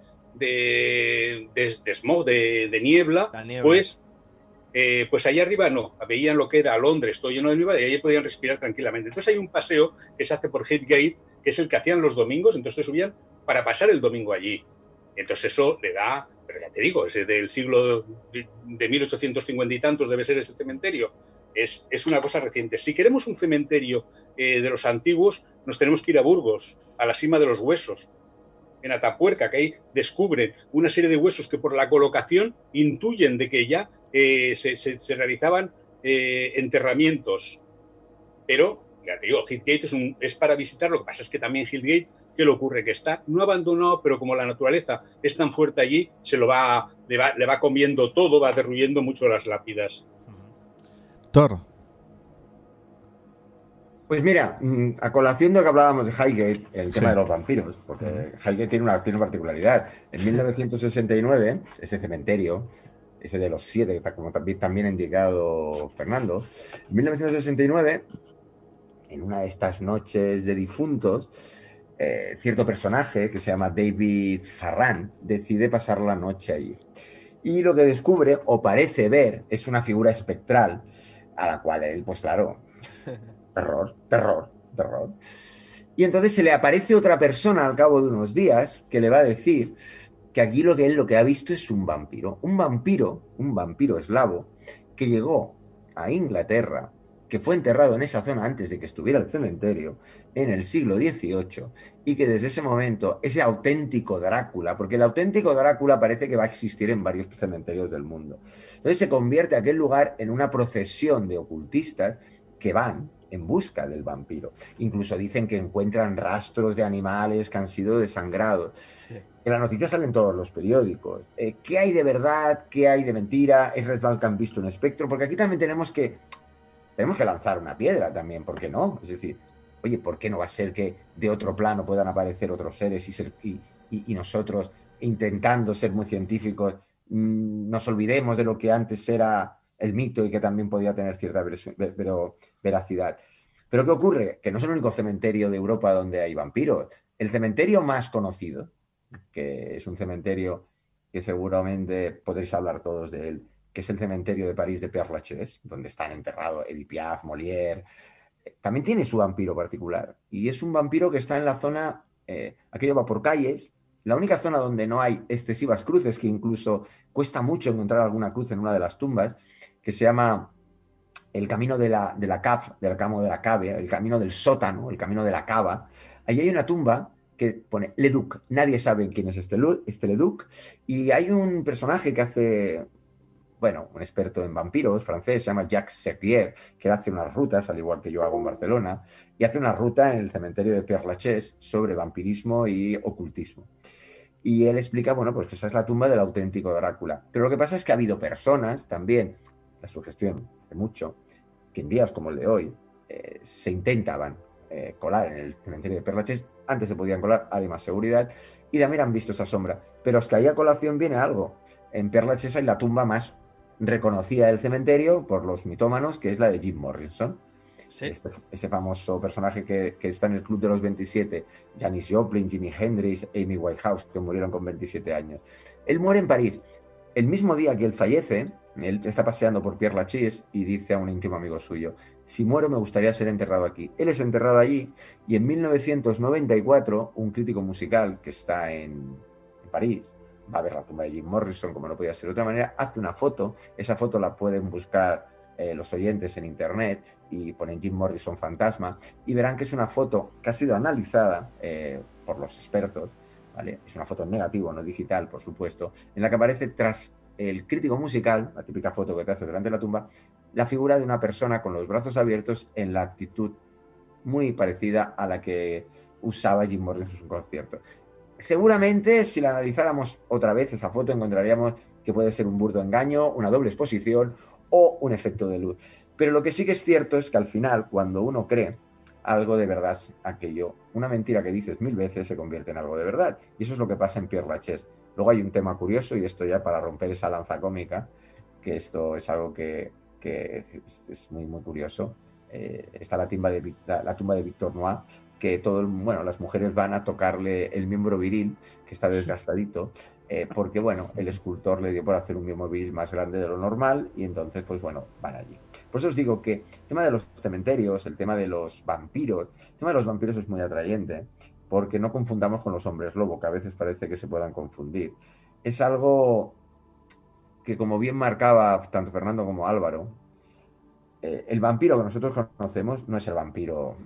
de, de, de smog, de, de niebla, niebla, pues eh, pues allá arriba no, veían lo que era Londres, todo lleno de niebla, y allí podían respirar tranquilamente. Entonces hay un paseo que se hace por Heathgate, que es el que hacían los domingos, entonces subían para pasar el domingo allí. Entonces eso le da, pero ya te digo, es del siglo de, de mil ochocientos cincuenta y tantos debe ser ese cementerio. Es, es una cosa reciente. Si queremos un cementerio eh, de los antiguos, nos tenemos que ir a Burgos, a la Sima de los Huesos, en Atapuerca, que ahí descubren una serie de huesos que por la colocación intuyen de que ya eh, se, se, se realizaban eh, enterramientos. Pero, ya te digo, Heathgate es, un, es para visitar. Lo que pasa es que también Heathgate, ¿qué le ocurre? Que está no abandonado, pero como la naturaleza es tan fuerte allí, se lo va, le va, le va comiendo todo, va derruyendo mucho las lápidas. Thor. Pues mira, a colación de que hablábamos de Highgate, el tema Sí. de los vampiros, porque Highgate tiene una, tiene una particularidad. En mil novecientos sesenta y nueve, ese cementerio, ese de los siete, que como también, también ha indicado Fernando, en mil novecientos sesenta y nueve, en una de estas noches de difuntos, eh, cierto personaje que se llama David Farran decide pasar la noche allí. Y lo que descubre, o parece ver, es una figura espectral, a la cual él, pues claro, terror, terror, terror. Y entonces se le aparece otra persona al cabo de unos días que le va a decir que aquí lo que él lo que ha visto es un vampiro. Un vampiro, un vampiro eslavo, que llegó a Inglaterra, que fue enterrado en esa zona antes de que estuviera el cementerio, en el siglo dieciocho, y que desde ese momento, ese auténtico Drácula, porque el auténtico Drácula parece que va a existir en varios cementerios del mundo. Entonces se convierte aquel lugar en una procesión de ocultistas que van en busca del vampiro. Incluso dicen que encuentran rastros de animales que han sido desangrados. Sí. En las noticias salen todos los periódicos. Eh, ¿Qué hay de verdad? ¿Qué hay de mentira? ¿Es real que han visto un espectro? Porque aquí también tenemos que, tenemos que lanzar una piedra también, ¿por qué no? Es decir, oye, ¿por qué no va a ser que de otro plano puedan aparecer otros seres y, ser, y, y, y nosotros, intentando ser muy científicos, mmm, nos olvidemos de lo que antes era el mito y que también podía tener cierta ver, ver, veracidad? Pero ¿qué ocurre? Que no es el único cementerio de Europa donde hay vampiros. El cementerio más conocido, que es un cementerio que seguramente podréis hablar todos de él, que es el cementerio de París de Père Lachaise, donde están enterrados Edith Piaf, Molière, también tiene su vampiro particular. Y es un vampiro que está en la zona, eh, aquello va por calles, la única zona donde no hay excesivas cruces, que incluso cuesta mucho encontrar alguna cruz en una de las tumbas, que se llama el camino de la, de la cave, del camino de la cave, el camino del sótano, el camino de la cava. Allí hay una tumba que pone Leduc. Nadie sabe quién es este, este Leduc. Y hay un personaje que hace, bueno, un experto en vampiros francés, se llama Jacques Sequier, que hace unas rutas, al igual que yo hago en Barcelona, y hace una ruta en el cementerio de Père Lachaise sobre vampirismo y ocultismo. Y él explica, bueno, pues que esa es la tumba del auténtico Drácula. Pero lo que pasa es que ha habido personas también, la sugestión hace mucho, que en días como el de hoy eh, se intentaban eh, colar en el cementerio de Père Lachaise. Antes se podían colar, hay más seguridad, y también han visto esa sombra. Pero es que ahí a colación viene algo. En Père Lachaise hay la tumba más reconocida del cementerio por los mitómanos, que es la de Jim Morrison. Sí. Este, ese famoso personaje que, que está en el Club de los veintisiete, Janis Joplin, Jimi Hendrix, Amy Winehouse, que murieron con veintisiete años. Él muere en París. El mismo día que él fallece, él está paseando por Père Lachaise y dice a un íntimo amigo suyo: si muero me gustaría ser enterrado aquí. Él es enterrado allí, y en mil novecientos noventa y cuatro un crítico musical que está en, en París va a ver la tumba de Jim Morrison, como no podía ser de otra manera, hace una foto. Esa foto la pueden buscar eh, los oyentes en internet y ponen Jim Morrison fantasma y verán que es una foto que ha sido analizada eh, por los expertos, ¿vale? Es una foto en negativo, no digital, por supuesto, en la que aparece tras el crítico musical, la típica foto que te hace delante de la tumba, la figura de una persona con los brazos abiertos en la actitud muy parecida a la que usaba Jim Morrison en su concierto. Seguramente, si la analizáramos otra vez esa foto, encontraríamos que puede ser un burdo engaño, una doble exposición o un efecto de luz. Pero lo que sí que es cierto es que al final, cuando uno cree algo de verdad, aquello, una mentira que dices mil veces se convierte en algo de verdad. Y eso es lo que pasa en Père Lachaise. Luego hay un tema curioso, y esto ya para romper esa lanza cómica, que esto es algo que, que es, es muy, muy curioso. Eh, está la tumba de, la, la tumba de Victor Noir, que todo el, bueno, las mujeres van a tocarle el miembro viril, que está desgastadito, eh, porque, bueno, el escultor le dio por hacer un miembro viril más grande de lo normal, y entonces, pues bueno, van allí. Por eso os digo que el tema de los cementerios, el tema de los vampiros, el tema de los vampiros es muy atrayente, porque no confundamos con los hombres lobo, que a veces parece que se puedan confundir. Es algo que, como bien marcaba tanto Fernando como Álvaro, eh, el vampiro que nosotros conocemos no es el vampiro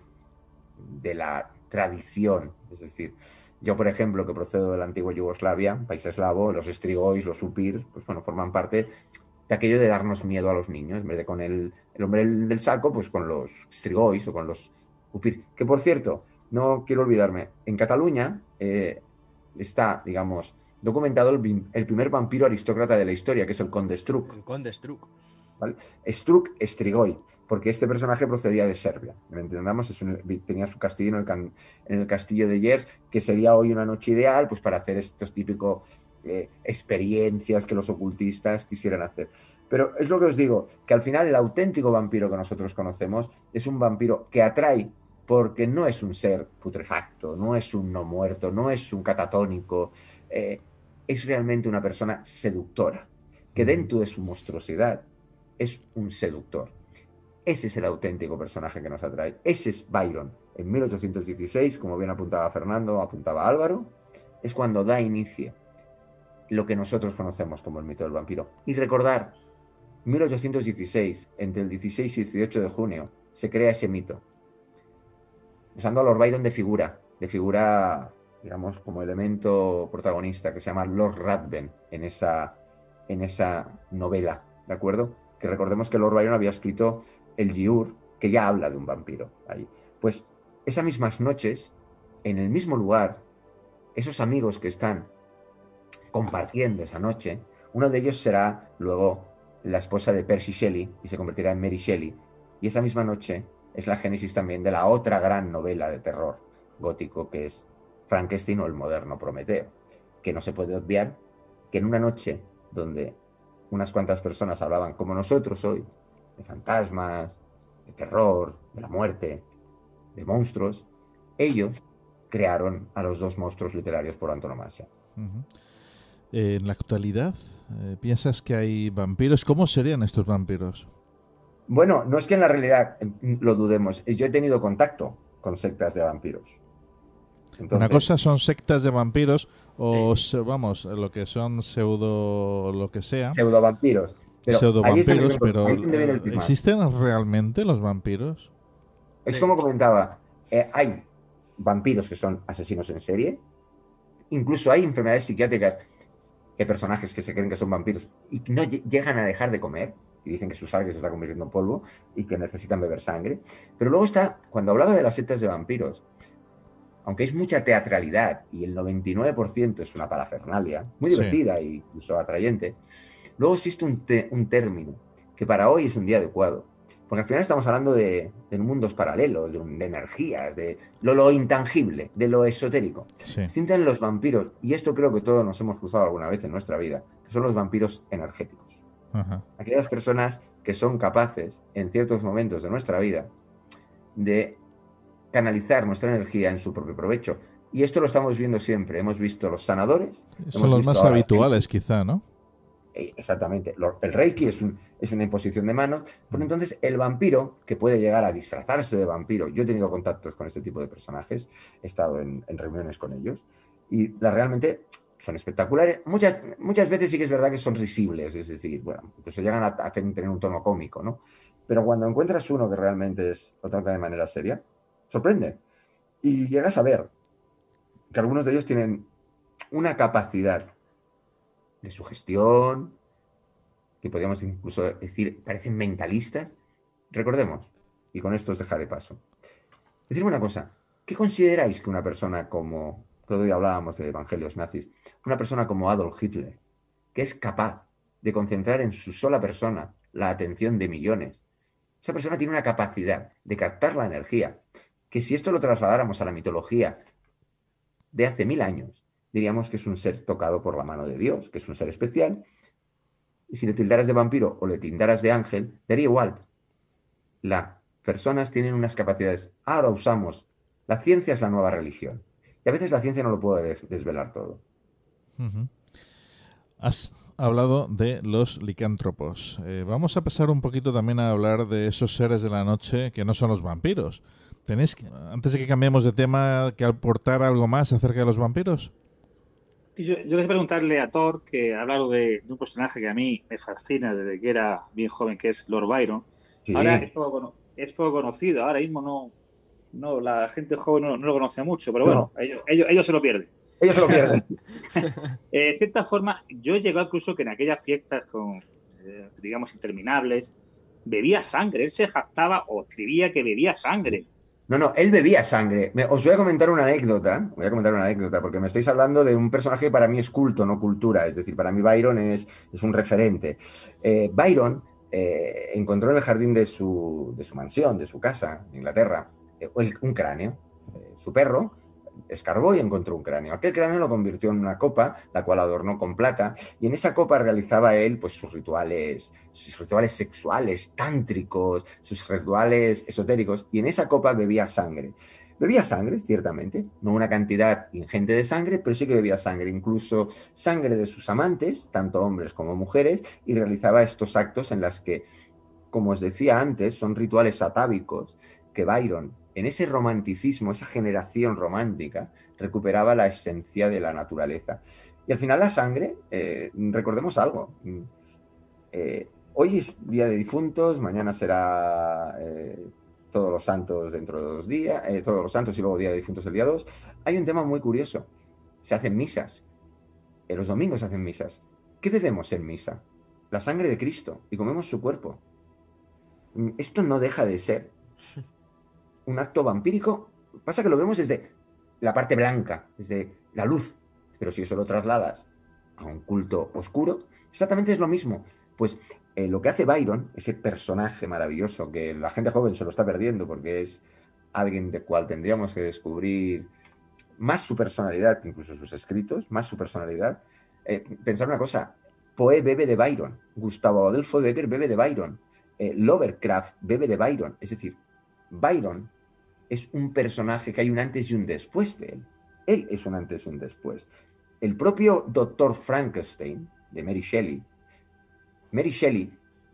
de la tradición. Es decir, yo, por ejemplo, que procedo de la antigua Yugoslavia, país eslavo, los strigoi, los upirs, pues bueno, forman parte de aquello de darnos miedo a los niños, en vez de con el, el hombre del saco, pues con los strigoi o con los upirs. Que, por cierto, no quiero olvidarme, en Cataluña eh, está, digamos, documentado el, el primer vampiro aristócrata de la historia, que es el Conde Struc. El Conde Struc. ¿vale? Struk Strigoi, porque este personaje procedía de Serbia, ¿me entendamos? Es un, tenía su castillo en el, can, en el castillo de Jers, que sería hoy una noche ideal pues para hacer estos típicos eh, experiencias que los ocultistas quisieran hacer. Pero es lo que os digo, que al final el auténtico vampiro que nosotros conocemos es un vampiro que atrae porque no es un ser putrefacto, no es un no muerto, no es un catatónico, eh, es realmente una persona seductora, que dentro de su monstruosidad es un seductor. Ese es el auténtico personaje que nos atrae. Ese es Byron. En mil ochocientos dieciséis, como bien apuntaba Fernando, apuntaba Álvaro, es cuando da inicio lo que nosotros conocemos como el mito del vampiro. Y recordar, mil ochocientos dieciséis, entre el dieciséis y dieciocho de junio, se crea ese mito, usando a Lord Byron de figura, de figura, digamos, como elemento protagonista, que se llama Lord Ruthven en esa, en esa novela, ¿de acuerdo? Que recordemos que Lord Byron había escrito el Giur, que ya habla de un vampiro ahí. Pues esas mismas noches, en el mismo lugar, esos amigos que están compartiendo esa noche, uno de ellos será luego la esposa de Percy Shelley y se convertirá en Mary Shelley, y esa misma noche es la génesis también de la otra gran novela de terror gótico, que es Frankenstein o el moderno Prometeo, que no se puede obviar que en una noche donde unas cuantas personas hablaban como nosotros hoy, de fantasmas, de terror, de la muerte, de monstruos, ellos crearon a los dos monstruos literarios por antonomasia. Uh-huh. Eh, en la actualidad, eh, ¿piensas que hay vampiros? ¿Cómo serían estos vampiros? Bueno, no es que en la realidad lo dudemos. Yo he tenido contacto con sectas de vampiros. Entonces, una cosa son sectas de vampiros o, sí. vamos, lo que son pseudo, lo que sea. Pseudo vampiros. Pseudo vampiros, pero ¿existen realmente los vampiros? Es sí. Como comentaba, eh, hay vampiros que son asesinos en serie. Incluso hay enfermedades psiquiátricas que personajes que se creen que son vampiros y no llegan a dejar de comer. Y dicen que su sangre se está convirtiendo en polvo y que necesitan beber sangre. Pero luego está, cuando hablaba de las sectas de vampiros, aunque hay mucha teatralidad y el noventa y nueve por ciento es una parafernalia, muy divertida sí. e incluso atrayente, luego existe un, te, un término que para hoy es un día adecuado. Porque al final estamos hablando de, de mundos paralelos, de, de energías, de lo, lo intangible, de lo esotérico. Sí. Existen los vampiros, y esto creo que todos nos hemos cruzado alguna vez en nuestra vida, que son los vampiros energéticos. Ajá. Aquellas personas que son capaces, en ciertos momentos de nuestra vida, de canalizar nuestra energía en su propio provecho. Y esto lo estamos viendo siempre. Hemos visto los sanadores. Son los más habituales, Reiki. Quizá, ¿no? Exactamente. El Reiki es, un, es una imposición de manos. Pero entonces el vampiro, que puede llegar a disfrazarse de vampiro. Yo he tenido contactos con este tipo de personajes. He estado en, en reuniones con ellos. Y la, realmente... son espectaculares. Muchas, muchas veces sí que es verdad que son risibles, es decir, bueno, incluso llegan a, a tener un tono cómico, ¿no? Pero cuando encuentras uno que realmente es, lo trata de manera seria, sorprende. Y llegas a ver que algunos de ellos tienen una capacidad de sugestión, que podríamos incluso decir, parecen mentalistas. Recordemos, y con esto os dejaré paso. Decirme una cosa, ¿qué consideráis que una persona como... Pero hoy hablábamos de evangelios nazis. Una persona como Adolf Hitler, que es capaz de concentrar en su sola persona la atención de millones. Esa persona tiene una capacidad de captar la energía, que si esto lo trasladáramos a la mitología de hace mil años, diríamos que es un ser tocado por la mano de Dios, que es un ser especial. Y si le tildaras de vampiro o le tildaras de ángel, daría igual. Las personas tienen unas capacidades. Ahora usamos. La ciencia es la nueva religión. Y a veces la ciencia no lo puede desvelar todo. Uh-huh. Has hablado de los licántropos. Eh, vamos a pasar un poquito también a hablar de esos seres de la noche que no son los vampiros. ¿Tenéis, antes de que cambiemos de tema, que aportar algo más acerca de los vampiros? Yo, yo quería preguntarle a Thor, que ha hablado de, de un personaje que a mí me fascina desde que era bien joven, que es Lord Byron. Sí. Ahora es poco, es poco conocido, ahora mismo no... No, la gente joven no, no lo conoce mucho, pero bueno, no. ellos, ellos, ellos se lo pierden. Ellos se lo pierden. eh, de cierta forma, yo he llegado incluso que en aquellas fiestas con, eh, digamos, interminables, bebía sangre. Él se jactaba o escribía que bebía sangre. No, no, él bebía sangre. Me, os voy a comentar una anécdota, voy a comentar una anécdota, porque me estáis hablando de un personaje que para mí es culto, no cultura. Es decir, para mí Byron es, es un referente. Eh, Byron eh, encontró en el jardín de su, de su mansión, de su casa, en Inglaterra, eh, un cráneo. Eh, su perro escarbó y encontró un cráneo. Aquel cráneo lo convirtió en una copa, la cual adornó con plata, y en esa copa realizaba él pues, sus rituales, sus rituales sexuales, tántricos, sus rituales esotéricos, y en esa copa bebía sangre. Bebía sangre, ciertamente, no una cantidad ingente de sangre, pero sí que bebía sangre, incluso sangre de sus amantes, tanto hombres como mujeres, y realizaba estos actos en los que, como os decía antes, son rituales atávicos que Byron, en ese romanticismo, esa generación romántica, recuperaba la esencia de la naturaleza. Y al final la sangre, eh, recordemos algo, eh, hoy es Día de Difuntos, mañana será eh, Todos los Santos dentro de dos días, eh, Todos los Santos y luego Día de Difuntos el día dos. Hay un tema muy curioso, se hacen misas, en los domingos se hacen misas. ¿Qué bebemos en misa? La sangre de Cristo y comemos su cuerpo. Esto no deja de ser un acto vampírico. Pasa que lo vemos desde la parte blanca, desde la luz, pero si eso lo trasladas a un culto oscuro, exactamente es lo mismo. Pues eh, lo que hace Byron, ese personaje maravilloso que la gente joven se lo está perdiendo porque es alguien de cual tendríamos que descubrir más su personalidad que incluso sus escritos, más su personalidad. Eh, pensar una cosa, Poe bebe de Byron, Gustavo Adolfo Becker bebe de Byron, eh, Lovecraft bebe de Byron, es decir, Byron es un personaje que hay un antes y un después de él. Él es un antes y un después. El propio doctor Frankenstein, de Mary Shelley, Mary Shelley,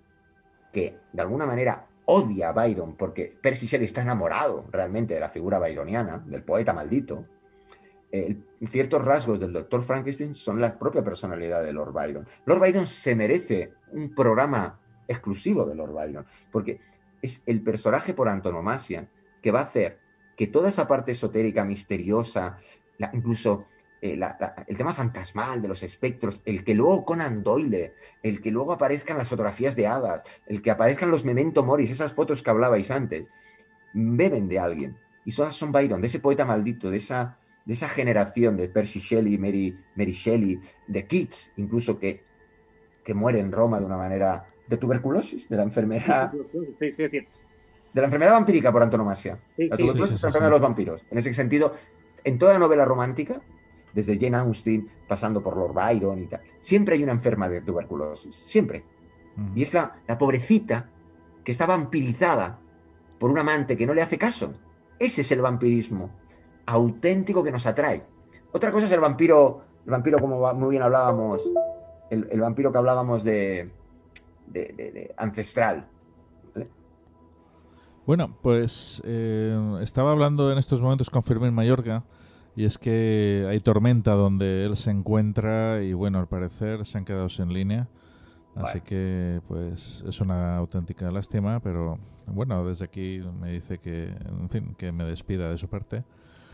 que de alguna manera odia a Byron porque Percy Shelley está enamorado realmente de la figura byroniana, del poeta maldito, eh, ciertos rasgos del doctor Frankenstein son la propia personalidad de Lord Byron. Lord Byron se merece un programa exclusivo de Lord Byron, porque es el personaje por antonomasia que va a hacer que toda esa parte esotérica, misteriosa, la, incluso eh, la, la, el tema fantasmal de los espectros, el que luego Conan Doyle, el que luego aparezcan las fotografías de hadas, el que aparezcan los Memento Moris, esas fotos que hablabais antes, beben de alguien. Y todas son Byron, de ese poeta maldito, de esa, de esa generación de Percy Shelley, Mary, Mary Shelley, de Keats, incluso que, que muere en Roma de una manera de tuberculosis, de la enfermedad... Sí, sí, es cierto. De la enfermedad vampírica por antonomasia. Sí, la sí, tuberculosis sí, es sí, la enfermedad sí. de los vampiros. En ese sentido, en toda la novela romántica, desde Jane Austen, pasando por Lord Byron y tal, siempre hay una enferma de tuberculosis. Siempre. Mm. Y es la, la pobrecita que está vampirizada por un amante que no le hace caso. Ese es el vampirismo auténtico que nos atrae. Otra cosa es el vampiro, el vampiro como muy bien hablábamos, el, el vampiro que hablábamos de, de, de, de ancestral. ¿Vale? Bueno, pues eh, estaba hablando en estos momentos con Fermín Mayorga y es que hay tormenta donde él se encuentra y bueno, al parecer se han quedado sin línea. Así Vale. que pues es una auténtica lástima, pero bueno, desde aquí me dice que, en fin, que me despida de su parte.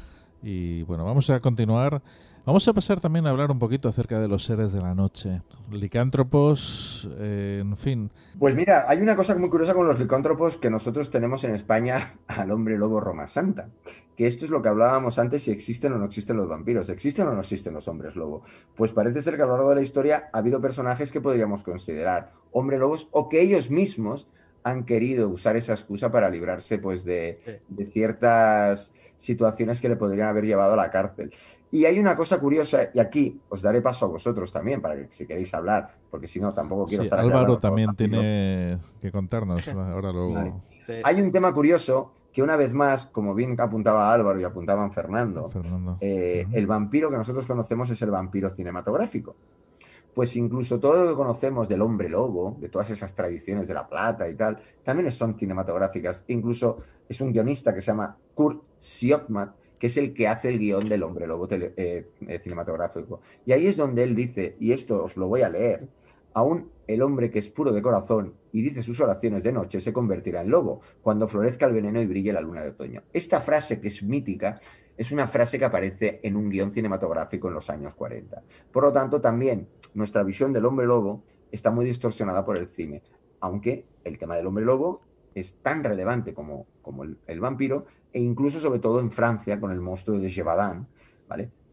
Y bueno, vamos a continuar. Vamos a pasar también a hablar un poquito acerca de los seres de la noche. Licántropos, eh, en fin. Pues mira, hay una cosa muy curiosa con los licántropos que nosotros tenemos en España al hombre lobo Roma Santa. Que esto es lo que hablábamos antes, si existen o no existen los vampiros. ¿Existen o no existen los hombres lobo? Pues parece ser que a lo largo de la historia ha habido personajes que podríamos considerar hombres lobos o que ellos mismos han querido usar esa excusa para librarse pues de, de ciertas situaciones que le podrían haber llevado a la cárcel. Y hay una cosa curiosa, y aquí os daré paso a vosotros también, para que si queréis hablar, porque si no, tampoco quiero Sí, estar aquí Álvaro hablando todo el también partido. tiene que contarnos. Ahora luego. Vale. Sí. Hay un tema curioso que una vez más, como bien apuntaba Álvaro y apuntaban Fernando, Fernando. eh, Ujú. el vampiro que nosotros conocemos es el vampiro cinematográfico. Pues incluso todo lo que conocemos del hombre lobo, de todas esas tradiciones de la plata y tal, también son cinematográficas. Incluso es un guionista que se llama Kurt Siodmak, que es el que hace el guión del hombre lobo tele, eh, eh, cinematográfico. Y ahí es donde él dice, y esto os lo voy a leer, aún el hombre que es puro de corazón y dice sus oraciones de noche se convertirá en lobo, cuando florezca el veneno y brille la luna de otoño. Esta frase, que es mítica, es una frase que aparece en un guión cinematográfico en los años cuarenta. Por lo tanto, también nuestra visión del hombre lobo está muy distorsionada por el cine, aunque el tema del hombre lobo es tan relevante como, como el, el vampiro, e incluso sobre todo en Francia con el monstruo de Gévaudan, ¿vale?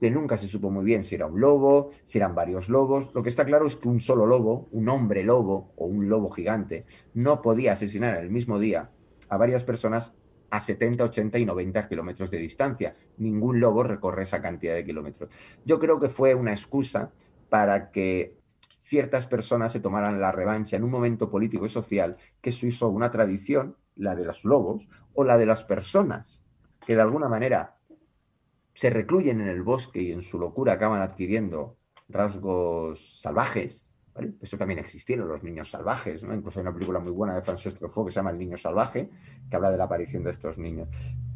que nunca se supo muy bien si era un lobo, si eran varios lobos. Lo que está claro es que un solo lobo, un hombre lobo o un lobo gigante, no podía asesinar en el mismo día a varias personas a setenta, ochenta y noventa kilómetros de distancia. Ningún lobo recorre esa cantidad de kilómetros. Yo creo que fue una excusa para que ciertas personas se tomaran la revancha en un momento político y social que se hizo una tradición, la de los lobos o la de las personas, que de alguna manera se recluyen en el bosque y en su locura acaban adquiriendo rasgos salvajes, ¿vale? Eso también existieron, los niños salvajes, ¿no? Incluso hay una película muy buena de François Truffaut que se llama El niño salvaje, que habla de la aparición de estos niños.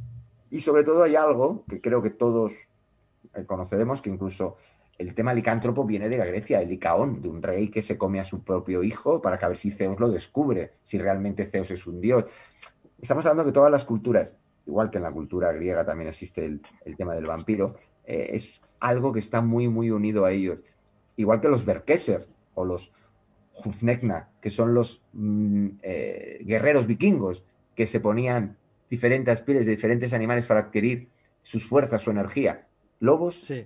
Y sobre todo hay algo que creo que todos conoceremos, que incluso el tema licántropo viene de la Grecia, el Licaón, de un rey que se come a su propio hijo para que a ver si Zeus lo descubre, si realmente Zeus es un dios. Estamos hablando que todas las culturas, igual que en la cultura griega también existe el, el tema del vampiro, eh, es algo que está muy, muy unido a ellos. Igual que los Berkeser o los Hufnekna, que son los mm, eh, guerreros vikingos que se ponían diferentes pieles de diferentes animales para adquirir sus fuerzas, su energía. Lobos sí.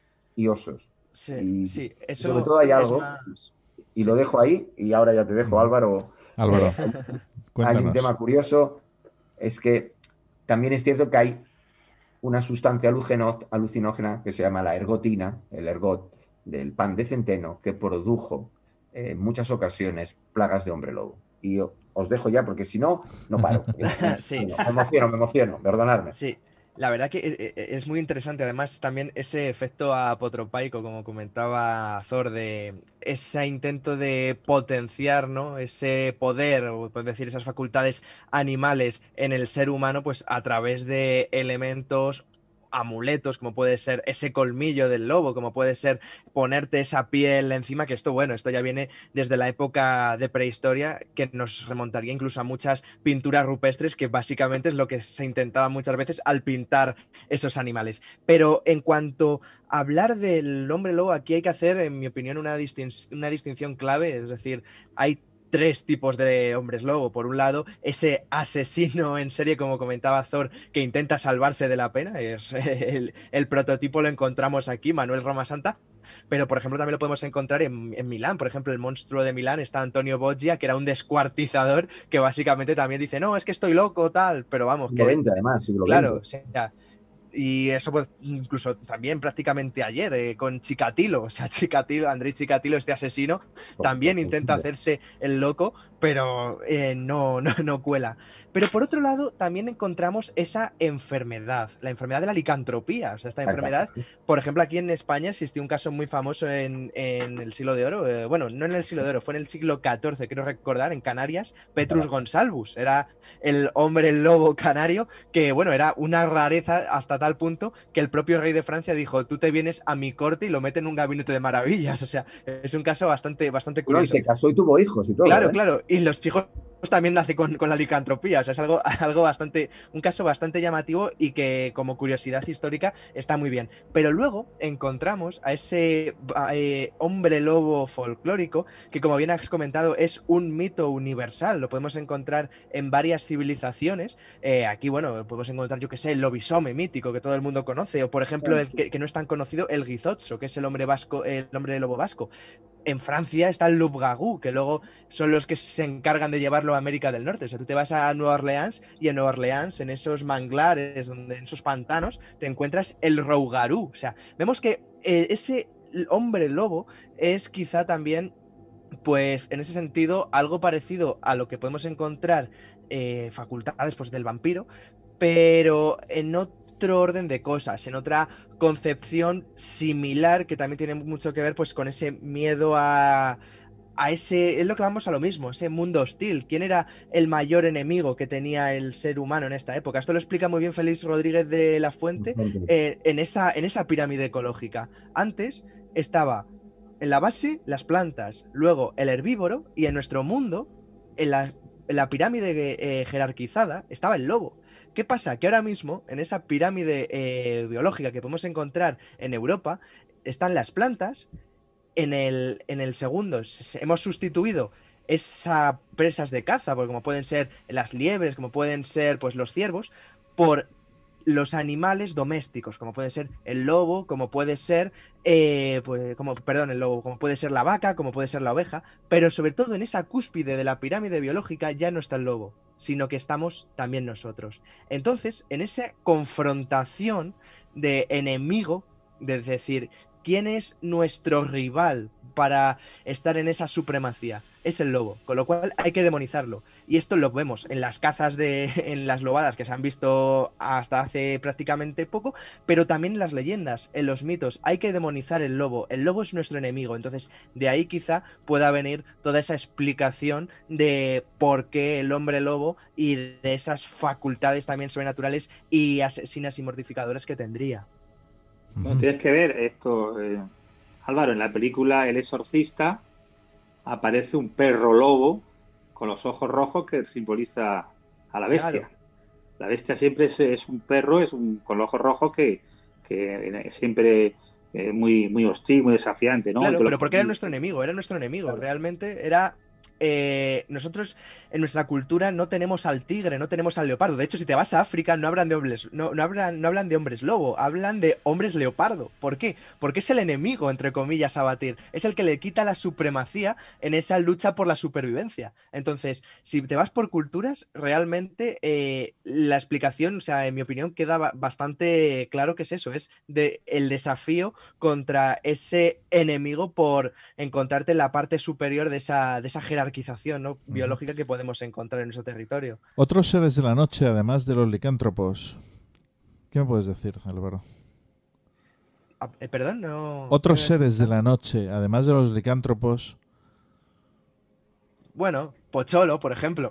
y osos. Sí, y sí. Eso sobre todo hay algo, más... y lo dejo ahí, y ahora ya te dejo, Álvaro. Álvaro, eh, cuéntanos. Hay un tema curioso, es que también es cierto que hay una sustancia alucinógena que se llama la ergotina, el ergot del pan de centeno, que produjo eh, en muchas ocasiones plagas de hombre lobo. Y yo os dejo ya, porque si no, no paro. Sí. Bueno, me emociono, me emociono, perdonadme. Sí. La verdad que es muy interesante, además también ese efecto apotropaico, como comentaba Thor, de ese intento de potenciar, ¿no?, ese poder, o puedes decir, esas facultades animales en el ser humano, pues a través de elementos, amuletos, como puede ser ese colmillo del lobo, como puede ser ponerte esa piel encima, que esto, bueno, esto ya viene desde la época de prehistoria, que nos remontaría incluso a muchas pinturas rupestres, que básicamente es lo que se intentaba muchas veces al pintar esos animales. Pero en cuanto a hablar del hombre lobo, aquí hay que hacer, en mi opinión, una, distin- una distinción clave, es decir, hay tres tipos de hombres lobo. Por un lado, ese asesino en serie, como comentaba Thor, que intenta salvarse de la pena. Es el, el prototipo lo encontramos aquí, Manuel Roma Santa. Pero, por ejemplo, también lo podemos encontrar en, en Milán. Por ejemplo, el monstruo de Milán está Antonio Boggia, que era un descuartizador, que básicamente también dice, no, es que estoy loco, tal. Pero vamos, siglo que... veinte, además, siglo Claro, veinte. o sea... Y eso pues incluso también prácticamente ayer eh, con Chikatilo, o sea, Chikatilo, Andrei Chikatilo, este asesino, también intenta hacerse el loco, pero eh, no, no, no cuela. Pero por otro lado, también encontramos esa enfermedad, la enfermedad de la licantropía. O sea, esta enfermedad, por ejemplo, aquí en España existió un caso muy famoso en, en el siglo de oro, eh, bueno, no en el siglo de oro, fue en el siglo catorce, quiero recordar, en Canarias, Petrus Gonsalvus, era el hombre lobo canario, que bueno, era una rareza hasta tal punto que el propio rey de Francia dijo, tú te vienes a mi corte y lo mete en un gabinete de maravillas. O sea, es un caso bastante, bastante curioso. No, y se casó y tuvo hijos y todo. Claro, ¿eh? claro. Y los hijos también nace con, con la licantropía. O sea, es algo, algo bastante, un caso bastante llamativo y que como curiosidad histórica está muy bien. Pero luego encontramos a ese eh, hombre lobo folclórico que, como bien has comentado, es un mito universal. Lo podemos encontrar en varias civilizaciones. Eh, aquí, bueno, podemos encontrar, yo que sé, el lobisome mítico que todo el mundo conoce. O, por ejemplo, el que, que no es tan conocido, el guizotso, que es el hombre vasco, el hombre lobo vasco. En Francia está el loup-garou, que luego son los que se encargan de llevarlo a América del Norte. O sea, tú te vas a Nueva Orleans y en Nueva Orleans, en esos manglares, donde, en esos pantanos, te encuentras el rougarou. O sea, vemos que eh, ese hombre lobo es quizá también, pues en ese sentido, algo parecido a lo que podemos encontrar eh, facultades pues, del vampiro, pero en otro otro orden de cosas, en otra concepción similar que también tiene mucho que ver pues con ese miedo a, a ese, es lo que vamos a lo mismo, ese mundo hostil. ¿Quién era el mayor enemigo que tenía el ser humano en esta época? Esto lo explica muy bien Félix Rodríguez de la Fuente eh, en, esa, en esa pirámide ecológica. Antes estaba en la base las plantas, luego el herbívoro y en nuestro mundo, en la, en la pirámide eh, jerarquizada, estaba el lobo. ¿Qué pasa? Que ahora mismo, en esa pirámide eh, biológica que podemos encontrar en Europa, están las plantas. En el, en el segundo hemos sustituido esas presas de caza, porque como pueden ser las liebres, como pueden ser pues los ciervos, por los animales domésticos, como puede ser el lobo, como puede ser, eh, pues, como, perdón, el lobo, como puede ser la vaca, como puede ser la oveja, pero sobre todo en esa cúspide de la pirámide biológica ya no está el lobo, sino que estamos también nosotros. Entonces, en esa confrontación de enemigo, de decir, ¿quién es nuestro rival para estar en esa supremacía? Es el lobo, con lo cual hay que demonizarlo. Y esto lo vemos en las cazas, de, en las lobadas que se han visto hasta hace prácticamente poco, pero también en las leyendas, en los mitos. Hay que demonizar el lobo. El lobo es nuestro enemigo. Entonces, de ahí quizá pueda venir toda esa explicación de por qué el hombre lobo y de esas facultades también sobrenaturales y asesinas y mortificadoras que tendría. No, tienes que ver esto, eh, Álvaro, en la película El Exorcista aparece un perro lobo con los ojos rojos que simboliza a la bestia. Claro. La bestia siempre es, es un perro, es un con los ojos rojos que, que siempre eh, muy, muy hostil, muy desafiante, ¿no? Claro, pero porque era nuestro enemigo, era nuestro enemigo, claro. Realmente era... Eh, nosotros en nuestra cultura no tenemos al tigre, no tenemos al leopardo. De hecho, si te vas a África no hablan de hombres, no, no, hablan, no hablan de hombres lobo, hablan de hombres leopardo. ¿Por qué? Porque es el enemigo, entre comillas, a batir. Es el que le quita la supremacía en esa lucha por la supervivencia. Entonces, si te vas por culturas, realmente eh, la explicación, o sea, en mi opinión, queda bastante claro que es eso, es de el desafío contra ese enemigo por encontrarte en la parte superior de esa, de esa jerarquía, ¿no? biológica que podemos encontrar en nuestro territorio. Otros seres de la noche, además de los licántropos. ¿Qué me puedes decir, Álvaro? Ah, eh, perdón, no... Otros seres de la noche, además de los licántropos. Bueno, Pocholo, por ejemplo.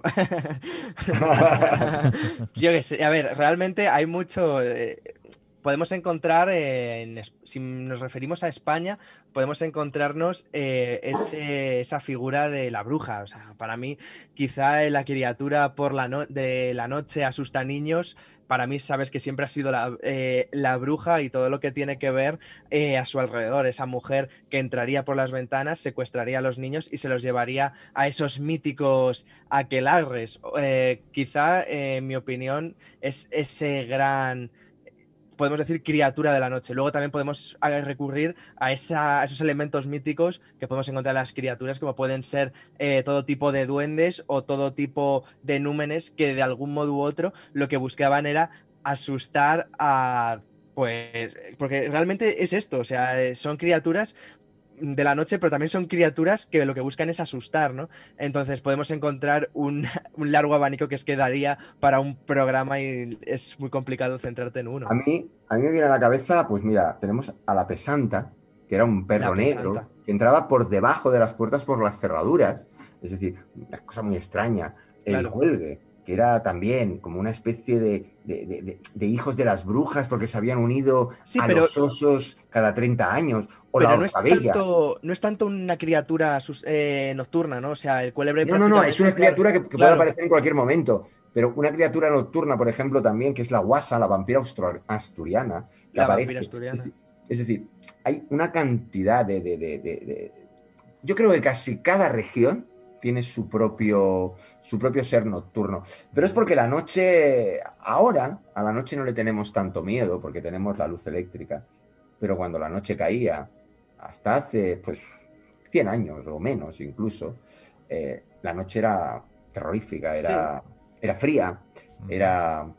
Yo qué sé, a ver, realmente hay mucho... Eh, podemos encontrar, eh, en, si nos referimos a España, podemos encontrarnos eh, ese, esa figura de la bruja. O sea, para mí, quizá la criatura por la no de la noche asusta a niños. Para mí, sabes que siempre ha sido la, eh, la bruja y todo lo que tiene que ver eh, a su alrededor. Esa mujer que entraría por las ventanas, secuestraría a los niños y se los llevaría a esos míticos aquelarres. Eh, quizá, eh, en mi opinión, es ese gran... podemos decir criatura de la noche. Luego también podemos recurrir a, esa, a esos elementos míticos que podemos encontrar en las criaturas, como pueden ser eh, todo tipo de duendes o todo tipo de númenes que de algún modo u otro lo que buscaban era asustar a... pues... porque realmente es esto, o sea, son criaturas de la noche, pero también son criaturas que lo que buscan es asustar, ¿no? Entonces podemos encontrar un, un largo abanico que es que daría para un programa y es muy complicado centrarte en uno. A mí, a mí me viene a la cabeza, pues mira, tenemos a la Pesanta, que era un perro negro, que entraba por debajo de las puertas por las cerraduras, es decir, una cosa muy extraña. El claro. Cuelgue, que era también como una especie de, de, de, de hijos de las brujas porque se habían unido sí, a pero, los osos cada treinta años. O pero la no, es tanto, no es tanto una criatura eh, nocturna, ¿no? O sea, el cuélebre... No, no, no, es una criatura que, que claro. puede aparecer en cualquier momento. Pero una criatura nocturna, por ejemplo, también, que es la guasa, la vampira asturiana. Que la aparece. vampira asturiana. Es, es decir, hay una cantidad de, de, de, de, de... Yo creo que casi cada región tiene su propio, su propio ser nocturno. Pero es porque la noche, ahora, a la noche no le tenemos tanto miedo, porque tenemos la luz eléctrica. Pero cuando la noche caía, hasta hace, pues, cien años o menos incluso, eh, la noche era terrorífica, era, sí. era fría, era...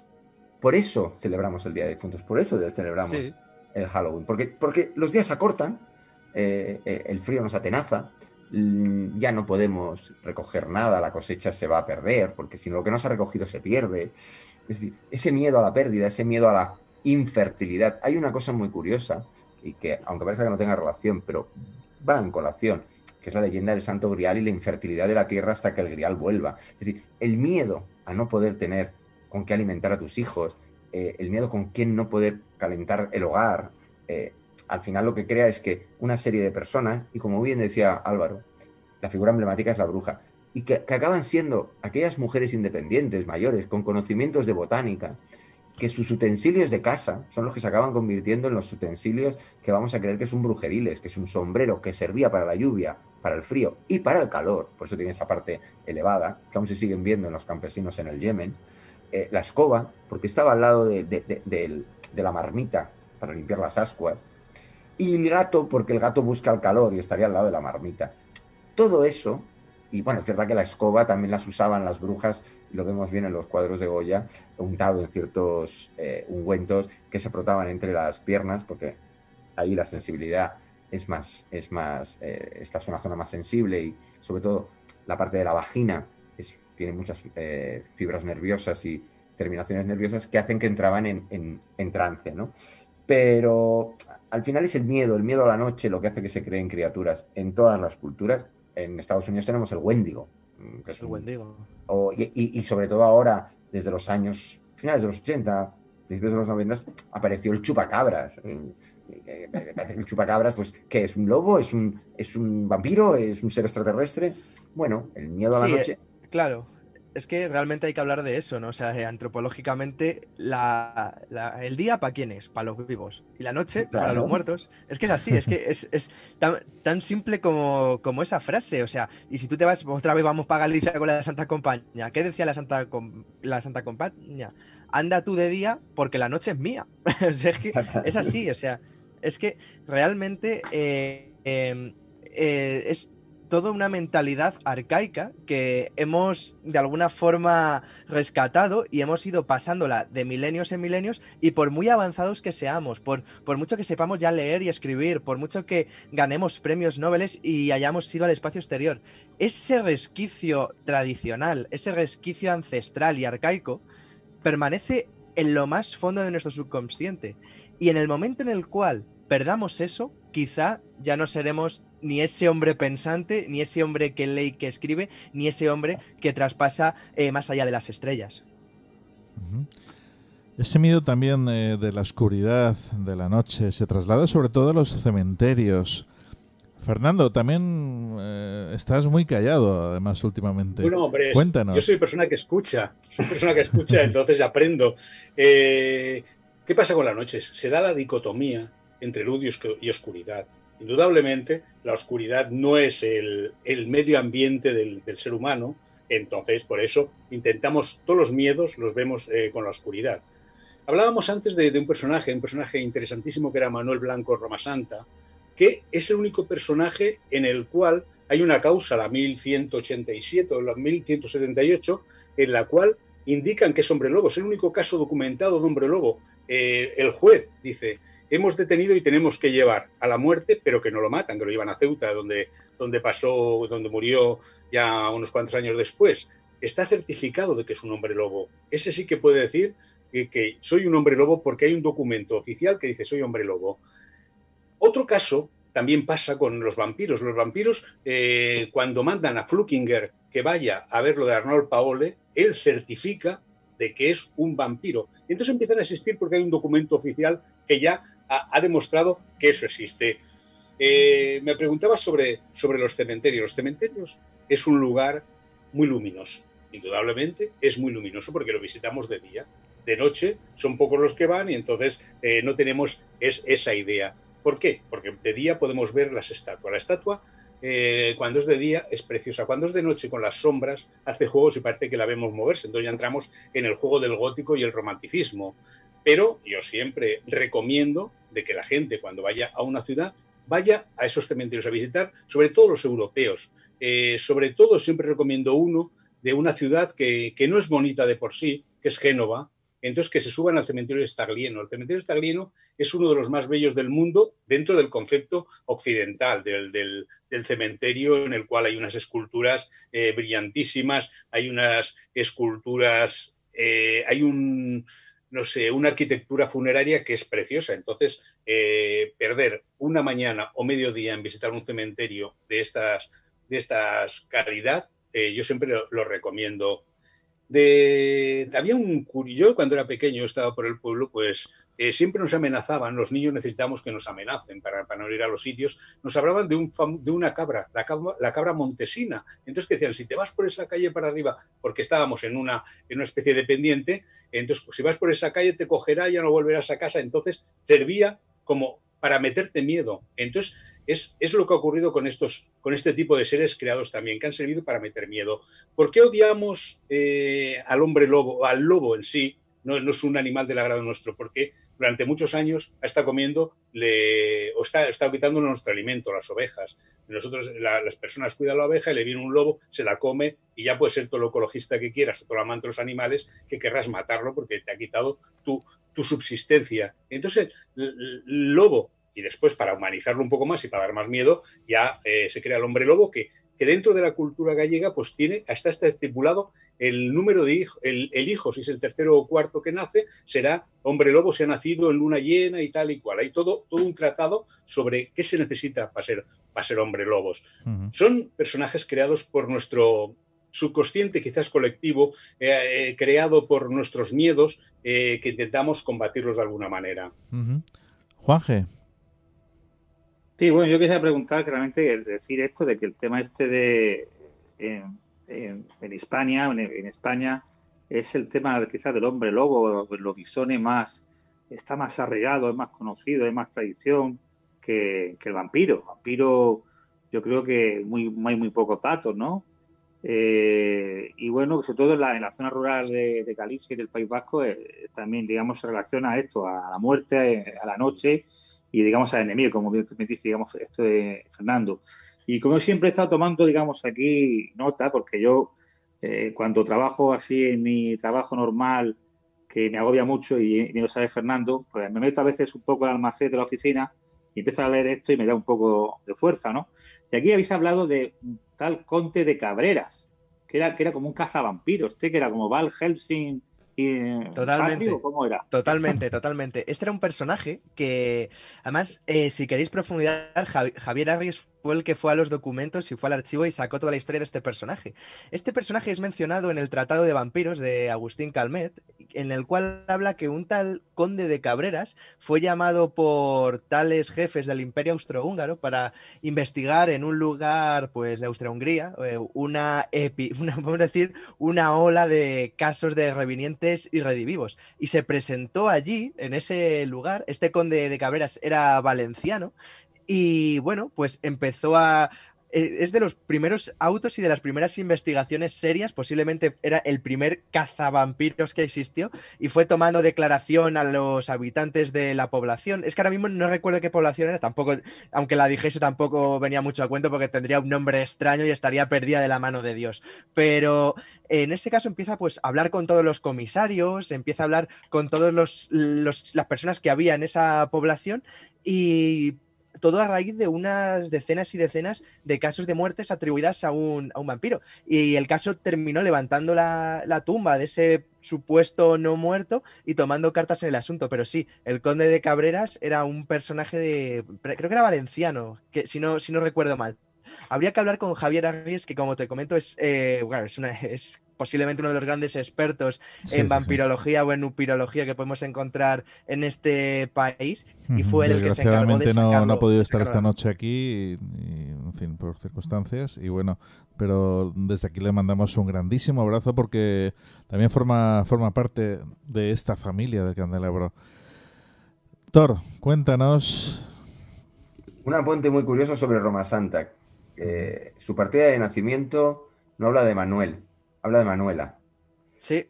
Por eso celebramos el Día de Difuntos, por eso celebramos sí. el Halloween, porque, porque los días se acortan, eh, eh, el frío nos atenaza, ya no podemos recoger nada, la cosecha se va a perder, porque si no, lo que no se ha recogido se pierde. Es decir, ese miedo a la pérdida, ese miedo a la infertilidad. Hay una cosa muy curiosa, y que, aunque parece que no tenga relación, pero va en colación, que es la leyenda del Santo Grial y la infertilidad de la tierra hasta que el Grial vuelva. Es decir, el miedo a no poder tener con qué alimentar a tus hijos, eh, el miedo con quién no poder calentar el hogar, eh, al final lo que crea es que una serie de personas, y como bien decía Álvaro, la figura emblemática es la bruja, y que, que acaban siendo aquellas mujeres independientes, mayores, con conocimientos de botánica, que sus utensilios de casa son los que se acaban convirtiendo en los utensilios que vamos a creer que es un brujeriles, que es un sombrero que servía para la lluvia, para el frío y para el calor, por eso tiene esa parte elevada, que aún se siguen viendo en los campesinos en el Yemen. eh, la escoba, porque estaba al lado de, de, de, de, de la marmita para limpiar las ascuas, y el gato, porque el gato busca el calor y estaría al lado de la marmita. Todo eso, y bueno, es verdad que la escoba también las usaban las brujas, lo vemos bien en los cuadros de Goya, untado en ciertos eh, ungüentos que se frotaban entre las piernas, porque ahí la sensibilidad es más, es más eh, esta es una zona más sensible, y sobre todo la parte de la vagina es, tiene muchas eh, fibras nerviosas y terminaciones nerviosas que hacen que entraban en, en, en trance, ¿no? Pero al final es el miedo, el miedo a la noche lo que hace que se creen criaturas en todas las culturas. En Estados Unidos tenemos el Wendigo, que es el un, Wendigo. O, y, y, y sobre todo ahora, desde los años finales de los ochenta, principios de los noventa, apareció el chupacabras. El chupacabras, pues, ¿qué es? ¿Un lobo? ¿Es un, es un vampiro? ¿Es un ser extraterrestre? Bueno, el miedo a la sí, noche. Eh, claro. Es que realmente hay que hablar de eso, ¿no? O sea, eh, antropológicamente, la, la, el día ¿para quién es? Para los vivos. Y la noche, claro, para los muertos. Es que es así, es que es, es tan, tan simple como, como esa frase. O sea, y si tú te vas, otra vez vamos para Galicia con la Santa Compañía. ¿Qué decía la Santa, la Santa Compañía? Anda tú de día porque la noche es mía. O sea, es que es así, o sea, es que realmente eh, eh, eh, es toda una mentalidad arcaica que hemos de alguna forma rescatado y hemos ido pasándola de milenios en milenios, y por muy avanzados que seamos, por, por mucho que sepamos ya leer y escribir, por mucho que ganemos premios Nobel y hayamos ido al espacio exterior, ese resquicio tradicional, ese resquicio ancestral y arcaico permanece en lo más fondo de nuestro subconsciente, y en el momento en el cual perdamos eso, quizá ya no seremos ni ese hombre pensante, ni ese hombre que lee y que escribe, ni ese hombre que traspasa eh, más allá de las estrellas. Uh-huh. Ese miedo también eh, de la oscuridad, de la noche, se traslada sobre todo a los cementerios. Fernando, también eh, estás muy callado, además, últimamente. Bueno, hombre, cuéntanos. Yo soy persona que escucha, soy persona que escucha, entonces aprendo. Eh, ¿Qué pasa con las noches? Se da la dicotomía entre luz y oscuridad. Indudablemente, la oscuridad no es el, el medio ambiente del, del ser humano, entonces por eso intentamos, todos los miedos los vemos eh, con la oscuridad. Hablábamos antes de, de un personaje, un personaje interesantísimo que era Manuel Blanco Romasanta, que es el único personaje en el cual hay una causa, la mil ciento ochenta y siete o la mil ciento setenta y ocho, en la cual indican que es hombre lobo. Es el único caso documentado de hombre lobo. Eh, el juez dice: hemos detenido y tenemos que llevar a la muerte, pero que no lo matan, que lo llevan a Ceuta, donde, donde pasó, donde murió ya unos cuantos años después. Está certificado de que es un hombre lobo. Ese sí que puede decir que, que soy un hombre lobo porque hay un documento oficial que dice soy hombre lobo. Otro caso también pasa con los vampiros. Los vampiros, eh, cuando mandan a Flukinger que vaya a ver lo de Arnold Paole, él certifica de que es un vampiro. Y entonces empiezan a existir porque hay un documento oficial que ya ha, ha demostrado que eso existe. Eh, me preguntaba sobre, sobre los cementerios. Los cementerios es un lugar muy luminoso. Indudablemente es muy luminoso porque lo visitamos de día. De noche son pocos los que van y entonces eh, no tenemos es, esa idea. ¿Por qué? Porque de día podemos ver las estatuas. La estatua, eh, cuando es de día, es preciosa. Cuando es de noche, con las sombras, hace juegos y parece que la vemos moverse. Entonces ya entramos en el juego del gótico y el romanticismo. Pero yo siempre recomiendo de que la gente, cuando vaya a una ciudad, vaya a esos cementerios a visitar, sobre todo los europeos. Eh, sobre todo siempre recomiendo uno de una ciudad que, que no es bonita de por sí, que es Génova. Entonces, que se suban al cementerio de Staglieno. El cementerio de Staglieno es uno de los más bellos del mundo dentro del concepto occidental del, del, del cementerio, en el cual hay unas esculturas eh, brillantísimas, hay unas esculturas, eh, hay un, no sé, una arquitectura funeraria que es preciosa. Entonces, eh, perder una mañana o mediodía en visitar un cementerio de estas, de estas calidad, eh, yo siempre lo, lo recomiendo. De, había un yo cuando era pequeño estaba por el pueblo, pues eh, siempre nos amenazaban, los niños necesitamos que nos amenacen para, para no ir a los sitios, nos hablaban de, un, de una cabra, la cabra, la cabra montesina. Entonces que decían, si te vas por esa calle para arriba, porque estábamos en una, en una especie de pendiente, entonces pues, si vas por esa calle te cogerá, ya no volverás a casa. Entonces servía como para meterte miedo. Entonces Es, es lo que ha ocurrido con, estos, con este tipo de seres creados también, que han servido para meter miedo. ¿Por qué odiamos eh, al hombre lobo, al lobo en sí? No, no es un animal del agrado nuestro, porque durante muchos años ha estado comiendo le, o está, está quitando nuestro alimento, las ovejas. Nosotros, la, las personas cuidan la oveja y le viene un lobo, se la come y ya puedes ser todo lo ecologista que quieras o todo el amante de los animales que querrás matarlo porque te ha quitado tu, tu subsistencia. Entonces, el, el lobo, y después para humanizarlo un poco más y para dar más miedo, ya eh, se crea el hombre lobo que, que dentro de la cultura gallega pues tiene, hasta está estipulado el número de hijos, el, el hijo, si es el tercero o cuarto que nace, será hombre lobo, se ha nacido en luna llena y tal y cual. Hay todo, todo un tratado sobre qué se necesita para ser, para ser hombre lobos. Uh-huh. Son personajes creados por nuestro subconsciente, quizás colectivo, eh, eh, creado por nuestros miedos, eh, que intentamos combatirlos de alguna manera. Uh-huh. Juanje. Sí, bueno, yo quería preguntar claramente, decir esto de que el tema este de en, en, en Hispania, en, en España, es el tema quizás del hombre lobo, el lobisone más, está más arraigado, es más conocido, es más tradición que, que el vampiro. El vampiro, yo creo que muy, hay muy pocos datos, ¿no? Eh, y bueno, sobre todo en la, en la zona rural de, de Galicia y del País Vasco, eh, también, digamos, se relaciona a esto, a la muerte, a la noche, y digamos al enemigo, como me dice, digamos, esto de Fernando. Y como siempre he estado tomando, digamos, aquí nota, porque yo eh, cuando trabajo así en mi trabajo normal, que me agobia mucho y, y me lo sabe Fernando, pues me meto a veces un poco al almacén de la oficina y empiezo a leer esto y me da un poco de fuerza, ¿no? Y aquí habéis hablado de un tal Conde de Cabreras, que era, que era como un cazavampiros, este que era como Val Helsing. Y, totalmente, Patrio, ¿cómo era? totalmente, totalmente. Este era un personaje que, además, eh, si queréis profundizar, Javi- Javier Arries fue el que fue a los documentos y fue al archivo y sacó toda la historia de este personaje. Este personaje es mencionado en el Tratado de Vampiros de Agustín Calmet, en el cual habla que un tal Conde de Cabreras fue llamado por tales jefes del Imperio Austrohúngaro para investigar en un lugar, pues, de Austria-Hungría, eh, una, epi, una, vamos a decir, una ola de casos de revinientes y redivivos. Y se presentó allí, en ese lugar. Este Conde de Cabreras era valenciano y, bueno, pues empezó a... Es de los primeros autos y de las primeras investigaciones serias, posiblemente era el primer cazavampiros que existió, y fue tomando declaración a los habitantes de la población. Es que ahora mismo no recuerdo qué población era, tampoco, aunque la dijese tampoco venía mucho a cuento porque tendría un nombre extraño y estaría perdida de la mano de Dios. Pero en ese caso empieza pues a hablar con todos los comisarios, empieza a hablar con todas los, los, las personas que había en esa población, y todo a raíz de unas decenas y decenas de casos de muertes atribuidas a un, a un vampiro. Y el caso terminó levantando la, la tumba de ese supuesto no muerto y tomando cartas en el asunto. Pero sí, el Conde de Cabreras era un personaje de... creo que era valenciano, que si no, si no recuerdo mal. Habría que hablar con Javier Arries, que como te comento es, eh, bueno, es, una, es posiblemente uno de los grandes expertos sí, en vampirología sí. o en upirología que podemos encontrar en este país, y fue el que se encargó de sacarlo. no, no ha podido estar esta noche aquí, y, y, en fin, por circunstancias, y bueno, pero desde aquí le mandamos un grandísimo abrazo porque también forma, forma parte de esta familia del Candelabro. Thor, cuéntanos. Un apunte muy curioso sobre Roma Santa. Eh, su partida de nacimiento no habla de Manuel, habla de Manuela. Sí.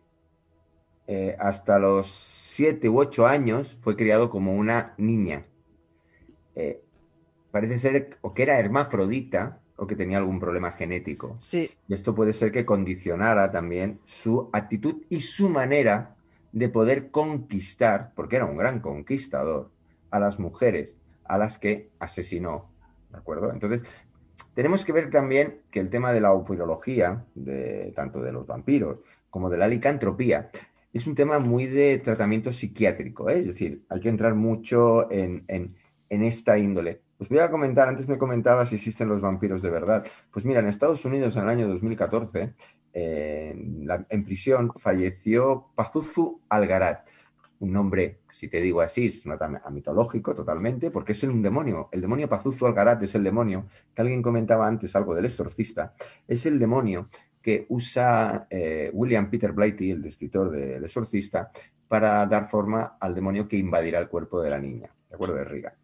Eh, hasta los siete u ocho años fue criado como una niña. Eh, parece ser o que era hermafrodita o que tenía algún problema genético. Sí. Y esto puede ser que condicionara también su actitud y su manera de poder conquistar, porque era un gran conquistador, a las mujeres a las que asesinó. ¿De acuerdo? Entonces, tenemos que ver también que el tema de la upirología, de, tanto de los vampiros como de la licantropía, es un tema muy de tratamiento psiquiátrico, ¿eh? Es decir, hay que entrar mucho en, en, en esta índole. Os voy a comentar, antes me comentaba si existen los vampiros de verdad. Pues mira, en Estados Unidos en el año dos mil catorce, eh, en, la, en prisión, falleció Pazuzu Algarat. Un nombre, si te digo así, es mitológico totalmente, porque es un demonio. El demonio Pazuzu Algarat es el demonio, que alguien comentaba antes algo del exorcista, es el demonio que usa eh, William Peter Blatty, el escritor del exorcista, para dar forma al demonio que invadirá el cuerpo de la niña, ¿de acuerdo? De Riga.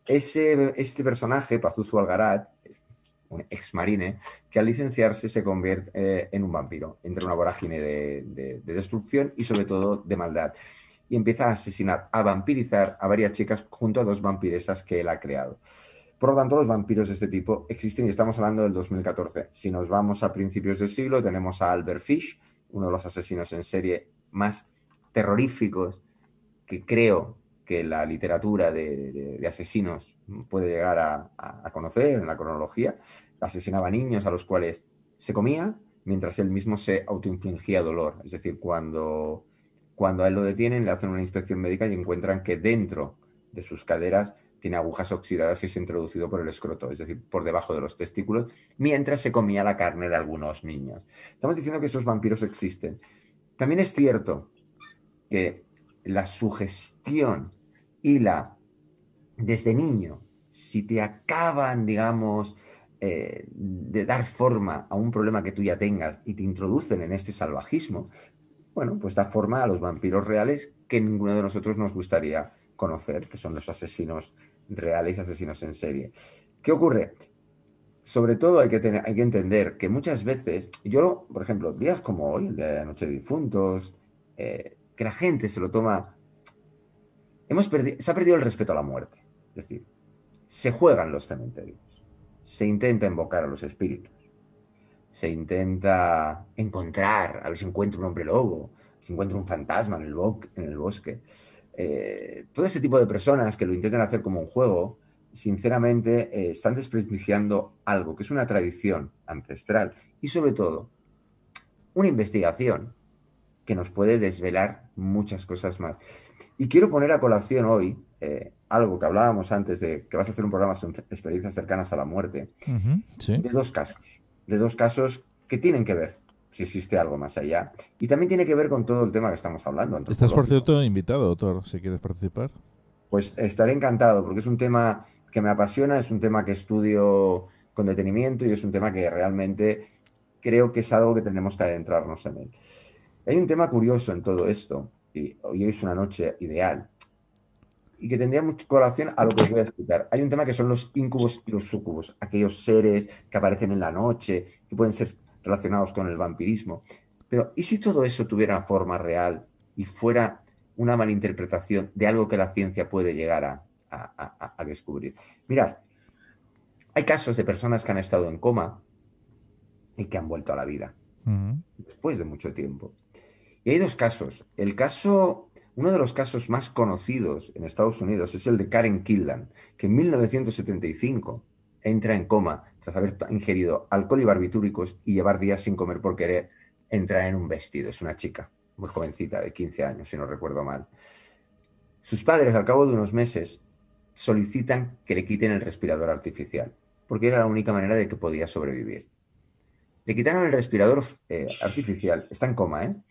ese, este personaje, Pazuzu Algarat, un ex marine, que al licenciarse se convierte eh, en un vampiro, entra en una vorágine de, de, de destrucción y sobre todo de maldad. Y empieza a asesinar, a vampirizar a varias chicas junto a dos vampiresas que él ha creado. Por lo tanto, los vampiros de este tipo existen y estamos hablando del dos mil catorce. Si nos vamos a principios del siglo, tenemos a Albert Fish, uno de los asesinos en serie más terroríficos que creo que la literatura de, de, de asesinos puede llegar a, a, a conocer en la cronología. Asesinaba niños a los cuales se comía mientras él mismo se autoinfligía dolor. Es decir, cuando, cuando a él lo detienen, le hacen una inspección médica y encuentran que dentro de sus caderas tiene agujas oxidadas y es introducido por el escroto, es decir, por debajo de los testículos, mientras se comía la carne de algunos niños. Estamos diciendo que esos vampiros existen. También es cierto que la sugestión y la... Desde niño, si te acaban, digamos, eh, de dar forma a un problema que tú ya tengas y te introducen en este salvajismo, bueno, pues da forma a los vampiros reales que ninguno de nosotros nos gustaría conocer, que son los asesinos reales, asesinos en serie. ¿Qué ocurre? Sobre todo hay que, tener, hay que entender que muchas veces, yo, por ejemplo, días como hoy, el día de la Noche de Difuntos, eh, que la gente se lo toma... Hemos perdido, se ha perdido el respeto a la muerte. Es decir, se juegan los cementerios, se intenta invocar a los espíritus, se intenta encontrar, a ver si encuentra un hombre lobo, si encuentra un fantasma en el, bo en el bosque. Eh, todo ese tipo de personas que lo intentan hacer como un juego, sinceramente eh, están desprestigiando algo que es una tradición ancestral y sobre todo una investigación que nos puede desvelar muchas cosas más. Y quiero poner a colación hoy eh, algo que hablábamos antes de que vas a hacer un programa sobre experiencias cercanas a la muerte, uh-huh, sí. de dos casos, de dos casos que tienen que ver si existe algo más allá. Y también tiene que ver con todo el tema que estamos hablando. Estás, por cierto, invitado, doctor, si quieres participar. Pues estaré encantado, porque es un tema que me apasiona, es un tema que estudio con detenimiento y es un tema que realmente creo que es algo que tenemos que adentrarnos en él. Hay un tema curioso en todo esto, y hoy es una noche ideal, y que tendría mucha colación a lo que os voy a explicar. Hay un tema que son los íncubos y los súcubos, aquellos seres que aparecen en la noche, que pueden ser relacionados con el vampirismo. Pero, ¿y si todo eso tuviera forma real y fuera una malinterpretación de algo que la ciencia puede llegar a, a, a, a descubrir? Mirad, hay casos de personas que han estado en coma y que han vuelto a la vida, uh-huh. después de mucho tiempo. Y hay dos casos. El caso, uno de los casos más conocidos en Estados Unidos es el de Karen Killian, que en mil novecientos setenta y cinco entra en coma tras haber ingerido alcohol y barbitúricos y llevar días sin comer por querer entrar en un vestido. Es una chica muy jovencita, de quince años, si no recuerdo mal. Sus padres, al cabo de unos meses, solicitan que le quiten el respirador artificial, porque era la única manera de que podía sobrevivir. Le quitaron el respirador eh, artificial, está en coma, ¿eh?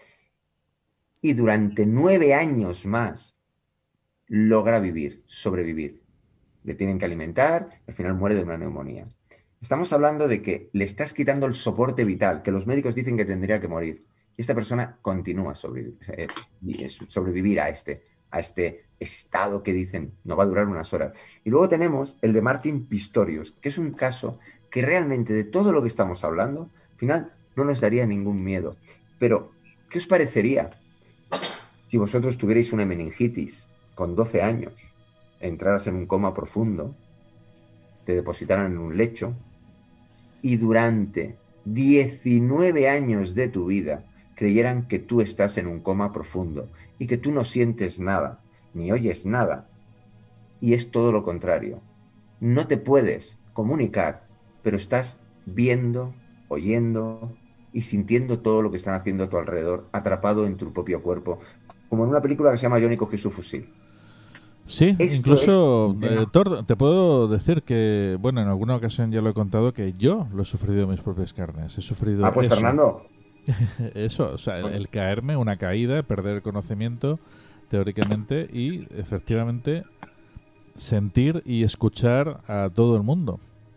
Y durante nueve años más logra vivir, sobrevivir. Le tienen que alimentar, al final muere de una neumonía. Estamos hablando de que le estás quitando el soporte vital, que los médicos dicen que tendría que morir. Y esta persona continúa a sobrevivir, eh, sobrevivir a este, a este estado que dicen no va a durar unas horas. Y luego tenemos el de Martin Pistorius, que es un caso que realmente de todo lo que estamos hablando, al final no nos daría ningún miedo. Pero, ¿qué os parecería si vosotros tuvierais una meningitis con doce años, entraras en un coma profundo, te depositaran en un lecho y durante diecinueve años de tu vida creyeran que tú estás en un coma profundo y que tú no sientes nada, ni oyes nada? Y es todo lo contrario. No te puedes comunicar, pero estás viendo, oyendo y sintiendo todo lo que están haciendo a tu alrededor, atrapado en tu propio cuerpo, como en una película que se llama Johnny cogió su fusil. Sí, Esto incluso, es... eh, Thor, te puedo decir que, bueno, en alguna ocasión ya lo he contado, que yo lo he sufrido en mis propias carnes. He sufrido Ah, pues eso. Fernando. Eso, o sea, el, el caerme, una caída, perder el conocimiento, teóricamente, y efectivamente sentir y escuchar a todo el mundo.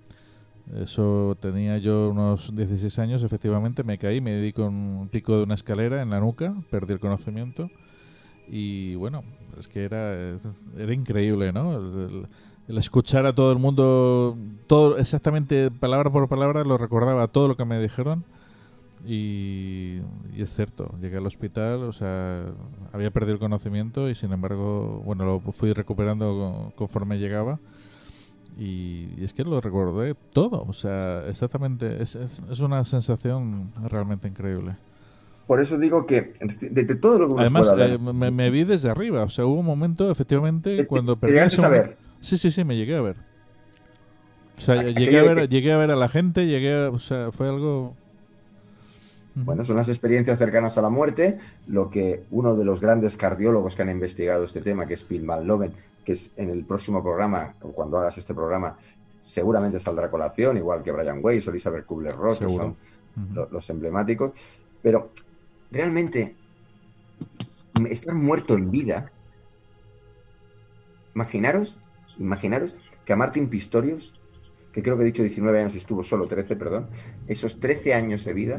Eso tenía yo unos dieciséis años, efectivamente, me caí, me di con un pico de una escalera en la nuca, perdí el conocimiento y bueno, es que era, era increíble, ¿no? El, el, el escuchar a todo el mundo, todo exactamente palabra por palabra, lo recordaba todo lo que me dijeron. Y, y es cierto, llegué al hospital, o sea, había perdido el conocimiento y sin embargo, bueno, lo fui recuperando conforme llegaba. Y, y es que lo recordé todo, o sea, exactamente, es, es, es una sensación realmente increíble. Por eso digo que de, de todo lo que uno además puede eh, me, me vi desde arriba, o sea, hubo un momento efectivamente ¿Te, cuando te perdí llegaste ese a momento, ver? sí, sí, sí, me llegué a ver. O sea, Aquello llegué a ver, que... llegué a ver a la gente, llegué a, o sea, fue algo. Bueno, son las experiencias cercanas a la muerte, lo que uno de los grandes cardiólogos que han investigado este tema, que es Bill McLoven, que es en el próximo programa, o cuando hagas este programa, seguramente saldrá a colación, igual que Brian Weiss o Elizabeth Kubler-Ross, que son uh-huh. los, los emblemáticos. Pero realmente, estar muerto en vida, imaginaros, imaginaros que a Martin Pistorius, que creo que he dicho diecinueve años y estuvo solo trece, perdón, esos trece años de vida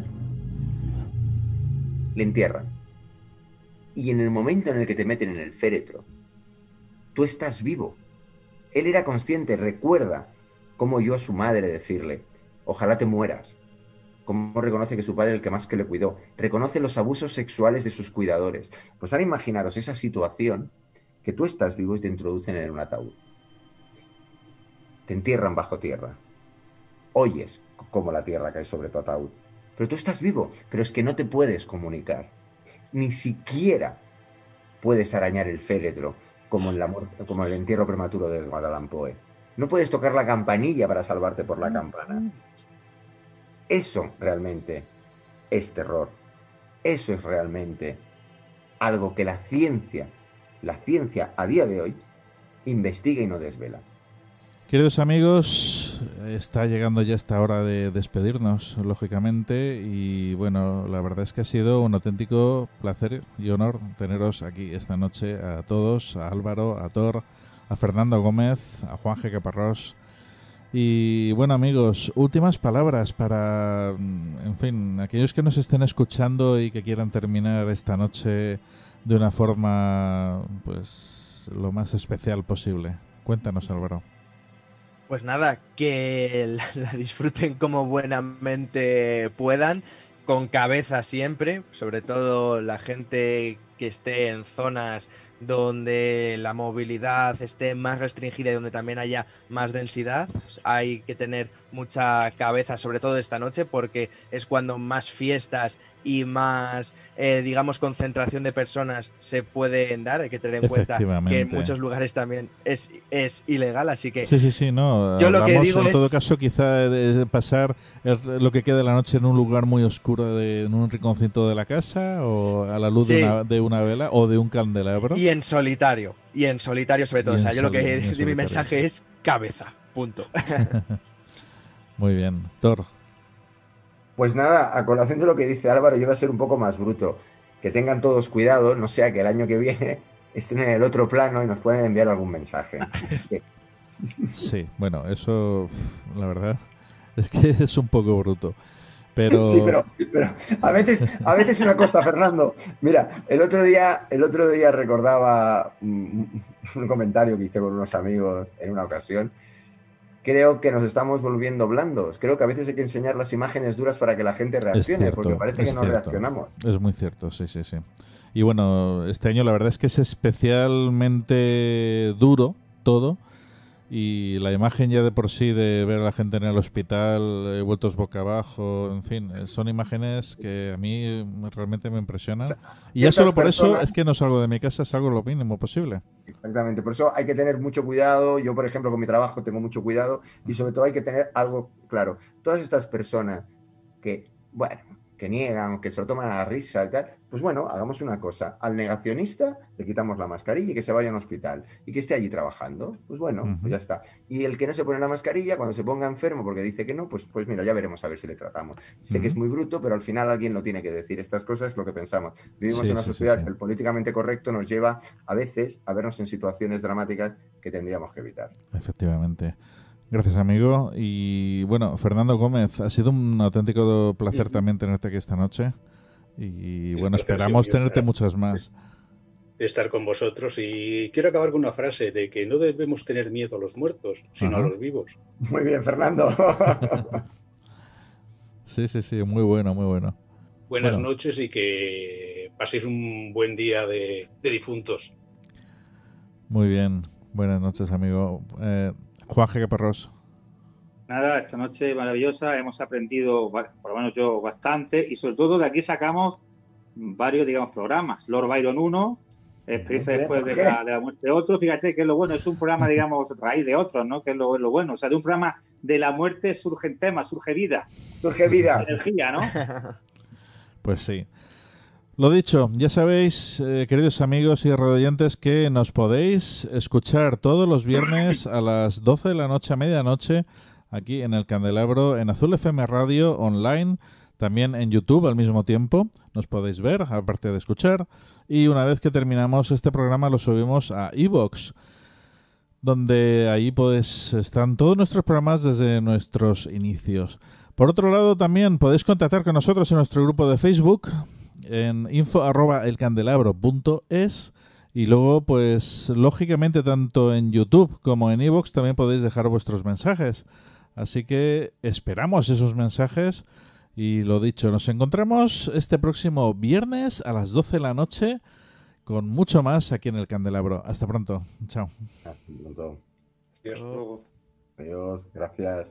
le entierran. Y en el momento en el que te meten en el féretro, tú estás vivo. Él era consciente, recuerda cómo oyó a su madre decirle, ojalá te mueras. Cómo reconoce que su padre es el que más que le cuidó. Reconoce los abusos sexuales de sus cuidadores. Pues ahora imaginaros esa situación, que tú estás vivo y te introducen en un ataúd. Te entierran bajo tierra. Oyes cómo la tierra cae sobre tu ataúd. Pero tú estás vivo, pero es que no te puedes comunicar. Ni siquiera puedes arañar el féretro como en, la muerte, como en el entierro prematuro de Edgar Allan Poe. No puedes tocar la campanilla para salvarte por la campana. Eso realmente es terror. Eso es realmente algo que la ciencia, la ciencia a día de hoy, investiga y no desvela. Queridos amigos, está llegando ya esta hora de despedirnos, lógicamente, y bueno, la verdad es que ha sido un auténtico placer y honor teneros aquí esta noche a todos, a Álvaro, a Thor, a Fernando Gómez, a Juan G. Caparrós. Y bueno, amigos, últimas palabras para, en fin, aquellos que nos estén escuchando y que quieran terminar esta noche de una forma, pues, lo más especial posible. Cuéntanos, Álvaro. Pues nada, que la, la disfruten como buenamente puedan, con cabeza siempre, sobre todo la gente que esté en zonas donde la movilidad esté más restringida y donde también haya más densidad. Hay que tener mucha cabeza, sobre todo esta noche, porque es cuando más fiestas y más, eh, digamos, concentración de personas se pueden dar. Hay que tener en cuenta que en muchos lugares también es, es ilegal, así que... Sí, sí, sí, no. Yo lo que digo en es... todo caso, quizá de pasar el, lo que queda de la noche en un lugar muy oscuro, de, en un rinconcito de la casa, o a la luz sí. de, una, de una vela o de un candelabro. Y en solitario, y en solitario sobre todo. O sea, yo lo que de mi mensaje es cabeza, punto. Muy bien. Thor. Pues nada, a colación de lo que dice Álvaro, yo voy a ser un poco más bruto. Que tengan todos cuidado, no sea que el año que viene estén en el otro plano y nos pueden enviar algún mensaje. Sí, bueno, eso, la verdad, es que es un poco bruto. Pero... Sí, pero, pero a veces, a veces una cosa, Fernando. Mira, el otro día, el otro día recordaba un, un comentario que hice con unos amigos en una ocasión. Creo que nos estamos volviendo blandos. Creo que a veces hay que enseñar las imágenes duras para que la gente reaccione, cierto, porque parece que no cierto. reaccionamos. Es muy cierto, sí, sí, sí. Y bueno, este año la verdad es que es especialmente duro todo. Y la imagen ya de por sí de ver a la gente en el hospital, eh, vueltos boca abajo, en fin, eh, son imágenes que a mí realmente me impresionan. O sea, y ya solo por personas... eso es que no salgo de mi casa, salgo lo mínimo posible. Exactamente, por eso hay que tener mucho cuidado. Yo, por ejemplo, con mi trabajo tengo mucho cuidado y sobre todo hay que tener algo claro. Todas estas personas que, bueno, que niegan, que se lo toman a la risa y tal, pues bueno, hagamos una cosa. Al negacionista le quitamos la mascarilla y que se vaya a un hospital y que esté allí trabajando. Pues bueno, uh-huh. pues ya está. Y el que no se pone la mascarilla, cuando se ponga enfermo porque dice que no, pues, pues mira, ya veremos a ver si le tratamos. Sé uh-huh. que es muy bruto, pero al final alguien lo tiene que decir. Estas cosas es lo que pensamos. Vivimos sí, en una sí, sociedad sí, sí. que el políticamente correcto nos lleva a veces a vernos en situaciones dramáticas que tendríamos que evitar. Efectivamente. Gracias, amigo. Y bueno, Fernando Gómez, ha sido un auténtico placer sí. también tenerte aquí esta noche. Y bueno, esperamos tenerte muchas más. de estar con vosotros y quiero acabar con una frase de que no debemos tener miedo a los muertos, sino Ajá. a los vivos. Muy bien, Fernando. Sí, sí, sí, muy bueno, muy bueno. Buenas Bueno. noches y que paséis un buen día de, de difuntos. Muy bien, buenas noches, amigo. Eh, Juanje Caparrós. Nada, esta noche maravillosa, hemos aprendido, por lo menos yo, bastante, y sobre todo de aquí sacamos varios, digamos, programas. Lord Byron uno, experiencia después de la, de la muerte de otro. Fíjate que es lo bueno, es un programa, digamos, raíz de otros, ¿no? Que es lo, es lo bueno. O sea, de un programa de la muerte surgen temas, surge vida. Surge vida. Energía, ¿no? Pues sí. Lo dicho, ya sabéis, eh, queridos amigos y radioyentes, que nos podéis escuchar todos los viernes a las doce de la noche a medianoche aquí en el Candelabro, en Azul F M Radio online, también en YouTube al mismo tiempo. Nos podéis ver, aparte de escuchar. Y una vez que terminamos este programa lo subimos a iVoox, donde ahí pues están todos nuestros programas desde nuestros inicios. Por otro lado, también podéis contactar con nosotros en nuestro grupo de Facebook en info arroba elcandelabro punto es, y luego pues lógicamente tanto en YouTube como en iVoox también podéis dejar vuestros mensajes. Así que esperamos esos mensajes y lo dicho, nos encontramos este próximo viernes a las doce de la noche con mucho más aquí en el Candelabro. Hasta pronto. Chao. Hasta pronto. Adiós. Adiós, gracias.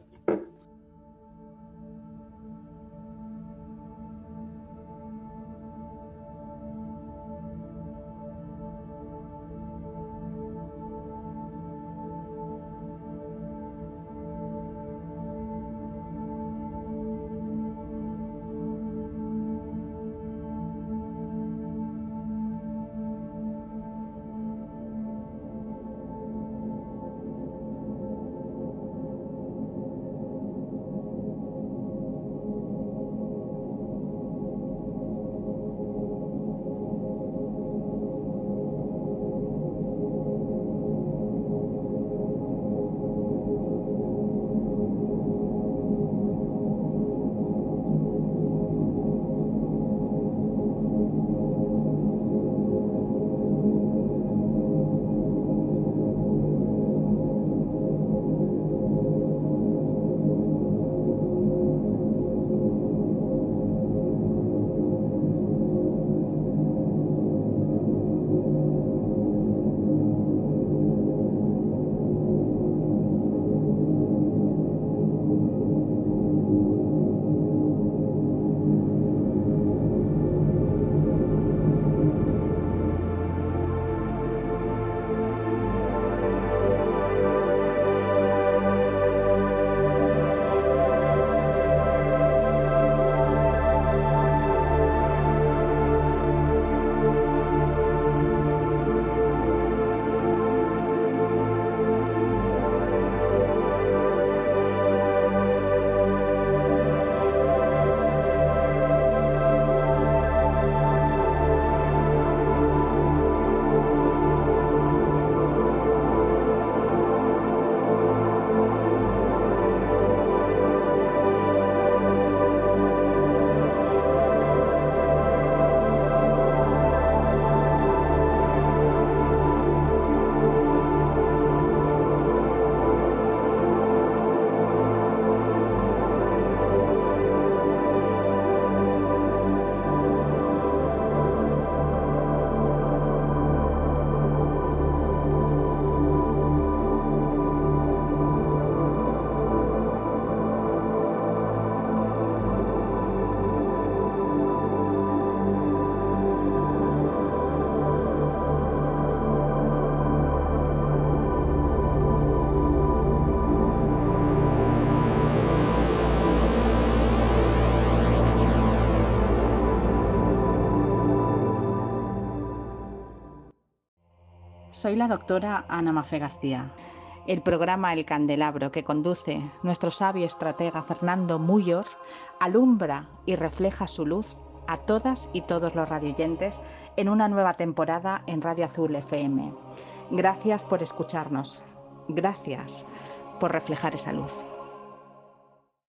Soy la doctora Ana Mafé García. El programa El Candelabro, que conduce nuestro sabio estratega Fernando Muyor, alumbra y refleja su luz a todas y todos los radioyentes en una nueva temporada en Radio Azul F M. Gracias por escucharnos. Gracias por reflejar esa luz.